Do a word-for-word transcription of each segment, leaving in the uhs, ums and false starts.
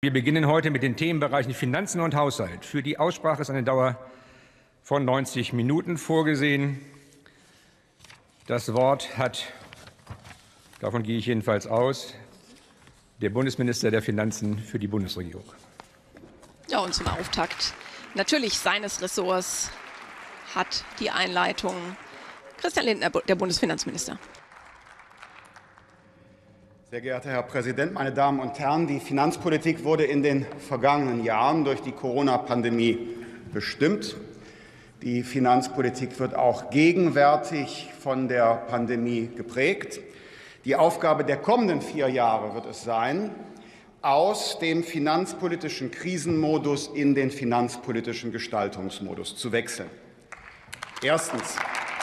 Wir beginnen heute mit den Themenbereichen Finanzen und Haushalt. Für die Aussprache ist eine Dauer von neunzig Minuten vorgesehen. Das Wort hat, davon gehe ich jedenfalls aus, der Bundesminister der Finanzen für die Bundesregierung. Ja, und zum Auftakt natürlich seines Ressorts hat die Einleitung Christian Lindner, der Bundesfinanzminister. Sehr geehrter Herr Präsident, meine Damen und Herren! Die Finanzpolitik wurde in den vergangenen Jahren durch die Corona-Pandemie bestimmt. Die Finanzpolitik wird auch gegenwärtig von der Pandemie geprägt. Die Aufgabe der kommenden vier Jahre wird es sein, aus dem finanzpolitischen Krisenmodus in den finanzpolitischen Gestaltungsmodus zu wechseln. Erstens.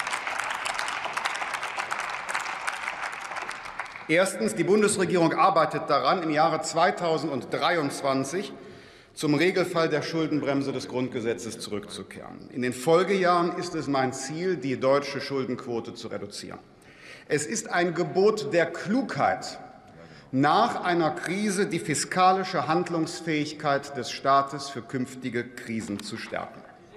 Erstens. Die Bundesregierung arbeitet daran, im Jahre zweitausenddreiundzwanzig zum Regelfall der Schuldenbremse des Grundgesetzes zurückzukehren. In den Folgejahren ist es mein Ziel, die deutsche Schuldenquote zu reduzieren. Es ist ein Gebot der Klugheit, nach einer Krise die fiskalische Handlungsfähigkeit des Staates für künftige Krisen zu stärken.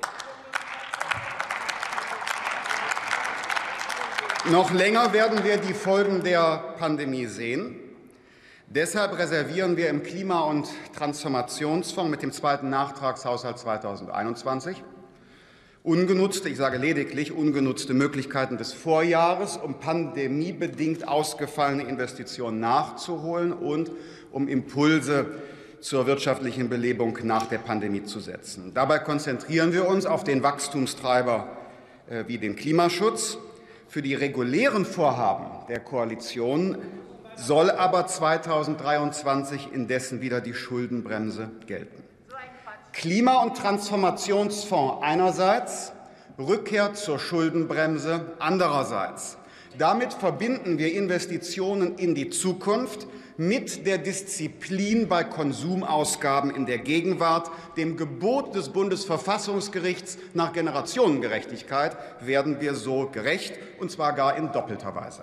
Noch länger werden wir die Folgen der Pandemie sehen. Deshalb reservieren wir im Klima- und Transformationsfonds mit dem zweiten Nachtragshaushalt zweitausendeinundzwanzig ungenutzte, ich sage lediglich ungenutzte Möglichkeiten des Vorjahres, um pandemiebedingt ausgefallene Investitionen nachzuholen und um Impulse zur wirtschaftlichen Belebung nach der Pandemie zu setzen. Dabei konzentrieren wir uns auf den Wachstumstreiber äh, wie den Klimaschutz. Für die regulären Vorhaben der Koalition soll aber zweitausenddreiundzwanzig indessen wieder die Schuldenbremse gelten. Klima- und Transformationsfonds einerseits, Rückkehr zur Schuldenbremse andererseits. Damit verbinden wir Investitionen in die Zukunft mit der Disziplin bei Konsumausgaben in der Gegenwart. Dem Gebot des Bundesverfassungsgerichts nach Generationengerechtigkeit werden wir so gerecht, und zwar gar in doppelter Weise.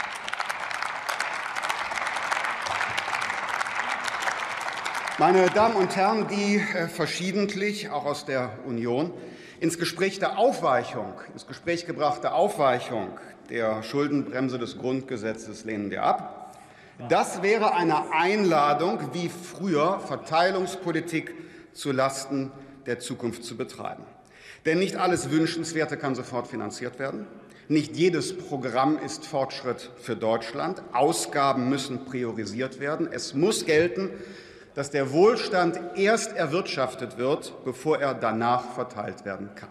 Meine Damen und Herren, die äh, verschiedentlich, auch aus der Union, ins Gespräch der Aufweichung, ins Gespräch gebrachte Aufweichung der Schuldenbremse des Grundgesetzes lehnen wir ab. Das wäre eine Einladung, wie früher Verteilungspolitik zulasten der Zukunft zu betreiben. Denn nicht alles Wünschenswerte kann sofort finanziert werden. Nicht jedes Programm ist Fortschritt für Deutschland. Ausgaben müssen priorisiert werden. Es muss gelten, dass der Wohlstand erst erwirtschaftet wird, bevor er danach verteilt werden kann.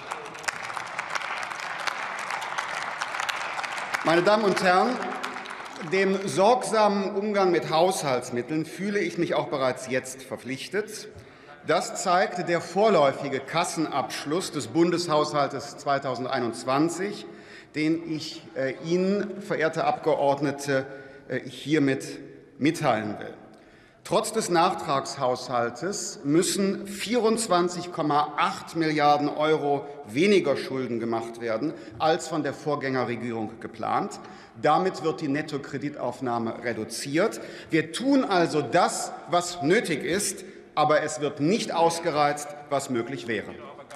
Meine Damen und Herren, dem sorgsamen Umgang mit Haushaltsmitteln fühle ich mich auch bereits jetzt verpflichtet. Das zeigt der vorläufige Kassenabschluss des Bundeshaushaltes zweitausendeinundzwanzig, den ich äh, Ihnen, verehrte Abgeordnete, äh, hiermit mitteilen will. Trotz des Nachtragshaushaltes müssen vierundzwanzig Komma acht Milliarden Euro weniger Schulden gemacht werden als von der Vorgängerregierung geplant. Damit wird die Nettokreditaufnahme reduziert. Wir tun also das, was nötig ist, aber es wird nicht ausgereizt, was möglich wäre.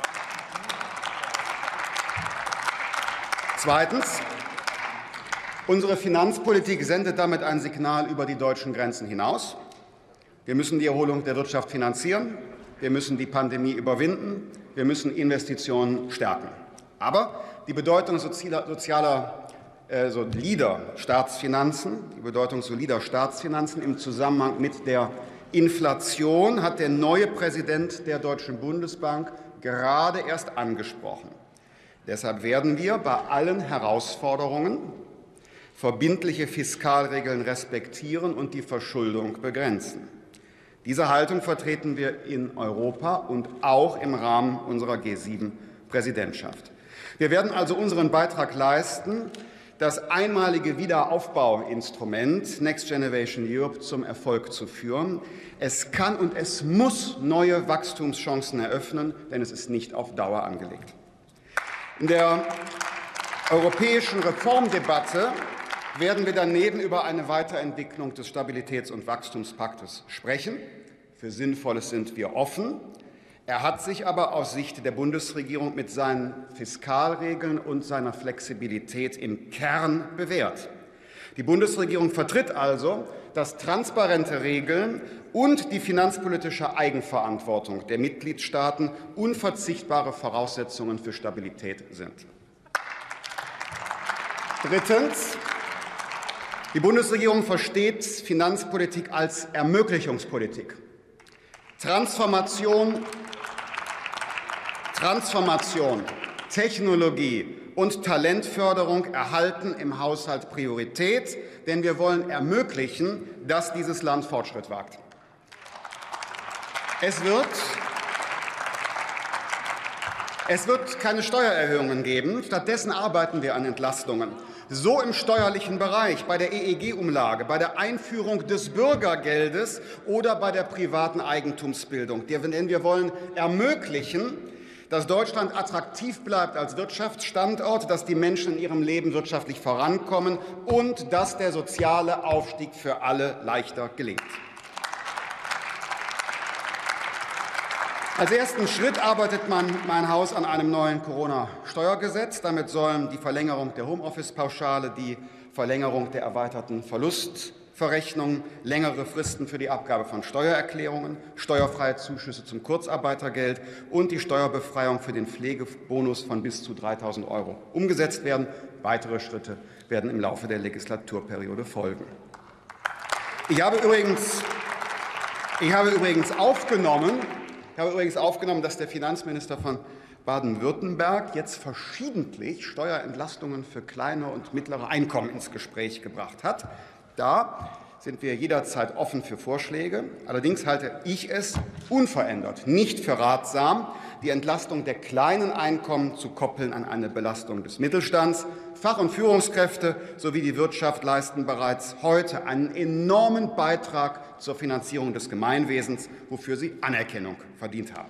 Zweitens. Unsere Finanzpolitik sendet damit ein Signal über die deutschen Grenzen hinaus. Wir müssen die Erholung der Wirtschaft finanzieren. Wir müssen die Pandemie überwinden. Wir müssen Investitionen stärken. Aber die Bedeutung sozialer, sozialer äh, solider Staatsfinanzen, die Bedeutung solider Staatsfinanzen im Zusammenhang mit der Inflation hat der neue Präsident der Deutschen Bundesbank gerade erst angesprochen. Deshalb werden wir bei allen Herausforderungen verbindliche Fiskalregeln respektieren und die Verschuldung begrenzen. Diese Haltung vertreten wir in Europa und auch im Rahmen unserer G sieben Präsidentschaft. Wir werden also unseren Beitrag leisten, das einmalige Wiederaufbauinstrument Next Generation Europe zum Erfolg zu führen. Es kann und es muss neue Wachstumschancen eröffnen, denn es ist nicht auf Dauer angelegt. In der europäischen Reformdebatte werden wir daneben über eine Weiterentwicklung des Stabilitäts- und Wachstumspaktes sprechen. Für Sinnvolles sind wir offen. Er hat sich aber aus Sicht der Bundesregierung mit seinen Fiskalregeln und seiner Flexibilität im Kern bewährt. Die Bundesregierung vertritt also, dass transparente Regeln und die finanzpolitische Eigenverantwortung der Mitgliedstaaten unverzichtbare Voraussetzungen für Stabilität sind. Drittens. Die Bundesregierung versteht Finanzpolitik als Ermöglichungspolitik. Transformation, Transformation, Technologie und Talentförderung erhalten im Haushalt Priorität, denn wir wollen ermöglichen, dass dieses Land Fortschritt wagt. Es wird, es wird keine Steuererhöhungen geben. Stattdessen arbeiten wir an Entlastungen. So im steuerlichen Bereich, bei der E E G-Umlage, bei der Einführung des Bürgergeldes oder bei der privaten Eigentumsbildung. Denn wir wollen ermöglichen, dass Deutschland attraktiv bleibt als Wirtschaftsstandort, dass die Menschen in ihrem Leben wirtschaftlich vorankommen und dass der soziale Aufstieg für alle leichter gelingt. Als ersten Schritt arbeitet man, mein Haus an einem neuen Corona-Steuergesetz. Damit sollen die Verlängerung der Homeoffice-Pauschale, die Verlängerung der erweiterten Verlustverrechnung, längere Fristen für die Abgabe von Steuererklärungen, steuerfreie Zuschüsse zum Kurzarbeitergeld und die Steuerbefreiung für den Pflegebonus von bis zu dreitausend Euro umgesetzt werden. Weitere Schritte werden im Laufe der Legislaturperiode folgen. Ich habe übrigens, ich habe übrigens aufgenommen, Ich habe übrigens aufgenommen, dass der Finanzminister von Baden-Württemberg jetzt verschiedentlich Steuerentlastungen für kleine und mittlere Einkommen ins Gespräch gebracht hat. Da sind wir jederzeit offen für Vorschläge. Allerdings halte ich es unverändert nicht für ratsam, die Entlastung der kleinen Einkommen zu koppeln an eine Belastung des Mittelstands. Fach- und Führungskräfte sowie die Wirtschaft leisten bereits heute einen enormen Beitrag zur Finanzierung des Gemeinwesens, wofür sie Anerkennung verdient haben.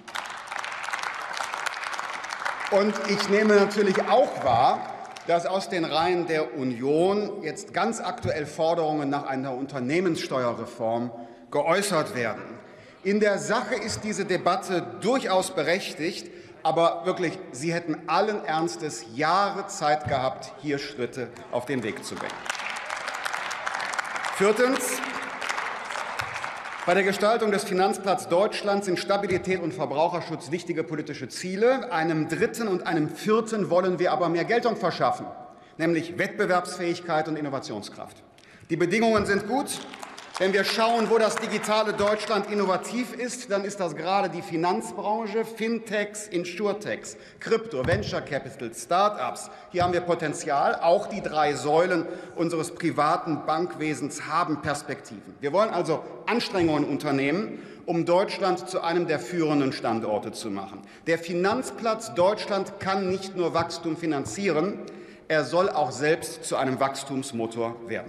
Und ich nehme natürlich auch wahr, dass aus den Reihen der Union jetzt ganz aktuell Forderungen nach einer Unternehmenssteuerreform geäußert werden. In der Sache ist diese Debatte durchaus berechtigt, aber wirklich, Sie hätten allen Ernstes Jahre Zeit gehabt, hier Schritte auf den Weg zu bringen. Viertens. Bei der Gestaltung des Finanzplans Deutschland sind Stabilität und Verbraucherschutz wichtige politische Ziele. Einem dritten und einem vierten wollen wir aber mehr Geltung verschaffen, nämlich Wettbewerbsfähigkeit und Innovationskraft. Die Bedingungen sind gut. Wenn wir schauen, wo das digitale Deutschland innovativ ist, dann ist das gerade die Finanzbranche, Fintechs, Insurtechs, Krypto, Venture Capital, Start-ups. Hier haben wir Potenzial. Auch die drei Säulen unseres privaten Bankwesens haben Perspektiven. Wir wollen also Anstrengungen unternehmen, um Deutschland zu einem der führenden Standorte zu machen. Der Finanzplatz Deutschland kann nicht nur Wachstum finanzieren, er soll auch selbst zu einem Wachstumsmotor werden.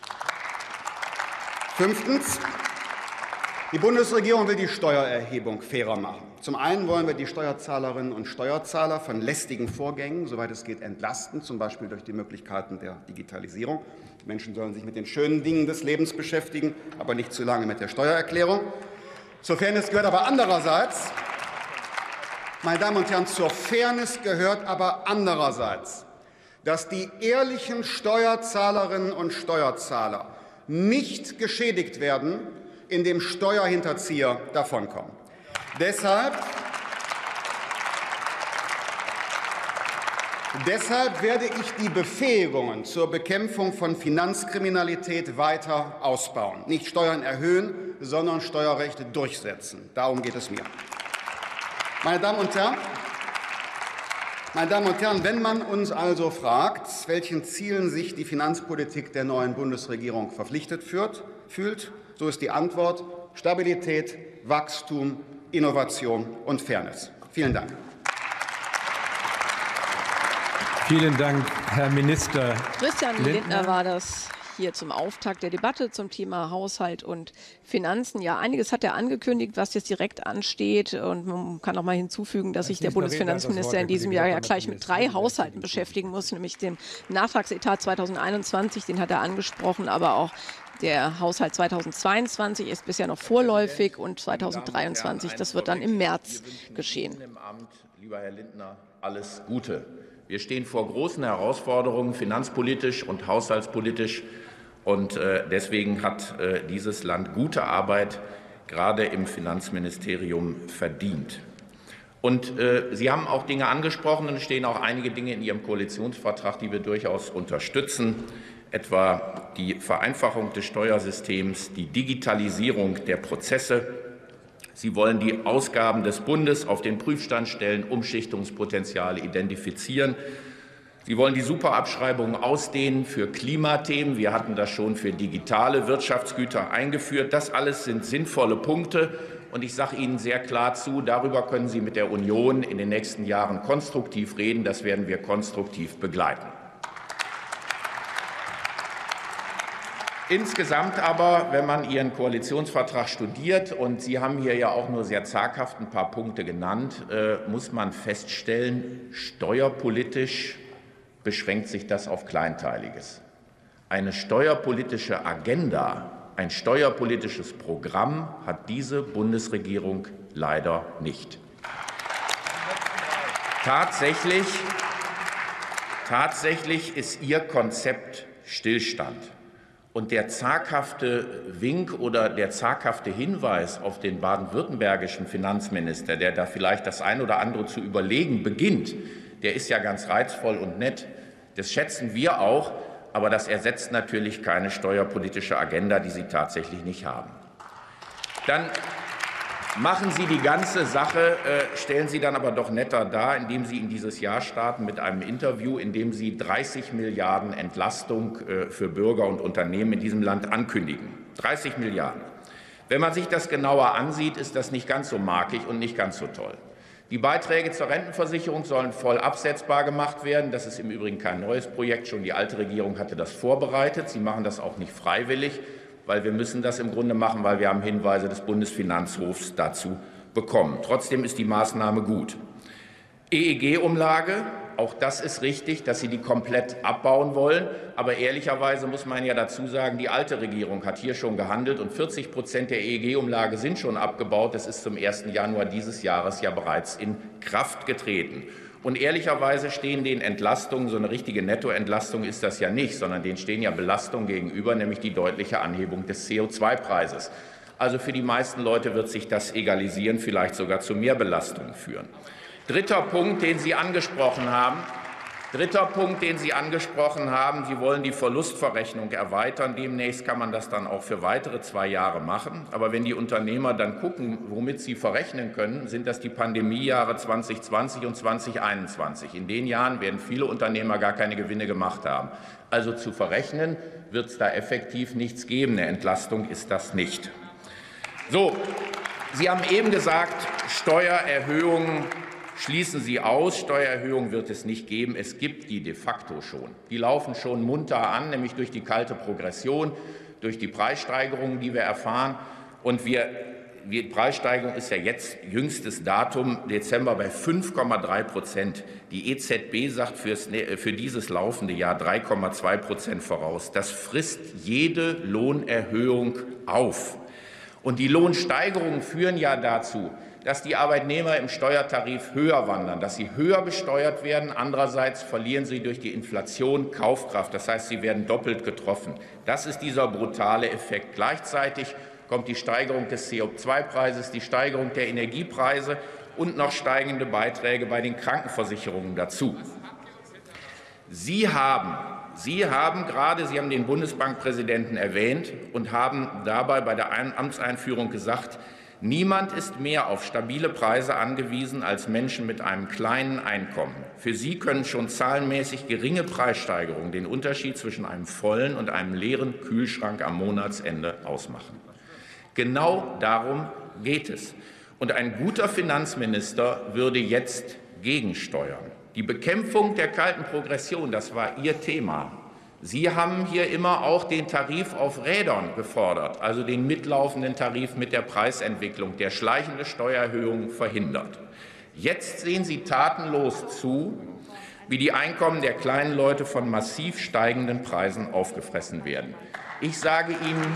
Fünftens. Die Bundesregierung will die Steuererhebung fairer machen. Zum einen wollen wir die Steuerzahlerinnen und Steuerzahler von lästigen Vorgängen, soweit es geht, entlasten, zum Beispiel durch die Möglichkeiten der Digitalisierung. Die Menschen sollen sich mit den schönen Dingen des Lebens beschäftigen, aber nicht zu lange mit der Steuererklärung. Zur Fairness gehört aber andererseits, meine Damen und Herren, zur Fairness gehört aber andererseits, dass die ehrlichen Steuerzahlerinnen und Steuerzahler nicht geschädigt werden, indem Steuerhinterzieher davonkommen. Deshalb, deshalb werde ich die Befähigungen zur Bekämpfung von Finanzkriminalität weiter ausbauen. Nicht Steuern erhöhen, sondern Steuerrechte durchsetzen. Darum geht es mir. Meine Damen und Herren, Meine Damen und Herren, wenn man uns also fragt, welchen Zielen sich die Finanzpolitik der neuen Bundesregierung verpflichtet fühlt, so ist die Antwort Stabilität, Wachstum, Innovation und Fairness. Vielen Dank. Vielen Dank, Herr Minister. Christian Lindner war das hier zum Auftakt der Debatte zum Thema Haushalt und Finanzen. Ja, einiges hat er angekündigt, was jetzt direkt ansteht. Und man kann auch mal hinzufügen, dass sich der Bundesfinanzminister in diesem Jahr ja gleich mit drei Haushalten beschäftigen muss, nämlich dem Nachtragsetat zweitausendeinundzwanzig, den hat er angesprochen, aber auch Der Haushalt zweitausendzweiundzwanzig ist bisher noch vorläufig und zweitausenddreiundzwanzig, das wird dann im März geschehen. Im Amt, lieber Herr Lindner, alles Gute. Wir stehen vor großen Herausforderungen, finanzpolitisch und haushaltspolitisch. Und äh, deswegen hat äh, dieses Land gute Arbeit, gerade im Finanzministerium, verdient. Und äh, Sie haben auch Dinge angesprochen, und es stehen auch einige Dinge in Ihrem Koalitionsvertrag, die wir durchaus unterstützen, etwa die Vereinfachung des Steuersystems, die Digitalisierung der Prozesse. Sie wollen die Ausgaben des Bundes auf den Prüfstand stellen, Umschichtungspotenziale identifizieren. Sie wollen die Superabschreibungen ausdehnen für Klimathemen. Wir hatten das schon für digitale Wirtschaftsgüter eingeführt. Das alles sind sinnvolle Punkte. Und ich sage Ihnen sehr klar zu, darüber können Sie mit der Union in den nächsten Jahren konstruktiv reden. Das werden wir konstruktiv begleiten. Insgesamt aber, wenn man Ihren Koalitionsvertrag studiert, und Sie haben hier ja auch nur sehr zaghaft ein paar Punkte genannt, äh, muss man feststellen, steuerpolitisch beschränkt sich das auf Kleinteiliges. Eine steuerpolitische Agenda, ein steuerpolitisches Programm hat diese Bundesregierung leider nicht. Tatsächlich, tatsächlich ist Ihr Konzept Stillstand. Und der zaghafte Wink oder der zaghafte Hinweis auf den baden-württembergischen Finanzminister, der da vielleicht das ein oder andere zu überlegen beginnt, der ist ja ganz reizvoll und nett. Das schätzen wir auch, aber das ersetzt natürlich keine steuerpolitische Agenda, die Sie tatsächlich nicht haben. Dann machen Sie die ganze Sache, äh, stellen Sie dann aber doch netter dar, indem Sie in dieses Jahr starten mit einem Interview, in dem Sie dreißig Milliarden Entlastung äh, für Bürger und Unternehmen in diesem Land ankündigen. dreißig Milliarden. Wenn man sich das genauer ansieht, ist das nicht ganz so markig und nicht ganz so toll. Die Beiträge zur Rentenversicherung sollen voll absetzbar gemacht werden. Das ist im Übrigen kein neues Projekt. Schon die alte Regierung hatte das vorbereitet. Sie machen das auch nicht freiwillig, weil wir müssen das im Grunde machen, weil wir haben Hinweise des Bundesfinanzhofs dazu bekommen. Trotzdem ist die Maßnahme gut. E E G-Umlage, auch das ist richtig, dass Sie die komplett abbauen wollen. Aber ehrlicherweise muss man ja dazu sagen, die alte Regierung hat hier schon gehandelt und vierzig Prozent der E E G-Umlage sind schon abgebaut. Das ist zum ersten Januar dieses Jahres ja bereits in Kraft getreten. Und ehrlicherweise stehen den Entlastungen, so eine richtige Nettoentlastung ist das ja nicht, sondern denen stehen ja Belastungen gegenüber, nämlich die deutliche Anhebung des C O zwei Preises. Also für die meisten Leute wird sich das egalisieren, vielleicht sogar zu mehr Belastungen führen. Dritter Punkt, den Sie angesprochen haben. Dritter Punkt, den Sie angesprochen haben. Sie wollen die Verlustverrechnung erweitern. Demnächst kann man das dann auch für weitere zwei Jahre machen. Aber wenn die Unternehmer dann gucken, womit sie verrechnen können, sind das die Pandemiejahre zwanzig zwanzig und zwanzig einundzwanzig. In den Jahren werden viele Unternehmer gar keine Gewinne gemacht haben. Also zu verrechnen wird es da effektiv nichts geben. Eine Entlastung ist das nicht. So, Sie haben eben gesagt, Steuererhöhungen schließen Sie aus. Steuererhöhungen wird es nicht geben. Es gibt die de facto schon. Die laufen schon munter an, nämlich durch die kalte Progression, durch die Preissteigerungen, die wir erfahren. Und wir, die Preissteigerung ist ja jetzt jüngstes Datum, Dezember, bei fünf Komma drei Prozent. Die E Z B sagt fürs, für dieses laufende Jahr drei Komma zwei Prozent voraus. Das frisst jede Lohnerhöhung auf. Und die Lohnsteigerungen führen ja dazu, dass die Arbeitnehmer im Steuertarif höher wandern, dass sie höher besteuert werden. Andererseits verlieren sie durch die Inflation Kaufkraft. Das heißt, sie werden doppelt getroffen. Das ist dieser brutale Effekt. Gleichzeitig kommt die Steigerung des C O zwei Preises, die Steigerung der Energiepreise und noch steigende Beiträge bei den Krankenversicherungen dazu. Sie haben Sie haben gerade, Sie haben den Bundesbankpräsidenten erwähnt und haben dabei bei der Amtseinführung gesagt, niemand ist mehr auf stabile Preise angewiesen als Menschen mit einem kleinen Einkommen. Für sie können schon zahlenmäßig geringe Preissteigerungen den Unterschied zwischen einem vollen und einem leeren Kühlschrank am Monatsende ausmachen. Genau darum geht es. Und ein guter Finanzminister würde jetzt gegensteuern. Die Bekämpfung der kalten Progression, das war Ihr Thema. Sie haben hier immer auch den Tarif auf Rädern gefordert, also den mitlaufenden Tarif mit der Preisentwicklung, der schleichende Steuererhöhungen verhindert. Jetzt sehen Sie tatenlos zu, wie die Einkommen der kleinen Leute von massiv steigenden Preisen aufgefressen werden. Ich sage Ihnen,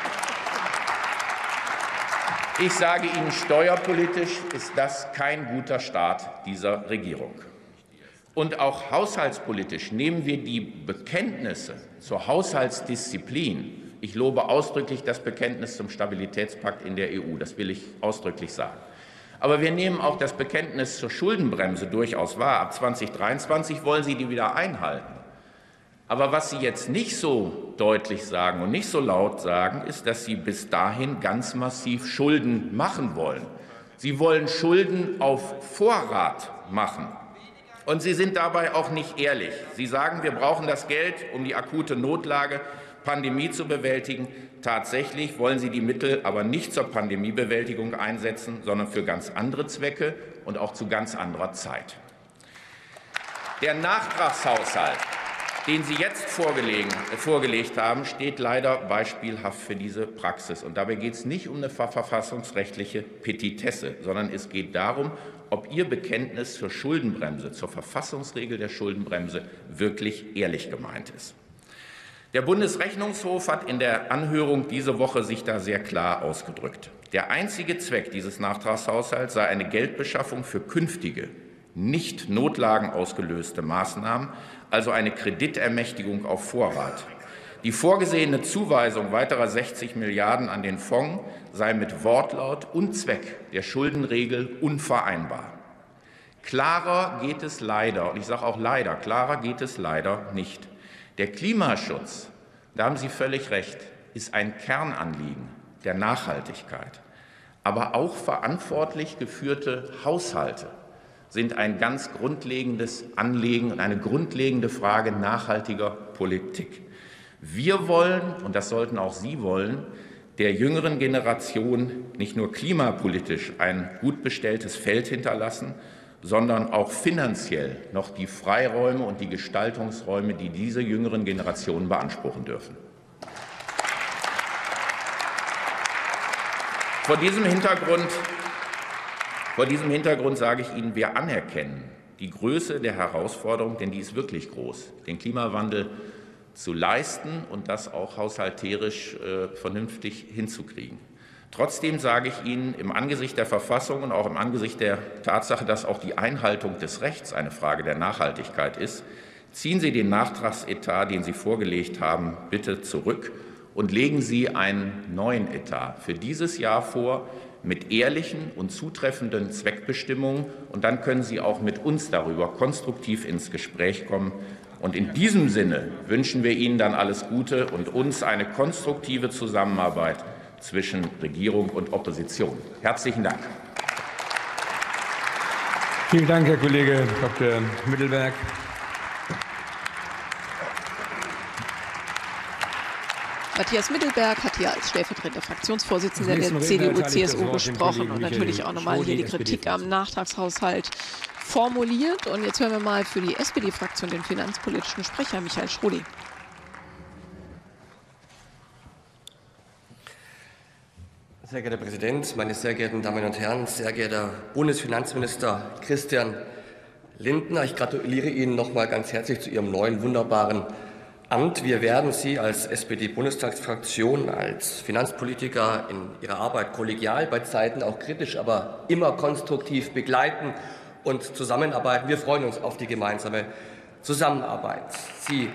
ich sage Ihnen, steuerpolitisch ist das kein guter Start dieser Regierung. Und auch haushaltspolitisch nehmen wir die Bekenntnisse zur Haushaltsdisziplin. Ich lobe ausdrücklich das Bekenntnis zum Stabilitätspakt in der E U. Das will ich ausdrücklich sagen. Aber wir nehmen auch das Bekenntnis zur Schuldenbremse durchaus wahr. Ab zweitausenddreiundzwanzig wollen Sie die wieder einhalten. Aber was Sie jetzt nicht so deutlich sagen und nicht so laut sagen, ist, dass Sie bis dahin ganz massiv Schulden machen wollen. Sie wollen Schulden auf Vorrat machen. Und Sie sind dabei auch nicht ehrlich. Sie sagen, wir brauchen das Geld, um die akute Notlage, Pandemie zu bewältigen. Tatsächlich wollen Sie die Mittel aber nicht zur Pandemiebewältigung einsetzen, sondern für ganz andere Zwecke und auch zu ganz anderer Zeit. Der Nachtragshaushalt, den Sie jetzt vorgelegt haben, steht leider beispielhaft für diese Praxis. Und dabei geht es nicht um eine verfassungsrechtliche Petitesse, sondern es geht darum, ob Ihr Bekenntnis zur Schuldenbremse, zur Verfassungsregel der Schuldenbremse wirklich ehrlich gemeint ist. Der Bundesrechnungshof hat in der Anhörung diese Woche sich da sehr klar ausgedrückt. Der einzige Zweck dieses Nachtragshaushalts sei eine Geldbeschaffung für künftige, nicht Notlagen ausgelöste Maßnahmen, also eine Kreditermächtigung auf Vorrat. Die vorgesehene Zuweisung weiterer sechzig Milliarden an den Fonds sei mit Wortlaut und Zweck der Schuldenregel unvereinbar. Klarer geht es leider, und ich sage auch leider, klarer geht es leider nicht. Der Klimaschutz, da haben Sie völlig recht, ist ein Kernanliegen der Nachhaltigkeit. Aber auch verantwortlich geführte Haushalte sind ein ganz grundlegendes Anliegen und eine grundlegende Frage nachhaltiger Politik. Wir wollen, und das sollten auch Sie wollen, der jüngeren Generation nicht nur klimapolitisch ein gut bestelltes Feld hinterlassen, sondern auch finanziell noch die Freiräume und die Gestaltungsräume, die diese jüngeren Generationen beanspruchen dürfen. Vor diesem Hintergrund, vor diesem Hintergrund sage ich Ihnen, wir anerkennen die Größe der Herausforderung, denn die ist wirklich groß, den Klimawandel zu leisten und das auch haushalterisch äh, vernünftig hinzukriegen. Trotzdem sage ich Ihnen, im Angesicht der Verfassung und auch im Angesicht der Tatsache, dass auch die Einhaltung des Rechts eine Frage der Nachhaltigkeit ist, ziehen Sie den Nachtragsetat, den Sie vorgelegt haben, bitte zurück und legen Sie einen neuen Etat für dieses Jahr vor mit ehrlichen und zutreffenden Zweckbestimmungen. Und dann können Sie auch mit uns darüber konstruktiv ins Gespräch kommen. Und in diesem Sinne wünschen wir Ihnen dann alles Gute und uns eine konstruktive Zusammenarbeit zwischen Regierung und Opposition. Herzlichen Dank. Vielen Dank, Herr Kollege Doktor Mittelberg. Matthias Mittelberg hat hier als stellvertretender Fraktionsvorsitzender der C D U C S U gesprochen und natürlich auch nochmal hier die Kritik am Nachtragshaushalt formuliert. Und jetzt hören wir mal für die S P D-Fraktion den finanzpolitischen Sprecher Michael Schrodi. Sehr geehrter Herr Präsident, meine sehr geehrten Damen und Herren, sehr geehrter Bundesfinanzminister Christian Lindner, ich gratuliere Ihnen noch mal ganz herzlich zu Ihrem neuen wunderbaren Amt. Wir werden Sie als S P D-Bundestagsfraktion, als Finanzpolitiker in Ihrer Arbeit kollegial, bei Zeiten auch kritisch, aber immer konstruktiv begleiten und zusammenarbeiten. Wir freuen uns auf die gemeinsame Zusammenarbeit. Sie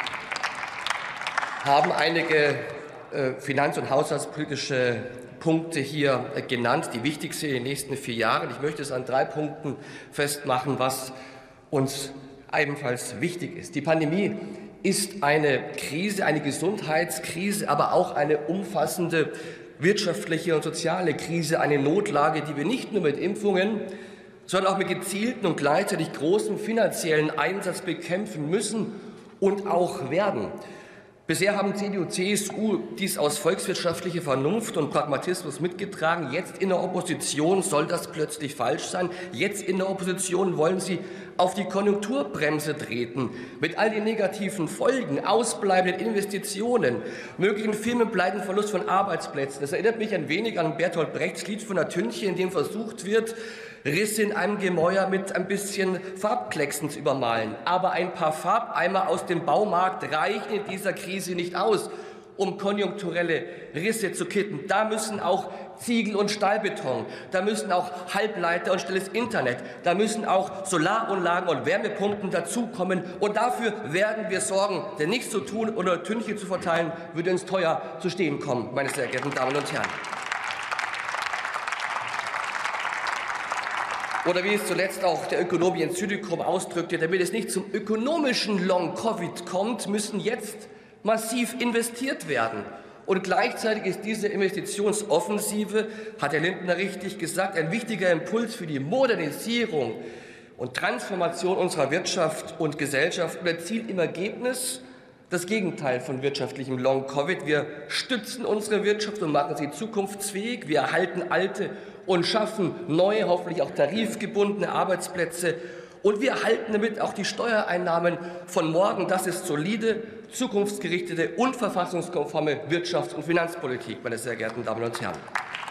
haben einige äh, finanz- und haushaltspolitische Punkte hier äh, genannt, die wichtigsten in den nächsten vier Jahren. Ich möchte es an drei Punkten festmachen, was uns ebenfalls wichtig ist. Die Pandemie ist eine Krise, eine Gesundheitskrise, aber auch eine umfassende wirtschaftliche und soziale Krise, eine Notlage, die wir nicht nur mit Impfungen, sondern auch mit gezielten und gleichzeitig großem finanziellen Einsatz bekämpfen müssen und auch werden. Bisher haben C D U, C S U dies aus volkswirtschaftlicher Vernunft und Pragmatismus mitgetragen. Jetzt in der Opposition soll das plötzlich falsch sein. Jetzt in der Opposition wollen Sie auf die Konjunkturbremse treten, mit all den negativen Folgen, ausbleibenden Investitionen, möglichen Firmenpleiten, von Arbeitsplätzen. Das erinnert mich ein wenig an Bertolt Brechts Lied von der Tünche, in dem versucht wird, Risse in einem Gemäuer mit ein bisschen Farbklecksen zu übermalen. Aber ein paar Farbeimer aus dem Baumarkt reichen in dieser Krise nicht aus. um konjunkturelle Risse zu kitten. Da müssen auch Ziegel und Stahlbeton, da müssen auch Halbleiter und schnelles Internet, da müssen auch Solaranlagen und Wärmepumpen dazukommen. Und dafür werden wir sorgen, denn nichts zu tun oder Tünche zu verteilen, würde uns teuer zu stehen kommen, meine sehr geehrten Damen und Herren. Oder wie es zuletzt auch der Ökonom Jens Südekum ausdrückte, damit es nicht zum ökonomischen Long-Covid kommt, müssen jetzt massiv investiert werden. Und gleichzeitig ist diese Investitionsoffensive, hat Herr Lindner richtig gesagt, ein wichtiger Impuls für die Modernisierung und Transformation unserer Wirtschaft und Gesellschaft und erzielt im Ergebnis das Gegenteil von wirtschaftlichem Long-Covid. Wir stützen unsere Wirtschaft und machen sie zukunftsfähig. Wir erhalten alte und schaffen neue, hoffentlich auch tarifgebundene Arbeitsplätze. Und wir erhalten damit auch die Steuereinnahmen von morgen. Das ist solide, zukunftsgerichtete und verfassungskonforme Wirtschafts- und Finanzpolitik, meine sehr geehrten Damen und Herren.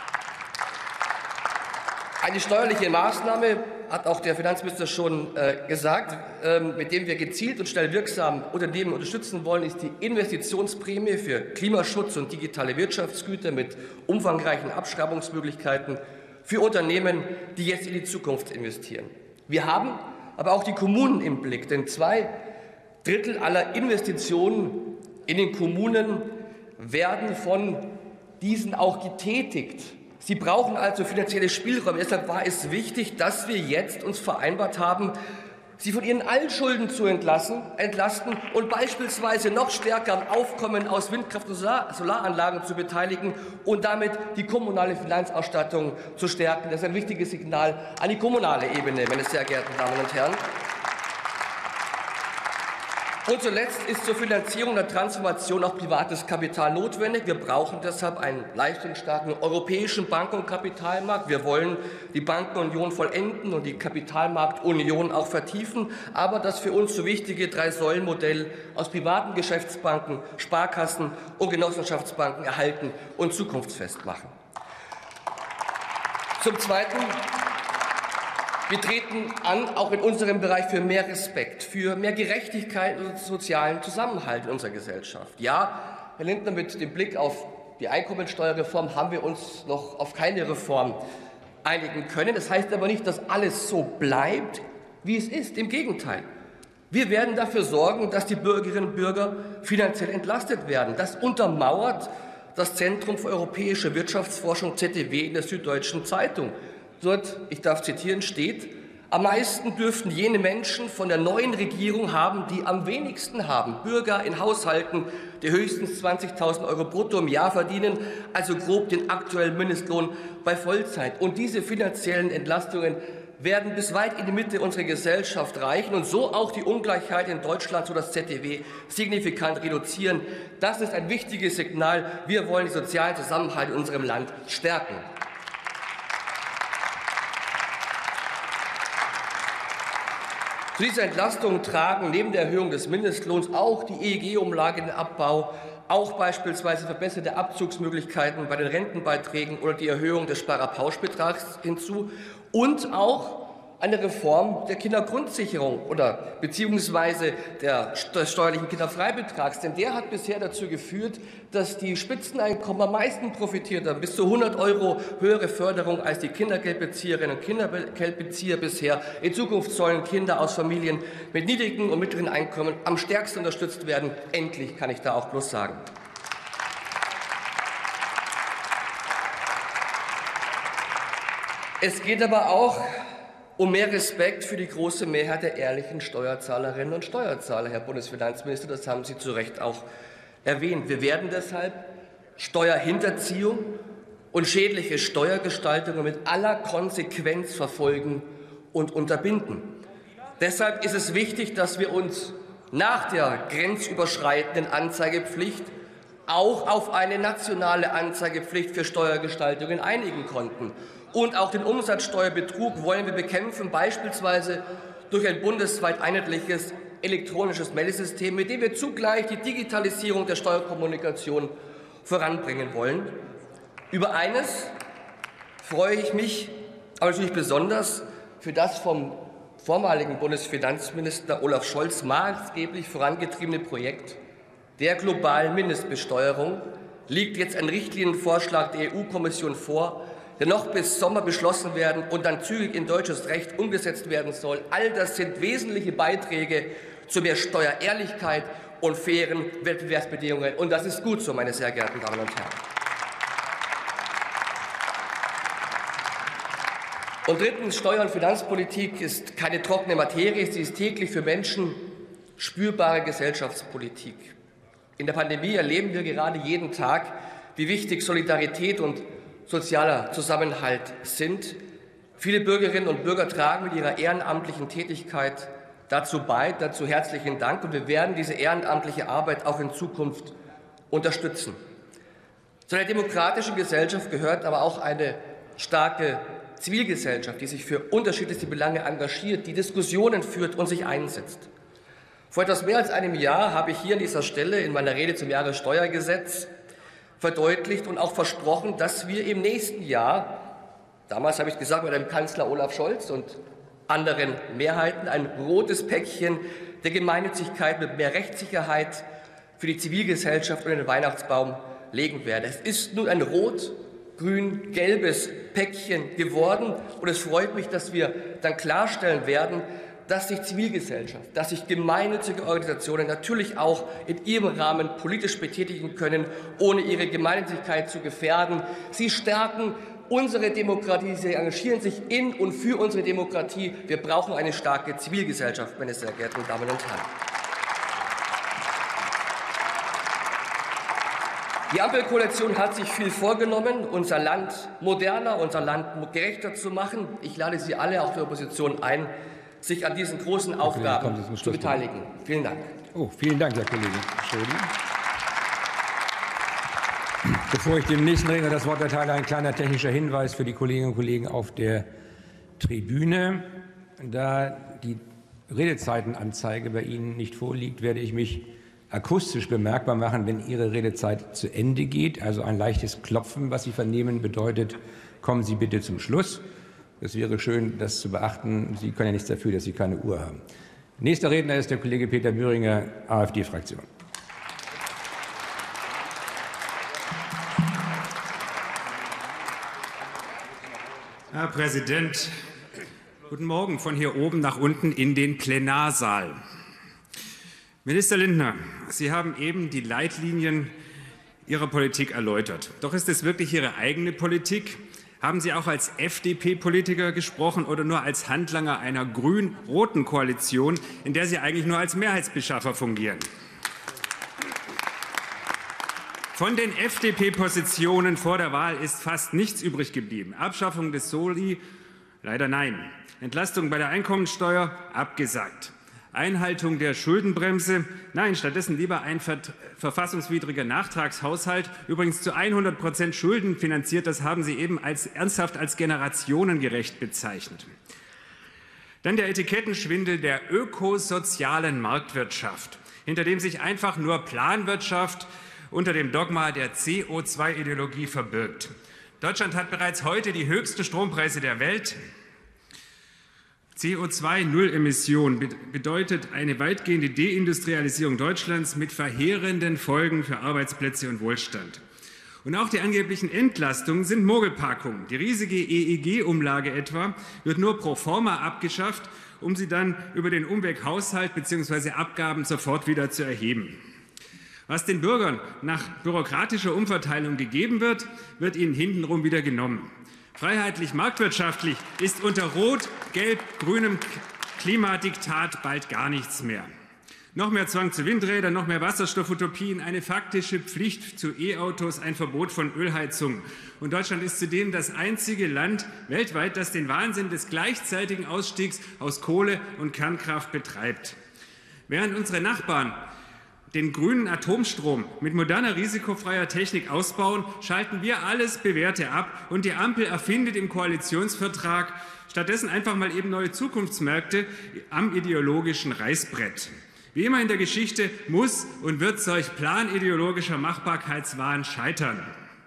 Eine steuerliche Maßnahme, hat auch der Finanzminister schon äh, gesagt, äh, mit dem wir gezielt und schnell wirksam Unternehmen unterstützen wollen, ist die Investitionsprämie für Klimaschutz und digitale Wirtschaftsgüter mit umfangreichen Abschreibungsmöglichkeiten für Unternehmen, die jetzt in die Zukunft investieren. Wir haben aber auch die Kommunen im Blick, denn zwei Drittel aller Investitionen in den Kommunen werden von diesen auch getätigt. Sie brauchen also finanzielle Spielräume. Deshalb war es wichtig, dass wir jetzt uns vereinbart haben, sie von ihren Altschulden zu entlassen, entlasten und beispielsweise noch stärker am Aufkommen aus Windkraft- und Solaranlagen zu beteiligen und damit die kommunale Finanzausstattung zu stärken. Das ist ein wichtiges Signal an die kommunale Ebene, meine sehr geehrten Damen und Herren. Und zuletzt ist zur Finanzierung der Transformation auch privates Kapital notwendig. Wir brauchen deshalb einen leistungsstarken europäischen Banken- und Kapitalmarkt. Wir wollen die Bankenunion vollenden und die Kapitalmarktunion auch vertiefen. Aber das für uns so wichtige Drei-Säulen-Modell aus privaten Geschäftsbanken, Sparkassen und Genossenschaftsbanken erhalten und zukunftsfest machen. Zum Zweiten: Wir treten an, auch in unserem Bereich, für mehr Respekt, für mehr Gerechtigkeit und sozialen Zusammenhalt in unserer Gesellschaft. Ja, Herr Lindner, mit dem Blick auf die Einkommensteuerreform haben wir uns noch auf keine Reform einigen können. Das heißt aber nicht, dass alles so bleibt, wie es ist. Im Gegenteil. Wir werden dafür sorgen, dass die Bürgerinnen und Bürger finanziell entlastet werden. Das untermauert das Zentrum für europäische Wirtschaftsforschung Z D W in der Süddeutschen Zeitung. Dort, ich darf zitieren, steht: Am meisten dürften jene Menschen von der neuen Regierung haben, die am wenigsten haben. Bürger in Haushalten, die höchstens zwanzigtausend Euro brutto im Jahr verdienen, also grob den aktuellen Mindestlohn bei Vollzeit. Und diese finanziellen Entlastungen werden bis weit in die Mitte unserer Gesellschaft reichen und so auch die Ungleichheit in Deutschland, so das Z D W, signifikant reduzieren. Das ist ein wichtiges Signal. Wir wollen den sozialen Zusammenhalt in unserem Land stärken. Zu dieser Entlastung tragen neben der Erhöhung des Mindestlohns auch die E E G-Umlage, den Abbau, auch beispielsweise verbesserte Abzugsmöglichkeiten bei den Rentenbeiträgen oder die Erhöhung des Sparerpauschbetrags hinzu und auch eine Reform der Kindergrundsicherung oder beziehungsweise der, des steuerlichen Kinderfreibetrags. Denn der hat bisher dazu geführt, dass die Spitzeneinkommen am meisten profitiert haben. Bis zu hundert Euro höhere Förderung als die Kindergeldbezieherinnen und Kindergeldbezieher bisher. In Zukunft sollen Kinder aus Familien mit niedrigen und mittleren Einkommen am stärksten unterstützt werden. Endlich, kann ich da auch bloß sagen. Es geht aber auch um mehr Respekt für die große Mehrheit der ehrlichen Steuerzahlerinnen und Steuerzahler, Herr Bundesfinanzminister. Das haben Sie zu Recht auch erwähnt. Wir werden deshalb Steuerhinterziehung und schädliche Steuergestaltungen mit aller Konsequenz verfolgen und unterbinden. Deshalb ist es wichtig, dass wir uns nach der grenzüberschreitenden Anzeigepflicht auch auf eine nationale Anzeigepflicht für Steuergestaltungen einigen konnten. Und auch den Umsatzsteuerbetrug wollen wir bekämpfen, beispielsweise durch ein bundesweit einheitliches elektronisches Meldesystem, mit dem wir zugleich die Digitalisierung der Steuerkommunikation voranbringen wollen. Über eines freue ich mich aber natürlich besonders: für das vom vormaligen Bundesfinanzminister Olaf Scholz maßgeblich vorangetriebene Projekt der globalen Mindestbesteuerung liegt jetzt ein Richtlinienvorschlag der E U-Kommission vor, der noch bis Sommer beschlossen werden und dann zügig in deutsches Recht umgesetzt werden soll. All das sind wesentliche Beiträge zu mehr Steuerehrlichkeit und fairen Wettbewerbsbedingungen. Und das ist gut so, meine sehr geehrten Damen und Herren. Und drittens, Steuer- und Finanzpolitik ist keine trockene Materie, sie ist täglich für Menschen spürbare Gesellschaftspolitik. In der Pandemie erleben wir gerade jeden Tag, wie wichtig Solidarität und sozialer Zusammenhalt sind. Viele Bürgerinnen und Bürger tragen mit ihrer ehrenamtlichen Tätigkeit dazu bei. Dazu herzlichen Dank. Und wir werden diese ehrenamtliche Arbeit auch in Zukunft unterstützen. Zu einer demokratischen Gesellschaft gehört aber auch eine starke Zivilgesellschaft, die sich für unterschiedlichste Belange engagiert, die Diskussionen führt und sich einsetzt. Vor etwas mehr als einem Jahr habe ich hier an dieser Stelle in meiner Rede zum Jahressteuergesetz verdeutlicht und auch versprochen, dass wir im nächsten Jahr, damals habe ich gesagt mit dem Kanzler Olaf Scholz und anderen Mehrheiten, ein rotes Päckchen der Gemeinnützigkeit mit mehr Rechtssicherheit für die Zivilgesellschaft unter den Weihnachtsbaum legen werden. Es ist nun ein rot-grün-gelbes Päckchen geworden und es freut mich, dass wir dann klarstellen werden, dass sich Zivilgesellschaft, dass sich gemeinnützige Organisationen natürlich auch in ihrem Rahmen politisch betätigen können, ohne ihre Gemeinnützigkeit zu gefährden. Sie stärken unsere Demokratie, sie engagieren sich in und für unsere Demokratie. Wir brauchen eine starke Zivilgesellschaft, meine sehr geehrten Damen und Herren. Die Ampelkoalition hat sich viel vorgenommen, unser Land moderner, unser Land gerechter zu machen. Ich lade Sie alle, auch der Opposition, ein, sich an diesen großen Aufgaben zu beteiligen. Vielen Dank. Oh, vielen Dank, Herr Kollege Schröder. Bevor ich dem nächsten Redner das Wort erteile, ein kleiner technischer Hinweis für die Kolleginnen und Kollegen auf der Tribüne. Da die Redezeitenanzeige bei Ihnen nicht vorliegt, werde ich mich akustisch bemerkbar machen, wenn Ihre Redezeit zu Ende geht. Also ein leichtes Klopfen, was Sie vernehmen, bedeutet, kommen Sie bitte zum Schluss. Es wäre schön, das zu beachten. Sie können ja nichts dafür, dass Sie keine Uhr haben. Nächster Redner ist der Kollege Peter Bühringer, AfD-Fraktion. Herr Präsident, guten Morgen von hier oben nach unten in den Plenarsaal. Minister Lindner, Sie haben eben die Leitlinien Ihrer Politik erläutert. Doch ist es wirklich Ihre eigene Politik? Haben Sie auch als F D P-Politiker gesprochen oder nur als Handlanger einer grün-roten Koalition, in der Sie eigentlich nur als Mehrheitsbeschaffer fungieren? Von den F D P-Positionen vor der Wahl ist fast nichts übrig geblieben. Abschaffung des Soli, leider nein. Entlastung bei der Einkommensteuer, abgesagt. Einhaltung der Schuldenbremse, nein, stattdessen lieber ein verfassungswidriger Nachtragshaushalt, übrigens zu hundert Prozent schuldenfinanziert, das haben Sie eben als, ernsthaft als generationengerecht bezeichnet. Dann der Etikettenschwindel der ökosozialen Marktwirtschaft, hinter dem sich einfach nur Planwirtschaft unter dem Dogma der C O zwei Ideologie verbirgt. Deutschland hat bereits heute die höchsten Strompreise der Welt. C O zwei Nullemission bedeutet eine weitgehende Deindustrialisierung Deutschlands mit verheerenden Folgen für Arbeitsplätze und Wohlstand. Und auch die angeblichen Entlastungen sind Mogelpackungen. Die riesige E E G-Umlage etwa wird nur pro forma abgeschafft, um sie dann über den Umweg Haushalt bzw. Abgaben sofort wieder zu erheben. Was den Bürgern nach bürokratischer Umverteilung gegeben wird, wird ihnen hintenrum wieder genommen. Freiheitlich-marktwirtschaftlich ist unter rot-gelb-grünem Klimadiktat bald gar nichts mehr. Noch mehr Zwang zu Windrädern, noch mehr Wasserstoffutopien, eine faktische Pflicht zu E-Autos, ein Verbot von Ölheizungen. Und Deutschland ist zudem das einzige Land weltweit, das den Wahnsinn des gleichzeitigen Ausstiegs aus Kohle und Kernkraft betreibt. Während unsere Nachbarn den grünen Atomstrom mit moderner, risikofreier Technik ausbauen, schalten wir alles Bewährte ab und die Ampel erfindet im Koalitionsvertrag stattdessen einfach mal eben neue Zukunftsmärkte am ideologischen Reißbrett. Wie immer in der Geschichte muss und wird solch planideologischer Machbarkeitswahn scheitern.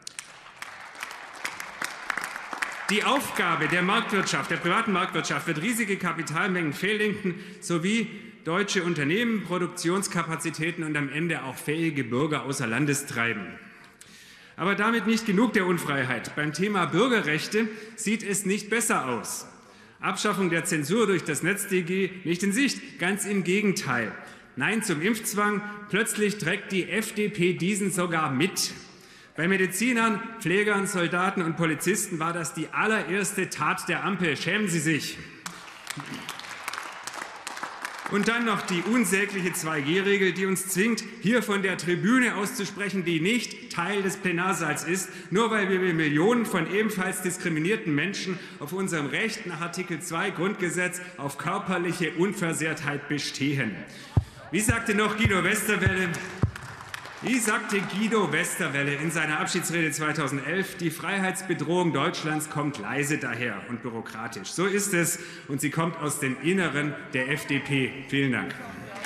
Die Aufgabe der Marktwirtschaft, der privaten Marktwirtschaft, wird riesige Kapitalmengen fehllenken sowie deutsche Unternehmen, Produktionskapazitäten und am Ende auch fähige Bürger außer Landes treiben. Aber damit nicht genug der Unfreiheit. Beim Thema Bürgerrechte sieht es nicht besser aus. Abschaffung der Zensur durch das NetzDG nicht in Sicht, ganz im Gegenteil. Nein zum Impfzwang, plötzlich trägt die F D P diesen sogar mit. Bei Medizinern, Pflegern, Soldaten und Polizisten war das die allererste Tat der Ampel. Schämen Sie sich. Und dann noch die unsägliche zwei G Regel, die uns zwingt, hier von der Tribüne auszusprechen, die nicht Teil des Plenarsaals ist, nur weil wir Millionen von ebenfalls diskriminierten Menschen auf unserem Recht nach Artikel zwei Grundgesetz auf körperliche Unversehrtheit bestehen. Wie sagte noch Guido Westerwelle, wie sagte Guido Westerwelle in seiner Abschiedsrede zweitausendelf, die Freiheitsbedrohung Deutschlands kommt leise daher und bürokratisch. So ist es, und sie kommt aus dem Inneren der F D P. Vielen Dank.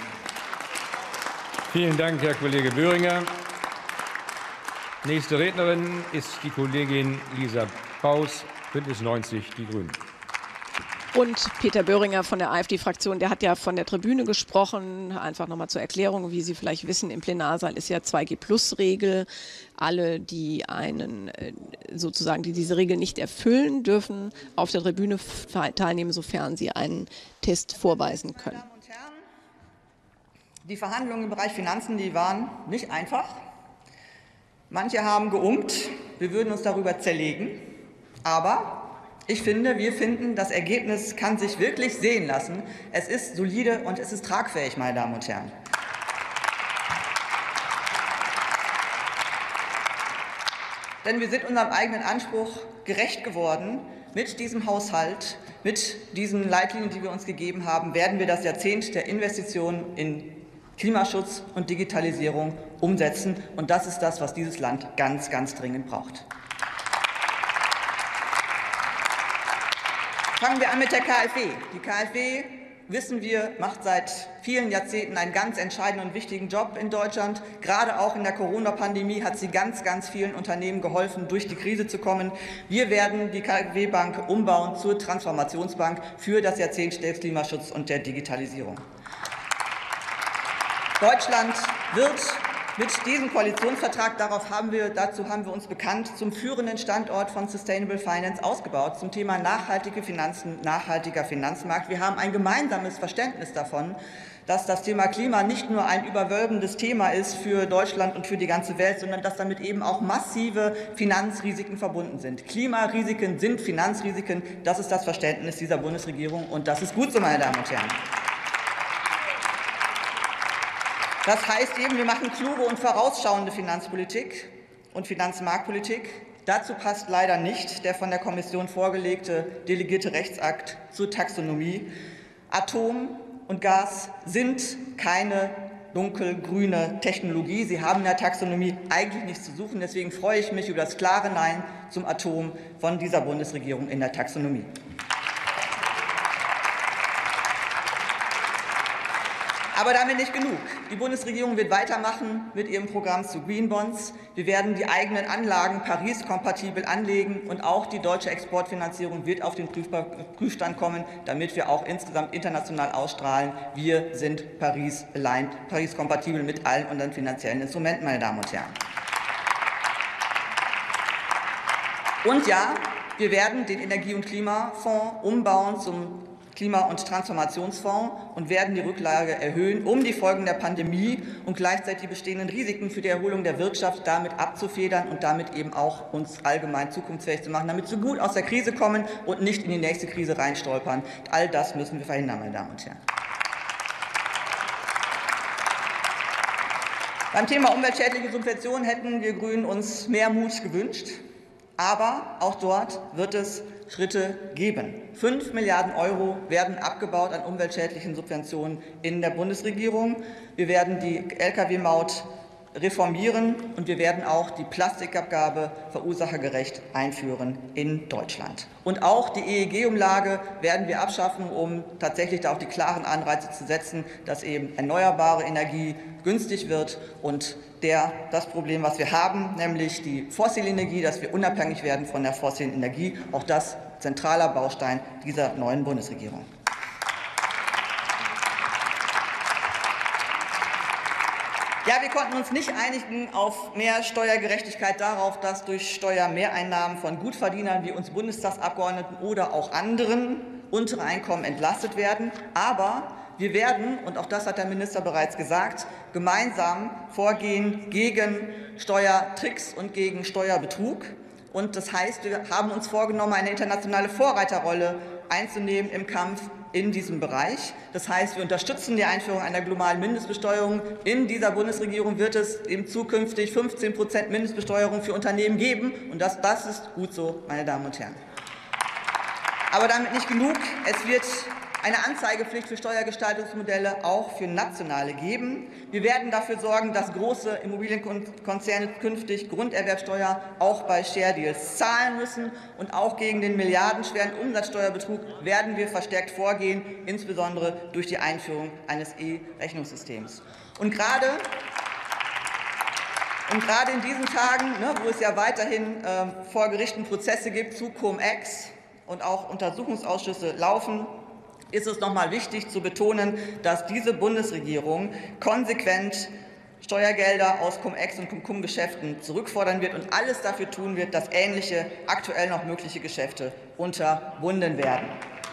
Vielen Dank, Herr Kollege Böhringer. Nächste Rednerin ist die Kollegin Lisa Paus, Bündnis neunzig, die Grünen. Und Peter Böhringer von der AfD-Fraktion, der hat ja von der Tribüne gesprochen. Einfach nochmal zur Erklärung, wie Sie vielleicht wissen, im Plenarsaal ist ja zwei G Plus Regel. Alle, die einen sozusagen, die diese Regel nicht erfüllen, dürfen auf der Tribüne teilnehmen, sofern sie einen Test vorweisen können. Meine Damen und Herren, die Verhandlungen im Bereich Finanzen, die waren nicht einfach. Manche haben geunkt, wir würden uns darüber zerlegen, aber ich finde, wir finden, das Ergebnis kann sich wirklich sehen lassen. Es ist solide und es ist tragfähig, meine Damen und Herren. Denn wir sind unserem eigenen Anspruch gerecht geworden. Mit diesem Haushalt, mit diesen Leitlinien, die wir uns gegeben haben, werden wir das Jahrzehnt der Investitionen in Klimaschutz und Digitalisierung umsetzen. Und das ist das, was dieses Land ganz, ganz dringend braucht. Fangen wir an mit der K f W. Die K f W, wissen wir, macht seit vielen Jahrzehnten einen ganz entscheidenden und wichtigen Job in Deutschland. Gerade auch in der Corona-Pandemie hat sie ganz, ganz vielen Unternehmen geholfen, durch die Krise zu kommen. Wir werden die K f W-Bank umbauen zur Transformationsbank für das Jahrzehnt des Klimaschutzes und der Digitalisierung. Deutschland wird mit diesem Koalitionsvertrag, darauf haben wir, dazu haben wir uns bekannt, zum führenden Standort von Sustainable Finance ausgebaut, zum Thema nachhaltige Finanzen, nachhaltiger Finanzmarkt. Wir haben ein gemeinsames Verständnis davon, dass das Thema Klima nicht nur ein überwölbendes Thema ist für Deutschland und für die ganze Welt, sondern dass damit eben auch massive Finanzrisiken verbunden sind. Klimarisiken sind Finanzrisiken. Das ist das Verständnis dieser Bundesregierung, und das ist gut so, meine Damen und Herren. Das heißt eben, wir machen kluge und vorausschauende Finanzpolitik und Finanzmarktpolitik. Dazu passt leider nicht der von der Kommission vorgelegte delegierte Rechtsakt zur Taxonomie. Atom und Gas sind keine dunkelgrüne Technologie. Sie haben in der Taxonomie eigentlich nichts zu suchen. Deswegen freue ich mich über das klare Nein zum Atom von dieser Bundesregierung in der Taxonomie. Aber damit nicht genug. Die Bundesregierung wird weitermachen mit ihrem Programm zu Green Bonds. Wir werden die eigenen Anlagen Paris-kompatibel anlegen, und auch die deutsche Exportfinanzierung wird auf den Prüfstand kommen, damit wir auch insgesamt international ausstrahlen. Wir sind Paris-aligned, Paris-kompatibel mit allen unseren finanziellen Instrumenten, meine Damen und Herren. Und ja, wir werden den Energie- und Klimafonds umbauen zum Klima- und Transformationsfonds und werden die Rücklage erhöhen, um die Folgen der Pandemie und gleichzeitig die bestehenden Risiken für die Erholung der Wirtschaft damit abzufedern und damit eben auch uns allgemein zukunftsfähig zu machen, damit wir gut aus der Krise kommen und nicht in die nächste Krise reinstolpern. All das müssen wir verhindern, meine Damen und Herren. Beim Thema umweltschädliche Subventionen hätten wir Grünen uns mehr Mut gewünscht. Aber auch dort wird es Schritte geben. Fünf Milliarden Euro werden abgebaut an umweltschädlichen Subventionen in der Bundesregierung. Wir werden die L K W-Maut reformieren, und wir werden auch die Plastikabgabe verursachergerecht einführen in Deutschland. Und auch die E E G-Umlage werden wir abschaffen, um tatsächlich da auch die klaren Anreize zu setzen, dass eben erneuerbare Energie günstig wird und der, das Problem, was wir haben, nämlich die fossile Energie, dass wir unabhängig werden von der fossilen Energie, auch das zentraler Baustein dieser neuen Bundesregierung. Ja, wir konnten uns nicht einigen auf mehr Steuergerechtigkeit darauf, dass durch Steuermehreinnahmen von Gutverdienern wie uns Bundestagsabgeordneten oder auch anderen untere Einkommen entlastet werden. Aber wir werden, und auch das hat der Minister bereits gesagt, gemeinsam vorgehen gegen Steuertricks und gegen Steuerbetrug. Und das heißt, wir haben uns vorgenommen, eine internationale Vorreiterrolle einzunehmen im Kampf in diesem Bereich. Das heißt, wir unterstützen die Einführung einer globalen Mindestbesteuerung. In dieser Bundesregierung wird es eben zukünftig fünfzehn Prozent Mindestbesteuerung für Unternehmen geben. Und das, das ist gut so, meine Damen und Herren. Aber damit nicht genug. Es wird eine Anzeigepflicht für Steuergestaltungsmodelle auch für nationale geben. Wir werden dafür sorgen, dass große Immobilienkonzerne künftig Grunderwerbsteuer auch bei Share Deals zahlen müssen. Und auch gegen den milliardenschweren Umsatzsteuerbetrug werden wir verstärkt vorgehen, insbesondere durch die Einführung eines E-Rechnungssystems. Und gerade Und gerade in diesen Tagen, ne, wo es ja weiterhin äh, vor Gerichten Prozesse gibt zu Cum-Ex und auch Untersuchungsausschüsse laufen, ist es noch einmal wichtig zu betonen, dass diese Bundesregierung konsequent Steuergelder aus Cum-Ex und Cum-Cum-Geschäften zurückfordern wird und alles dafür tun wird, dass ähnliche aktuell noch mögliche Geschäfte unterbunden werden.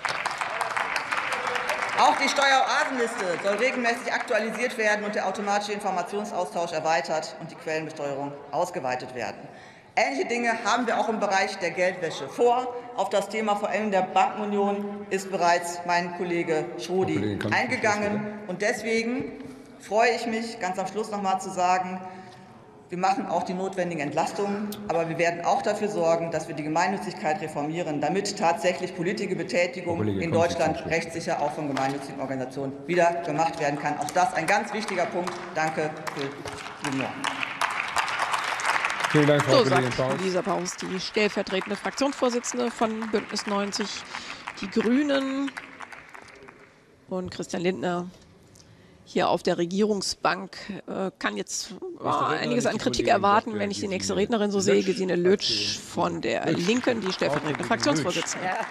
Auch die Steueroasenliste soll regelmäßig aktualisiert werden und der automatische Informationsaustausch erweitert und die Quellenbesteuerung ausgeweitet werden. Ähnliche Dinge haben wir auch im Bereich der Geldwäsche vor. Auf das Thema vor allem der Bankenunion ist bereits mein Kollege Schrodi eingegangen. Und deswegen freue ich mich, ganz am Schluss noch einmal zu sagen, wir machen auch die notwendigen Entlastungen, aber wir werden auch dafür sorgen, dass wir die Gemeinnützigkeit reformieren, damit tatsächlich politische Betätigung in Deutschland rechtssicher auch von gemeinnützigen Organisationen wieder gemacht werden kann. Auch das ein ganz wichtiger Punkt. Danke für die Mühe. Vielen Dank, Frau so Kollegin sagt Paus. Lisa Paus, die stellvertretende Fraktionsvorsitzende von Bündnis neunzig, die Grünen, und Christian Lindner hier auf der Regierungsbank äh, kann jetzt äh, einiges an Kritik erwarten, wenn ich die nächste Rednerin so sehe, Gesine Lötsch von der Linken, die stellvertretende Fraktionsvorsitzende. Ja.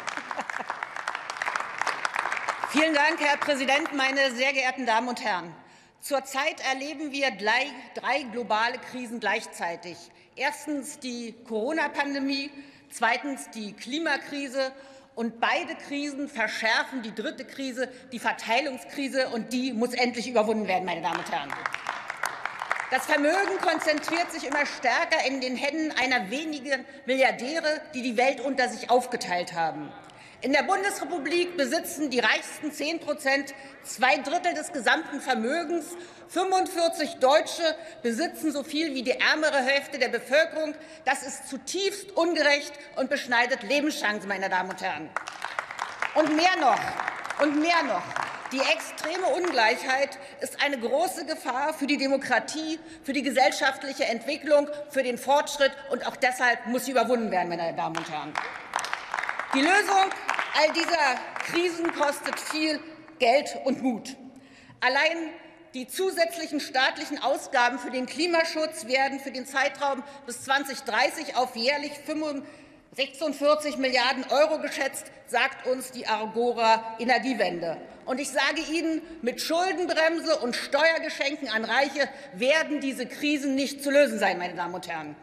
Vielen Dank, Herr Präsident, meine sehr geehrten Damen und Herren. Zurzeit erleben wir drei, drei globale Krisen gleichzeitig. Erstens die Corona-Pandemie, zweitens die Klimakrise. Und beide Krisen verschärfen die dritte Krise, die Verteilungskrise, und die muss endlich überwunden werden, meine Damen und Herren. Das Vermögen konzentriert sich immer stärker in den Händen einer wenigen Milliardäre, die die Welt unter sich aufgeteilt haben. In der Bundesrepublik besitzen die reichsten zehn Prozent zwei Drittel des gesamten Vermögens. fünfundvierzig Deutsche besitzen so viel wie die ärmere Hälfte der Bevölkerung. Das ist zutiefst ungerecht und beschneidet Lebenschancen, meine Damen und Herren. Und mehr noch, und mehr noch. Die extreme Ungleichheit ist eine große Gefahr für die Demokratie, für die gesellschaftliche Entwicklung, für den Fortschritt. Und auch deshalb muss sie überwunden werden, meine Damen und Herren. Die Lösung all dieser Krisen kostet viel Geld und Mut. Allein die zusätzlichen staatlichen Ausgaben für den Klimaschutz werden für den Zeitraum bis zweitausenddreißig auf jährlich sechsundvierzig Milliarden Euro geschätzt, sagt uns die Agora Energiewende. Und ich sage Ihnen, mit Schuldenbremse und Steuergeschenken an Reiche werden diese Krisen nicht zu lösen sein, meine Damen und Herren.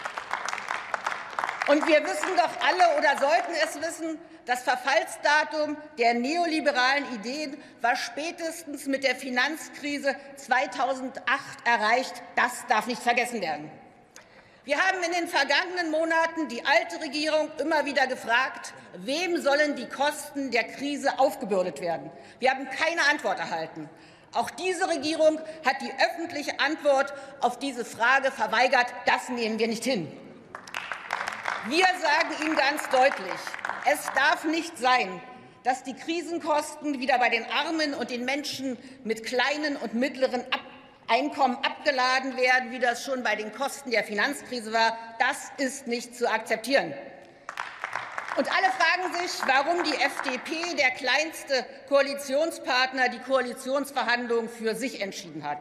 Und wir wissen doch alle oder sollten es wissen, das Verfallsdatum der neoliberalen Ideen war spätestens mit der Finanzkrise zweitausendacht erreicht. Das darf nicht vergessen werden. Wir haben in den vergangenen Monaten die alte Regierung immer wieder gefragt, wem sollen die Kosten der Krise aufgebürdet werden? Wir haben keine Antwort erhalten. Auch diese Regierung hat die öffentliche Antwort auf diese Frage verweigert. Das nehmen wir nicht hin. Wir sagen Ihnen ganz deutlich, es darf nicht sein, dass die Krisenkosten wieder bei den Armen und den Menschen mit kleinen und mittleren Einkommen abgeladen werden, wie das schon bei den Kosten der Finanzkrise war. Das ist nicht zu akzeptieren. Und alle fragen sich, warum die F D P, der kleinste Koalitionspartner, die Koalitionsverhandlungen für sich entschieden hat.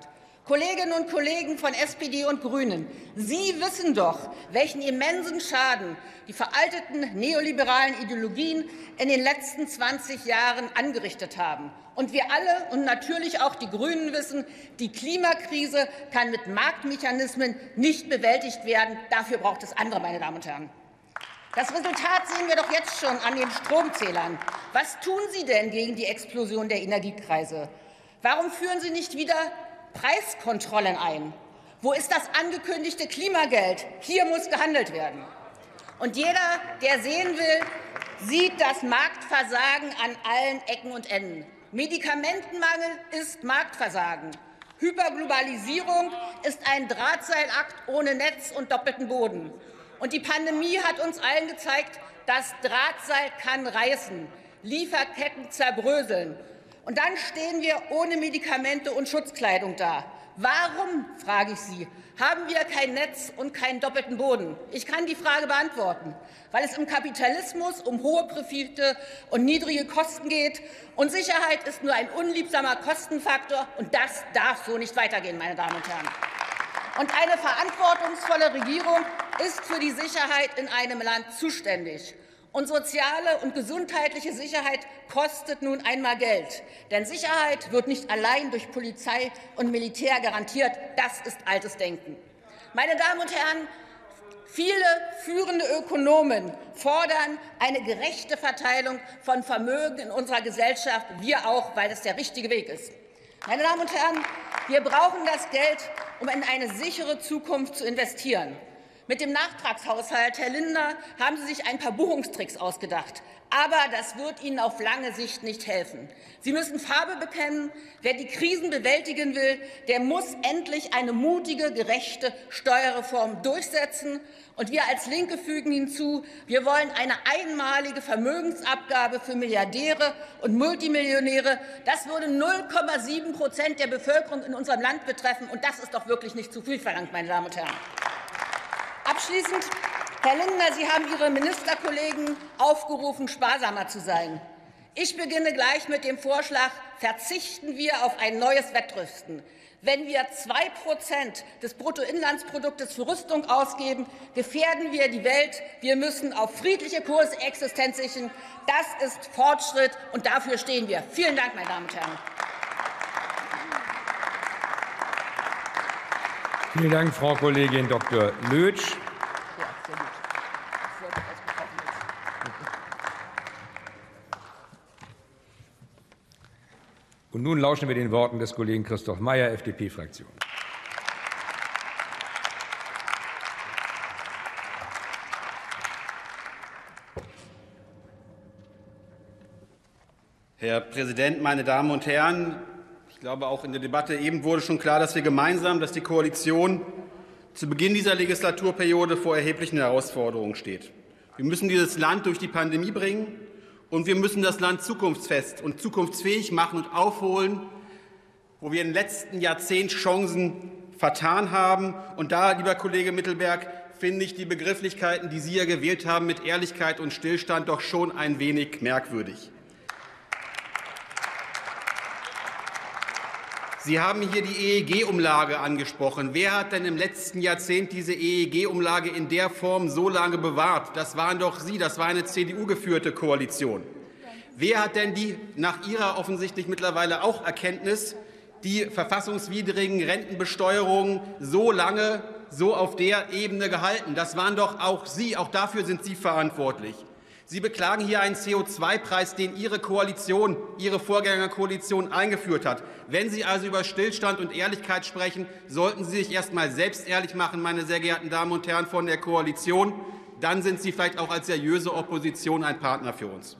Kolleginnen und Kollegen von S P D und Grünen, Sie wissen doch, welchen immensen Schaden die veralteten neoliberalen Ideologien in den letzten zwanzig Jahren angerichtet haben. Und wir alle und natürlich auch die Grünen wissen, die Klimakrise kann mit Marktmechanismen nicht bewältigt werden. Dafür braucht es andere, meine Damen und Herren. Das Resultat sehen wir doch jetzt schon an den Stromzählern. Was tun Sie denn gegen die Explosion der Energiepreise? Warum führen Sie nicht wieder Preiskontrollen ein? Wo ist das angekündigte Klimageld? Hier muss gehandelt werden. Und jeder, der sehen will, sieht das Marktversagen an allen Ecken und Enden. Medikamentenmangel ist Marktversagen. Hyperglobalisierung ist ein Drahtseilakt ohne Netz und doppelten Boden. Und die Pandemie hat uns allen gezeigt, das Drahtseil kann reißen, Lieferketten zerbröseln. Und dann stehen wir ohne Medikamente und Schutzkleidung da. Warum, frage ich Sie, haben wir kein Netz und keinen doppelten Boden? Ich kann die Frage beantworten. Weil es im Kapitalismus um hohe Profite und niedrige Kosten geht. Und Sicherheit ist nur ein unliebsamer Kostenfaktor. Und das darf so nicht weitergehen, meine Damen und Herren. Und eine verantwortungsvolle Regierung ist für die Sicherheit in einem Land zuständig. Und soziale und gesundheitliche Sicherheit kostet nun einmal Geld. Denn Sicherheit wird nicht allein durch Polizei und Militär garantiert. Das ist altes Denken. Meine Damen und Herren, viele führende Ökonomen fordern eine gerechte Verteilung von Vermögen in unserer Gesellschaft. Wir auch, weil es der richtige Weg ist. Meine Damen und Herren, wir brauchen das Geld, um in eine sichere Zukunft zu investieren. Mit dem Nachtragshaushalt, Herr Lindner, haben Sie sich ein paar Buchungstricks ausgedacht. Aber das wird Ihnen auf lange Sicht nicht helfen. Sie müssen Farbe bekennen. Wer die Krisen bewältigen will, der muss endlich eine mutige, gerechte Steuerreform durchsetzen. Und wir als Linke fügen hinzu, wir wollen eine einmalige Vermögensabgabe für Milliardäre und Multimillionäre. Das würde null Komma sieben Prozent der Bevölkerung in unserem Land betreffen. Und das ist doch wirklich nicht zu viel verlangt, meine Damen und Herren. Abschließend, Herr Lindner, Sie haben Ihre Ministerkollegen aufgerufen, sparsamer zu sein. Ich beginne gleich mit dem Vorschlag, verzichten wir auf ein neues Wettrüsten. Wenn wir zwei Prozent des Bruttoinlandsproduktes für Rüstung ausgeben, gefährden wir die Welt. Wir müssen auf friedliche Koexistenz sichern. Das ist Fortschritt, und dafür stehen wir. Vielen Dank, meine Damen und Herren. Vielen Dank, Frau Kollegin Doktor Lötsch. Und nun lauschen wir den Worten des Kollegen Christoph Mayer, F D P-Fraktion. Herr Präsident, meine Damen und Herren! Ich glaube, auch in der Debatte eben wurde schon klar, dass wir gemeinsam, dass die Koalition zu Beginn dieser Legislaturperiode vor erheblichen Herausforderungen steht. Wir müssen dieses Land durch die Pandemie bringen, und wir müssen das Land zukunftsfest und zukunftsfähig machen und aufholen, wo wir im letzten Jahrzehnt Chancen vertan haben. Und da, lieber Kollege Mittelberg, finde ich die Begrifflichkeiten, die Sie hier gewählt haben, mit Ehrlichkeit und Stillstand doch schon ein wenig merkwürdig. Sie haben hier die E E G-Umlage angesprochen. Wer hat denn im letzten Jahrzehnt diese E E G-Umlage in der Form so lange bewahrt? Das waren doch Sie, das war eine C D U-geführte Koalition. Wer hat denn die nach Ihrer offensichtlich mittlerweile auch Erkenntnis die verfassungswidrigen Rentenbesteuerungen so lange so auf der Ebene gehalten? Das waren doch auch Sie, auch dafür sind Sie verantwortlich. Sie beklagen hier einen C O zwei Preis, den Ihre Koalition, Ihre Vorgängerkoalition eingeführt hat. Wenn Sie also über Stillstand und Ehrlichkeit sprechen, sollten Sie sich erst einmal selbst ehrlich machen, meine sehr geehrten Damen und Herren von der Koalition. Dann sind Sie vielleicht auch als seriöse Opposition ein Partner für uns.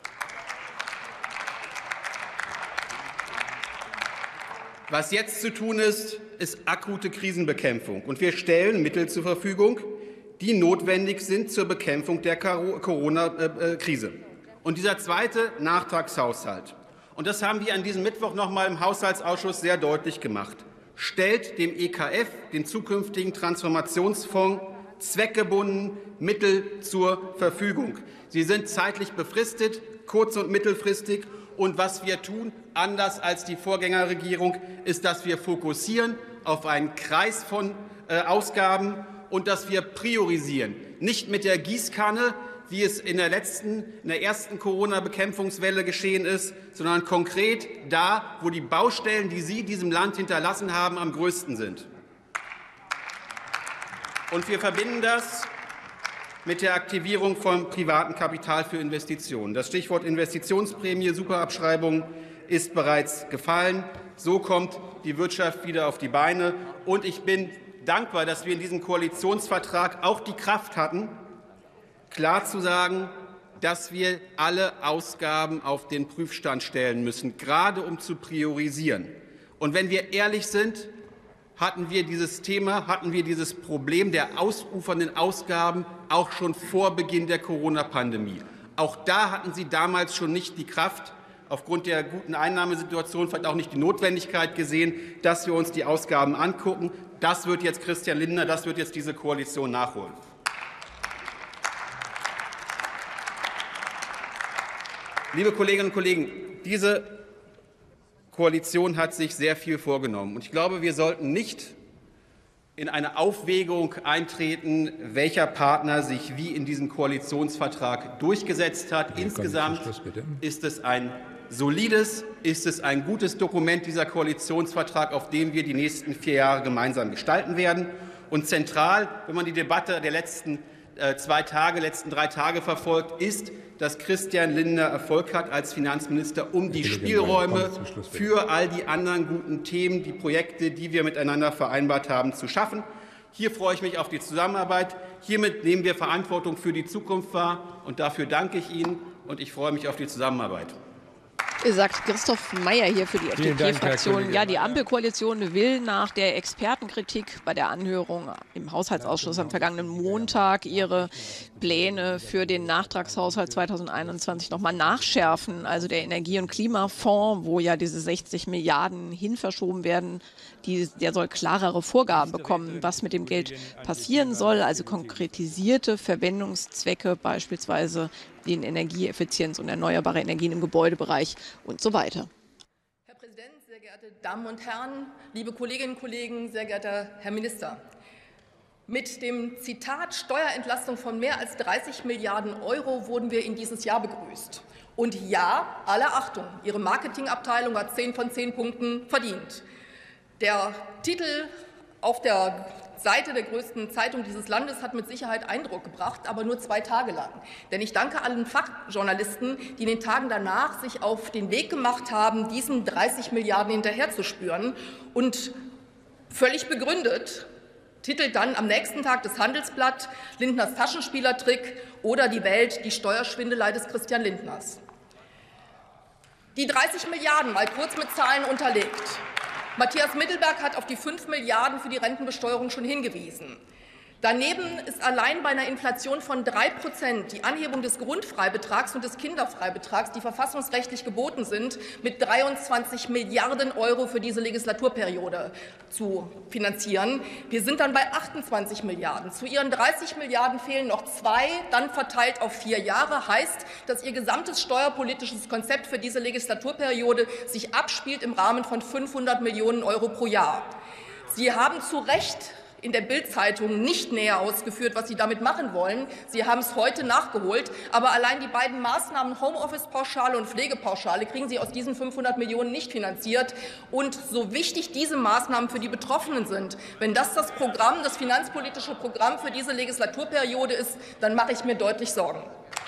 Was jetzt zu tun ist, ist akute Krisenbekämpfung. Und wir stellen Mittel zur Verfügung, die notwendig sind zur Bekämpfung der Corona-Krise. Und dieser zweite Nachtragshaushalt, und das haben wir an diesem Mittwoch noch einmal im Haushaltsausschuss sehr deutlich gemacht, stellt dem E K F, dem zukünftigen Transformationsfonds, zweckgebunden Mittel zur Verfügung. Sie sind zeitlich befristet, kurz- und mittelfristig. Und was wir tun, anders als die Vorgängerregierung, ist, dass wir fokussieren auf einen Kreis von äh, Ausgaben und dass wir priorisieren. Nicht mit der Gießkanne, wie es in der letzten, in der ersten Corona-Bekämpfungswelle geschehen ist, sondern konkret da, wo die Baustellen, die Sie diesem Land hinterlassen haben, am größten sind. Und wir verbinden das mit der Aktivierung von privatem Kapital für Investitionen. Das Stichwort Investitionsprämie, Superabschreibung ist bereits gefallen. So kommt die Wirtschaft wieder auf die Beine. Und ich bin dankbar, dass wir in diesem Koalitionsvertrag auch die Kraft hatten, klar zu sagen, dass wir alle Ausgaben auf den Prüfstand stellen müssen, gerade um zu priorisieren. Und wenn wir ehrlich sind, hatten wir dieses Thema, hatten wir dieses Problem der ausufernden Ausgaben auch schon vor Beginn der Corona-Pandemie. Auch da hatten Sie damals schon nicht die Kraft, aufgrund der guten Einnahmesituation vielleicht auch nicht die Notwendigkeit gesehen, dass wir uns die Ausgaben angucken. Das wird jetzt Christian Lindner, das wird jetzt diese Koalition nachholen. Liebe Kolleginnen und Kollegen, diese Koalition hat sich sehr viel vorgenommen. Und ich glaube, wir sollten nicht in eine Aufwägung eintreten, welcher Partner sich wie in diesem Koalitionsvertrag durchgesetzt hat. Insgesamt ist es ein solides, ist es ein gutes Dokument, dieser Koalitionsvertrag, auf dem wir die nächsten vier Jahre gemeinsam gestalten werden. Und zentral, wenn man die Debatte der letzten äh, zwei Tage, letzten drei Tage verfolgt, ist, dass Christian Lindner Erfolg hat als Finanzminister, um die Spielräume für all die anderen guten Themen, die Projekte, die wir miteinander vereinbart haben, zu schaffen. Hier freue ich mich auf die Zusammenarbeit. Hiermit nehmen wir Verantwortung für die Zukunft wahr. Und dafür danke ich Ihnen, und ich freue mich auf die Zusammenarbeit. Sagt Christoph Mayer hier für die F D P-Fraktion. Ja, die Ampelkoalition will nach der Expertenkritik bei der Anhörung im Haushaltsausschuss am vergangenen Montag ihre Pläne für den Nachtragshaushalt zweitausendeinundzwanzig noch mal nachschärfen. Also der Energie- und Klimafonds, wo ja diese sechzig Milliarden hin verschoben werden, die, der soll klarere Vorgaben bekommen, was mit dem Geld passieren soll. Also konkretisierte Verwendungszwecke, beispielsweise in Energieeffizienz und erneuerbare Energien im Gebäudebereich und so weiter. Herr Präsident, sehr geehrte Damen und Herren, liebe Kolleginnen und Kollegen, sehr geehrter Herr Minister! Mit dem Zitat Steuerentlastung von mehr als dreißig Milliarden Euro wurden wir in dieses Jahr begrüßt. Und ja, alle Achtung, Ihre Marketingabteilung hat zehn von zehn Punkten verdient. Der Titel auf der Seite der größten Zeitung dieses Landes hat mit Sicherheit Eindruck gebracht, aber nur zwei Tage lang. Denn ich danke allen Fachjournalisten, die in den Tagen danach sich auf den Weg gemacht haben, diesen dreißig Milliarden hinterherzuspüren und völlig begründet titelt dann am nächsten Tag das Handelsblatt Lindners Taschenspielertrick oder die Welt die Steuerschwindelei des Christian Lindners. Die dreißig Milliarden mal kurz mit Zahlen unterlegt. Matthias Mittelberg hat auf die fünf Milliarden für die Rentenbesteuerung schon hingewiesen. Daneben ist allein bei einer Inflation von drei Prozent die Anhebung des Grundfreibetrags und des Kinderfreibetrags, die verfassungsrechtlich geboten sind, mit dreiundzwanzig Milliarden Euro für diese Legislaturperiode zu finanzieren. Wir sind dann bei achtundzwanzig Milliarden. Zu Ihren dreißig Milliarden fehlen noch zwei, dann verteilt auf vier Jahre. Heißt, dass Ihr gesamtes steuerpolitisches Konzept für diese Legislaturperiode sich abspielt im Rahmen von fünfhundert Millionen Euro pro Jahr. Sie haben zu Recht in der Bild-Zeitung nicht näher ausgeführt, was Sie damit machen wollen. Sie haben es heute nachgeholt. Aber allein die beiden Maßnahmen Homeoffice-Pauschale und Pflegepauschale kriegen Sie aus diesen fünfhundert Millionen nicht finanziert. Und so wichtig diese Maßnahmen für die Betroffenen sind, wenn das das Programm, das finanzpolitische Programm für diese Legislaturperiode ist, dann mache ich mir deutlich Sorgen.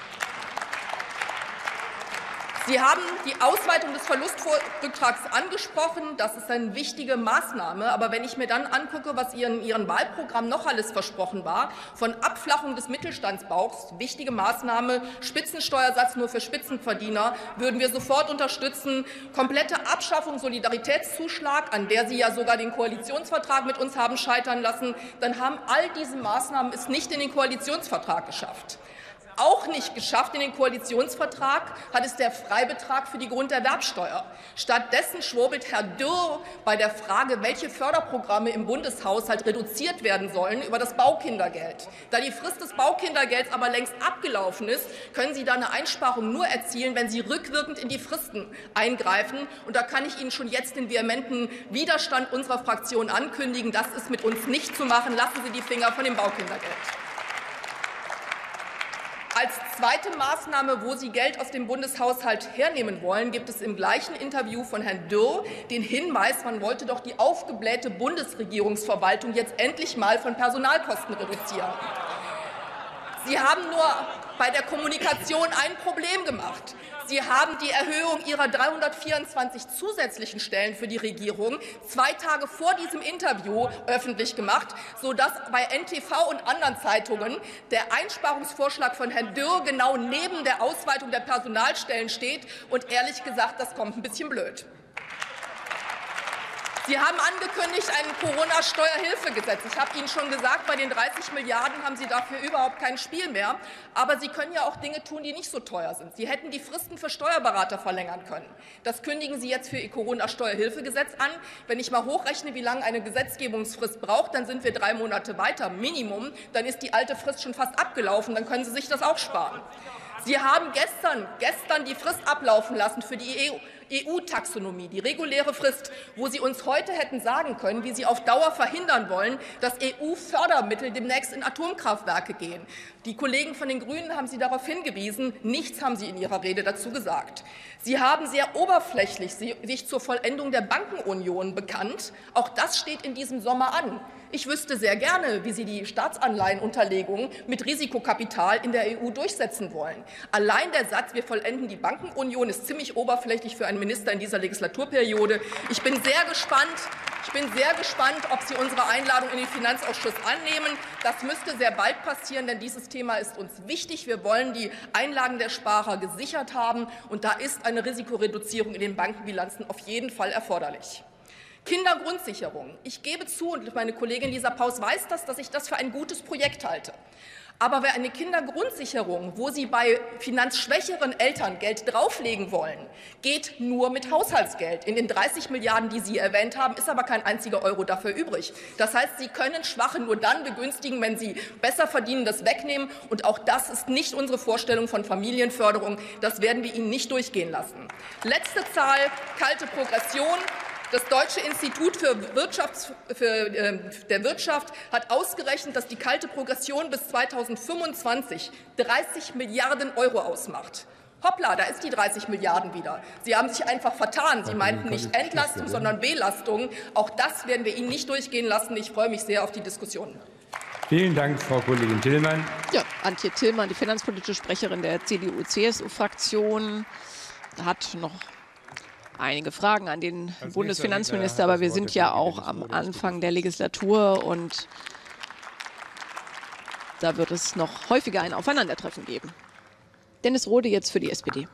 Sie haben die Ausweitung des Verlustrücktrags angesprochen. Das ist eine wichtige Maßnahme. Aber wenn ich mir dann angucke, was in Ihrem Wahlprogramm noch alles versprochen war, von Abflachung des Mittelstandsbauchs, wichtige Maßnahme, Spitzensteuersatz nur für Spitzenverdiener, würden wir sofort unterstützen. Komplette Abschaffung Solidaritätszuschlag, an der Sie ja sogar den Koalitionsvertrag mit uns haben scheitern lassen, dann haben all diese Maßnahmen es nicht in den Koalitionsvertrag geschafft. Auch nicht geschafft in den Koalitionsvertrag hat es der Freibetrag für die Grunderwerbsteuer. Stattdessen schwurbelt Herr Dürr bei der Frage, welche Förderprogramme im Bundeshaushalt reduziert werden sollen, über das Baukindergeld. Da die Frist des Baukindergelds aber längst abgelaufen ist, können Sie da eine Einsparung nur erzielen, wenn Sie rückwirkend in die Fristen eingreifen. Und da kann ich Ihnen schon jetzt den vehementen Widerstand unserer Fraktion ankündigen. Das ist mit uns nicht zu machen. Lassen Sie die Finger von dem Baukindergeld. Als zweite Maßnahme, wo Sie Geld aus dem Bundeshaushalt hernehmen wollen, gibt es im gleichen Interview von Herrn Dürr den Hinweis, man wollte doch die aufgeblähte Bundesregierungsverwaltung jetzt endlich mal von Personalkosten reduzieren. Sie haben nur bei der Kommunikation ein Problem gemacht. Sie haben die Erhöhung Ihrer dreihundertvierundzwanzig zusätzlichen Stellen für die Regierung zwei Tage vor diesem Interview öffentlich gemacht, sodass bei N T V und anderen Zeitungen der Einsparungsvorschlag von Herrn Dürr genau neben der Ausweitung der Personalstellen steht. Und ehrlich gesagt, das kommt ein bisschen blöd. Sie haben angekündigt ein Corona-Steuerhilfegesetz. Ich habe Ihnen schon gesagt, bei den dreißig Milliarden haben Sie dafür überhaupt kein Spiel mehr. Aber Sie können ja auch Dinge tun, die nicht so teuer sind. Sie hätten die Fristen für Steuerberater verlängern können. Das kündigen Sie jetzt für Ihr Corona-Steuerhilfegesetz an. Wenn ich mal hochrechne, wie lange eine Gesetzgebungsfrist braucht, dann sind wir drei Monate weiter, Minimum. Dann ist die alte Frist schon fast abgelaufen. Dann können Sie sich das auch sparen. Sie haben gestern, gestern die Frist ablaufen lassen für die E U-Taxonomie, die reguläre Frist, wo Sie uns heute hätten sagen können, wie Sie auf Dauer verhindern wollen, dass E U-Fördermittel demnächst in Atomkraftwerke gehen. Die Kollegen von den Grünen haben Sie darauf hingewiesen. Nichts haben Sie in Ihrer Rede dazu gesagt. Sie haben sehr oberflächlich sich zur Vollendung der Bankenunion bekannt. Auch das steht in diesem Sommer an. Ich wüsste sehr gerne, wie Sie die Staatsanleihenunterlegung mit Risikokapital in der E U durchsetzen wollen. Allein der Satz, wir vollenden die Bankenunion, ist ziemlich oberflächlich für einen Minister in dieser Legislaturperiode. Ich bin sehr gespannt, ich bin sehr gespannt, ob Sie unsere Einladung in den Finanzausschuss annehmen. Das müsste sehr bald passieren, denn dieses Thema ist uns wichtig. Wir wollen die Einlagen der Sparer gesichert haben, und da ist eine Risikoreduzierung in den Bankenbilanzen auf jeden Fall erforderlich. Kindergrundsicherung. Ich gebe zu, und meine Kollegin Lisa Paus weiß das, dass ich das für ein gutes Projekt halte. Aber wer eine Kindergrundsicherung, wo Sie bei finanzschwächeren Eltern Geld drauflegen wollen, geht nur mit Haushaltsgeld. In den dreißig Milliarden, die Sie erwähnt haben, ist aber kein einziger Euro dafür übrig. Das heißt, Sie können Schwache nur dann begünstigen, wenn Sie besser verdienen, das wegnehmen. Und auch das ist nicht unsere Vorstellung von Familienförderung. Das werden wir Ihnen nicht durchgehen lassen. Letzte Zahl, kalte Progression. Das Deutsche Institut für, Wirtschafts-, für äh, der Wirtschaft hat ausgerechnet, dass die kalte Progression bis zweitausendfünfundzwanzig dreißig Milliarden Euro ausmacht. Hoppla, da ist die dreißig Milliarden wieder. Sie haben sich einfach vertan. Sie meinten nicht Entlastung, sondern Belastung. Auch das werden wir Ihnen nicht durchgehen lassen. Ich freue mich sehr auf die Diskussion. Vielen Dank, Frau Kollegin Tillmann. Ja, Antje Tillmann, die finanzpolitische Sprecherin der C D U C S U-Fraktion, hat noch einige Fragen an den Als Bundesfinanzminister, aber wir sind ja auch am Anfang der Legislatur, und da wird es noch häufiger ein Aufeinandertreffen geben. Dennis Rohde jetzt für die S P D.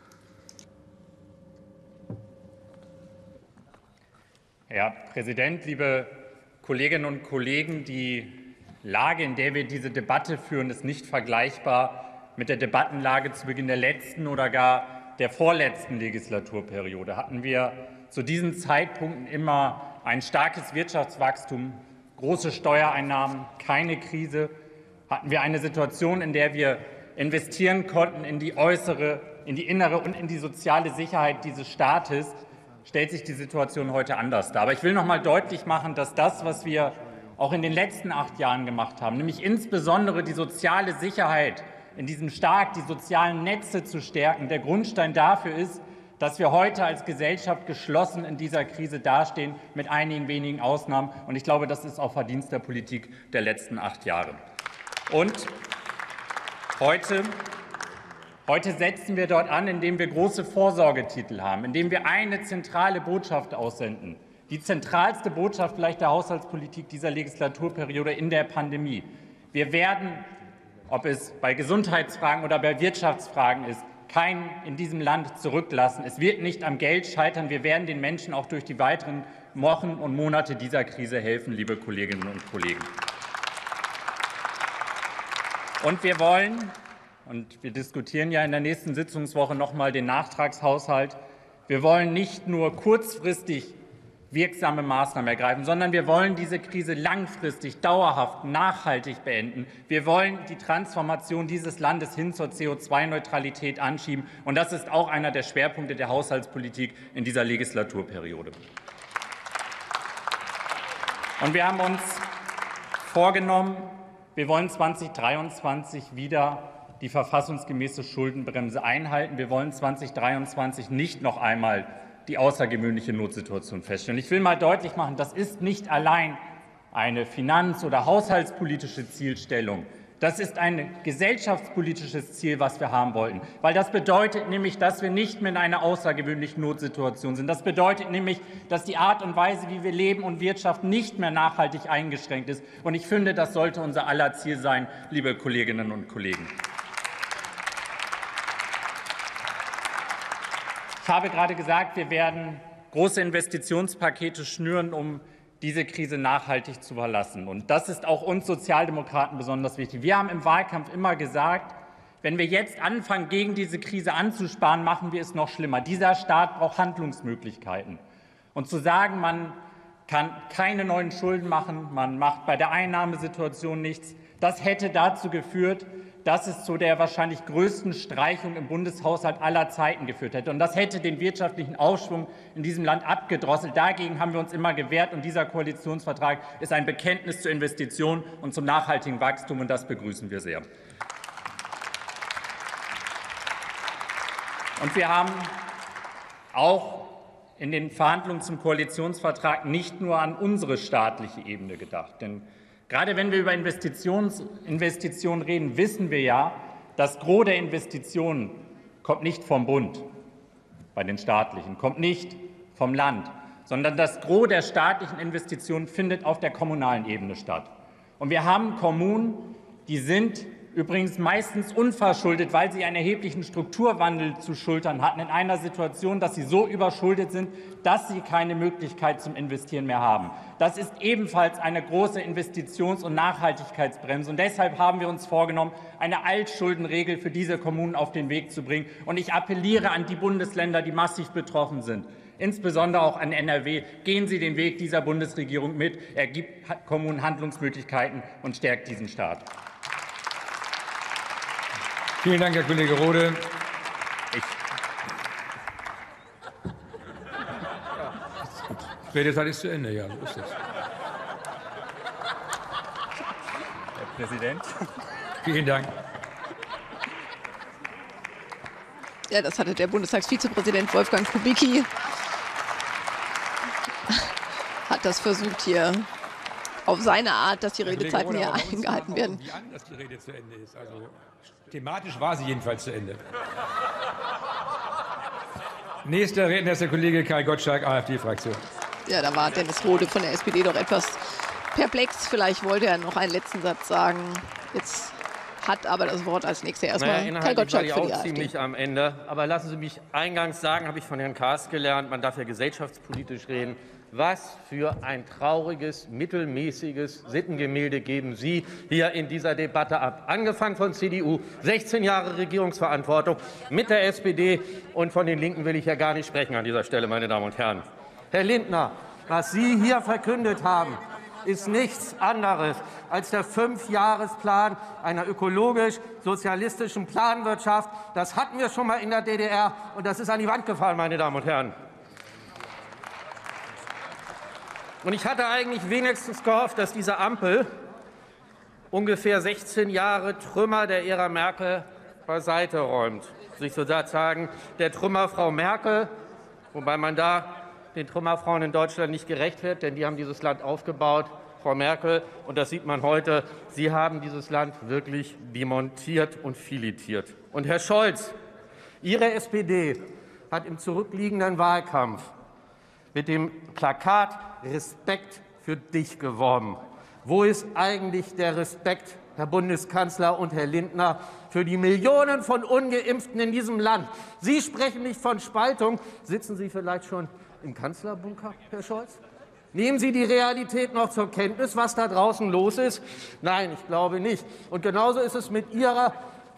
Herr Präsident, liebe Kolleginnen und Kollegen! Die Lage, in der wir diese Debatte führen, ist nicht vergleichbar mit der Debattenlage zu Beginn der letzten oder gar der vorletzten Legislaturperiode. Hatten wir zu diesen Zeitpunkten immer ein starkes Wirtschaftswachstum, große Steuereinnahmen, keine Krise, hatten wir eine Situation, in der wir investieren konnten in die äußere, in die innere und in die soziale Sicherheit dieses Staates, stellt sich die Situation heute anders dar. Aber ich will noch mal deutlich machen, dass das, was wir auch in den letzten acht Jahren gemacht haben, nämlich insbesondere die soziale Sicherheit in diesem Staat, die sozialen Netze zu stärken, der Grundstein dafür ist, dass wir heute als Gesellschaft geschlossen in dieser Krise dastehen, mit einigen wenigen Ausnahmen. Und ich glaube, das ist auch Verdienst der Politik der letzten acht Jahre. Und heute, heute setzen wir dort an, indem wir große Vorsorgetitel haben, indem wir eine zentrale Botschaft aussenden. Die zentralste Botschaft vielleicht der Haushaltspolitik dieser Legislaturperiode in der Pandemie. Wir werden, ob es bei Gesundheitsfragen oder bei Wirtschaftsfragen ist, keinen in diesem Land zurücklassen. Es wird nicht am Geld scheitern. Wir werden den Menschen auch durch die weiteren Wochen und Monate dieser Krise helfen, liebe Kolleginnen und Kollegen. Und wir wollen, Und wir diskutieren ja in der nächsten Sitzungswoche noch mal den Nachtragshaushalt. Wir wollen nicht nur kurzfristig wirksame Maßnahmen ergreifen, sondern wir wollen diese Krise langfristig, dauerhaft, nachhaltig beenden. Wir wollen die Transformation dieses Landes hin zur C O zwei Neutralität anschieben. Und das ist auch einer der Schwerpunkte der Haushaltspolitik in dieser Legislaturperiode. Und wir haben uns vorgenommen, wir wollen zweitausenddreiundzwanzig wieder die verfassungsgemäße Schuldenbremse einhalten. Wir wollen zweitausenddreiundzwanzig nicht noch einmal die außergewöhnliche Notsituation feststellen. Ich will mal deutlich machen, das ist nicht allein eine finanz- oder haushaltspolitische Zielstellung. Das ist ein gesellschaftspolitisches Ziel, was wir haben wollten. Weil das bedeutet nämlich, dass wir nicht mehr in einer außergewöhnlichen Notsituation sind. Das bedeutet nämlich, dass die Art und Weise, wie wir leben und Wirtschaft, nicht mehr nachhaltig eingeschränkt ist. Und ich finde, das sollte unser aller Ziel sein, liebe Kolleginnen und Kollegen. Ich habe gerade gesagt, wir werden große Investitionspakete schnüren, um diese Krise nachhaltig zu verlassen. Und das ist auch uns Sozialdemokraten besonders wichtig. Wir haben im Wahlkampf immer gesagt, wenn wir jetzt anfangen, gegen diese Krise anzusparen, machen wir es noch schlimmer. Dieser Staat braucht Handlungsmöglichkeiten. Und zu sagen, man kann keine neuen Schulden machen, man macht bei der Einnahmesituation nichts, das hätte dazu geführt, dass es zu der wahrscheinlich größten Streichung im Bundeshaushalt aller Zeiten geführt hätte. Und das hätte den wirtschaftlichen Aufschwung in diesem Land abgedrosselt. Dagegen haben wir uns immer gewehrt. Und dieser Koalitionsvertrag ist ein Bekenntnis zur Investition und zum nachhaltigen Wachstum. Und das begrüßen wir sehr. Und wir haben auch in den Verhandlungen zum Koalitionsvertrag nicht nur an unsere staatliche Ebene gedacht. Denn gerade wenn wir über Investitions, Investitionen reden, wissen wir ja, das Gros der Investitionen kommt nicht vom Bund bei den staatlichen, kommt nicht vom Land, sondern das Gros der staatlichen Investitionen findet auf der kommunalen Ebene statt. Und wir haben Kommunen, die sind übrigens meistens unverschuldet, weil sie einen erheblichen Strukturwandel zu schultern hatten, in einer Situation, dass sie so überschuldet sind, dass sie keine Möglichkeit zum Investieren mehr haben. Das ist ebenfalls eine große Investitions- und Nachhaltigkeitsbremse. Und deshalb haben wir uns vorgenommen, eine Altschuldenregel für diese Kommunen auf den Weg zu bringen. Und ich appelliere an die Bundesländer, die massiv betroffen sind, insbesondere auch an N R W. Gehen Sie den Weg dieser Bundesregierung mit. Er gibt Kommunen Handlungsmöglichkeiten und stärkt diesen Staat. Vielen Dank, Herr Kollege Rohde. Ich Die Redezeit ist zu Ende, ja, so ist es. Herr Präsident. Vielen Dank. Ja, das hatte der Bundestagsvizepräsident Wolfgang Kubicki. Hat das versucht hier auf seine Art, dass die Redezeiten hier eingehalten werden. Wie anders die Rede zu Ende ist. Also thematisch war sie jedenfalls zu Ende. Nächster Redner ist der Kollege Kai Gottschalk, AfD-Fraktion. Ja, da war Dennis Rohde von der S P D doch etwas perplex. Vielleicht wollte er noch einen letzten Satz sagen. Jetzt hat aber das Wort als nächster erstmal naja, Kai Gottschalk war für die auch AfD. Ziemlich am Ende. Aber lassen Sie mich eingangs sagen, habe ich von Herrn Kahrs gelernt, man darf ja gesellschaftspolitisch reden. Was für ein trauriges, mittelmäßiges Sittengemälde geben Sie hier in dieser Debatte ab? Angefangen von C D U, sechzehn Jahre Regierungsverantwortung mit der S P D, und von den Linken will ich ja gar nicht sprechen an dieser Stelle, meine Damen und Herren. Herr Lindner, was Sie hier verkündet haben, ist nichts anderes als der Fünfjahresplan einer ökologisch-sozialistischen Planwirtschaft. Das hatten wir schon mal in der D D R, und das ist an die Wand gefallen, meine Damen und Herren. Und ich hatte eigentlich wenigstens gehofft, dass diese Ampel ungefähr sechzehn Jahre Trümmer der Ära Merkel beiseite räumt. Sich sozusagen der Trümmerfrau Merkel, wobei man da den Trümmerfrauen in Deutschland nicht gerecht wird, denn die haben dieses Land aufgebaut. Frau Merkel, und das sieht man heute, Sie haben dieses Land wirklich demontiert und filetiert. Und Herr Scholz, Ihre S P D hat im zurückliegenden Wahlkampf mit dem Plakat Respekt für dich geworben. Wo ist eigentlich der Respekt, Herr Bundeskanzler und Herr Lindner, für die Millionen von Ungeimpften in diesem Land? Sie sprechen nicht von Spaltung. Sitzen Sie vielleicht schon im Kanzlerbunker, Herr Scholz? Nehmen Sie die Realität noch zur Kenntnis, was da draußen los ist? Nein, ich glaube nicht. Und genauso ist es mit Ihrer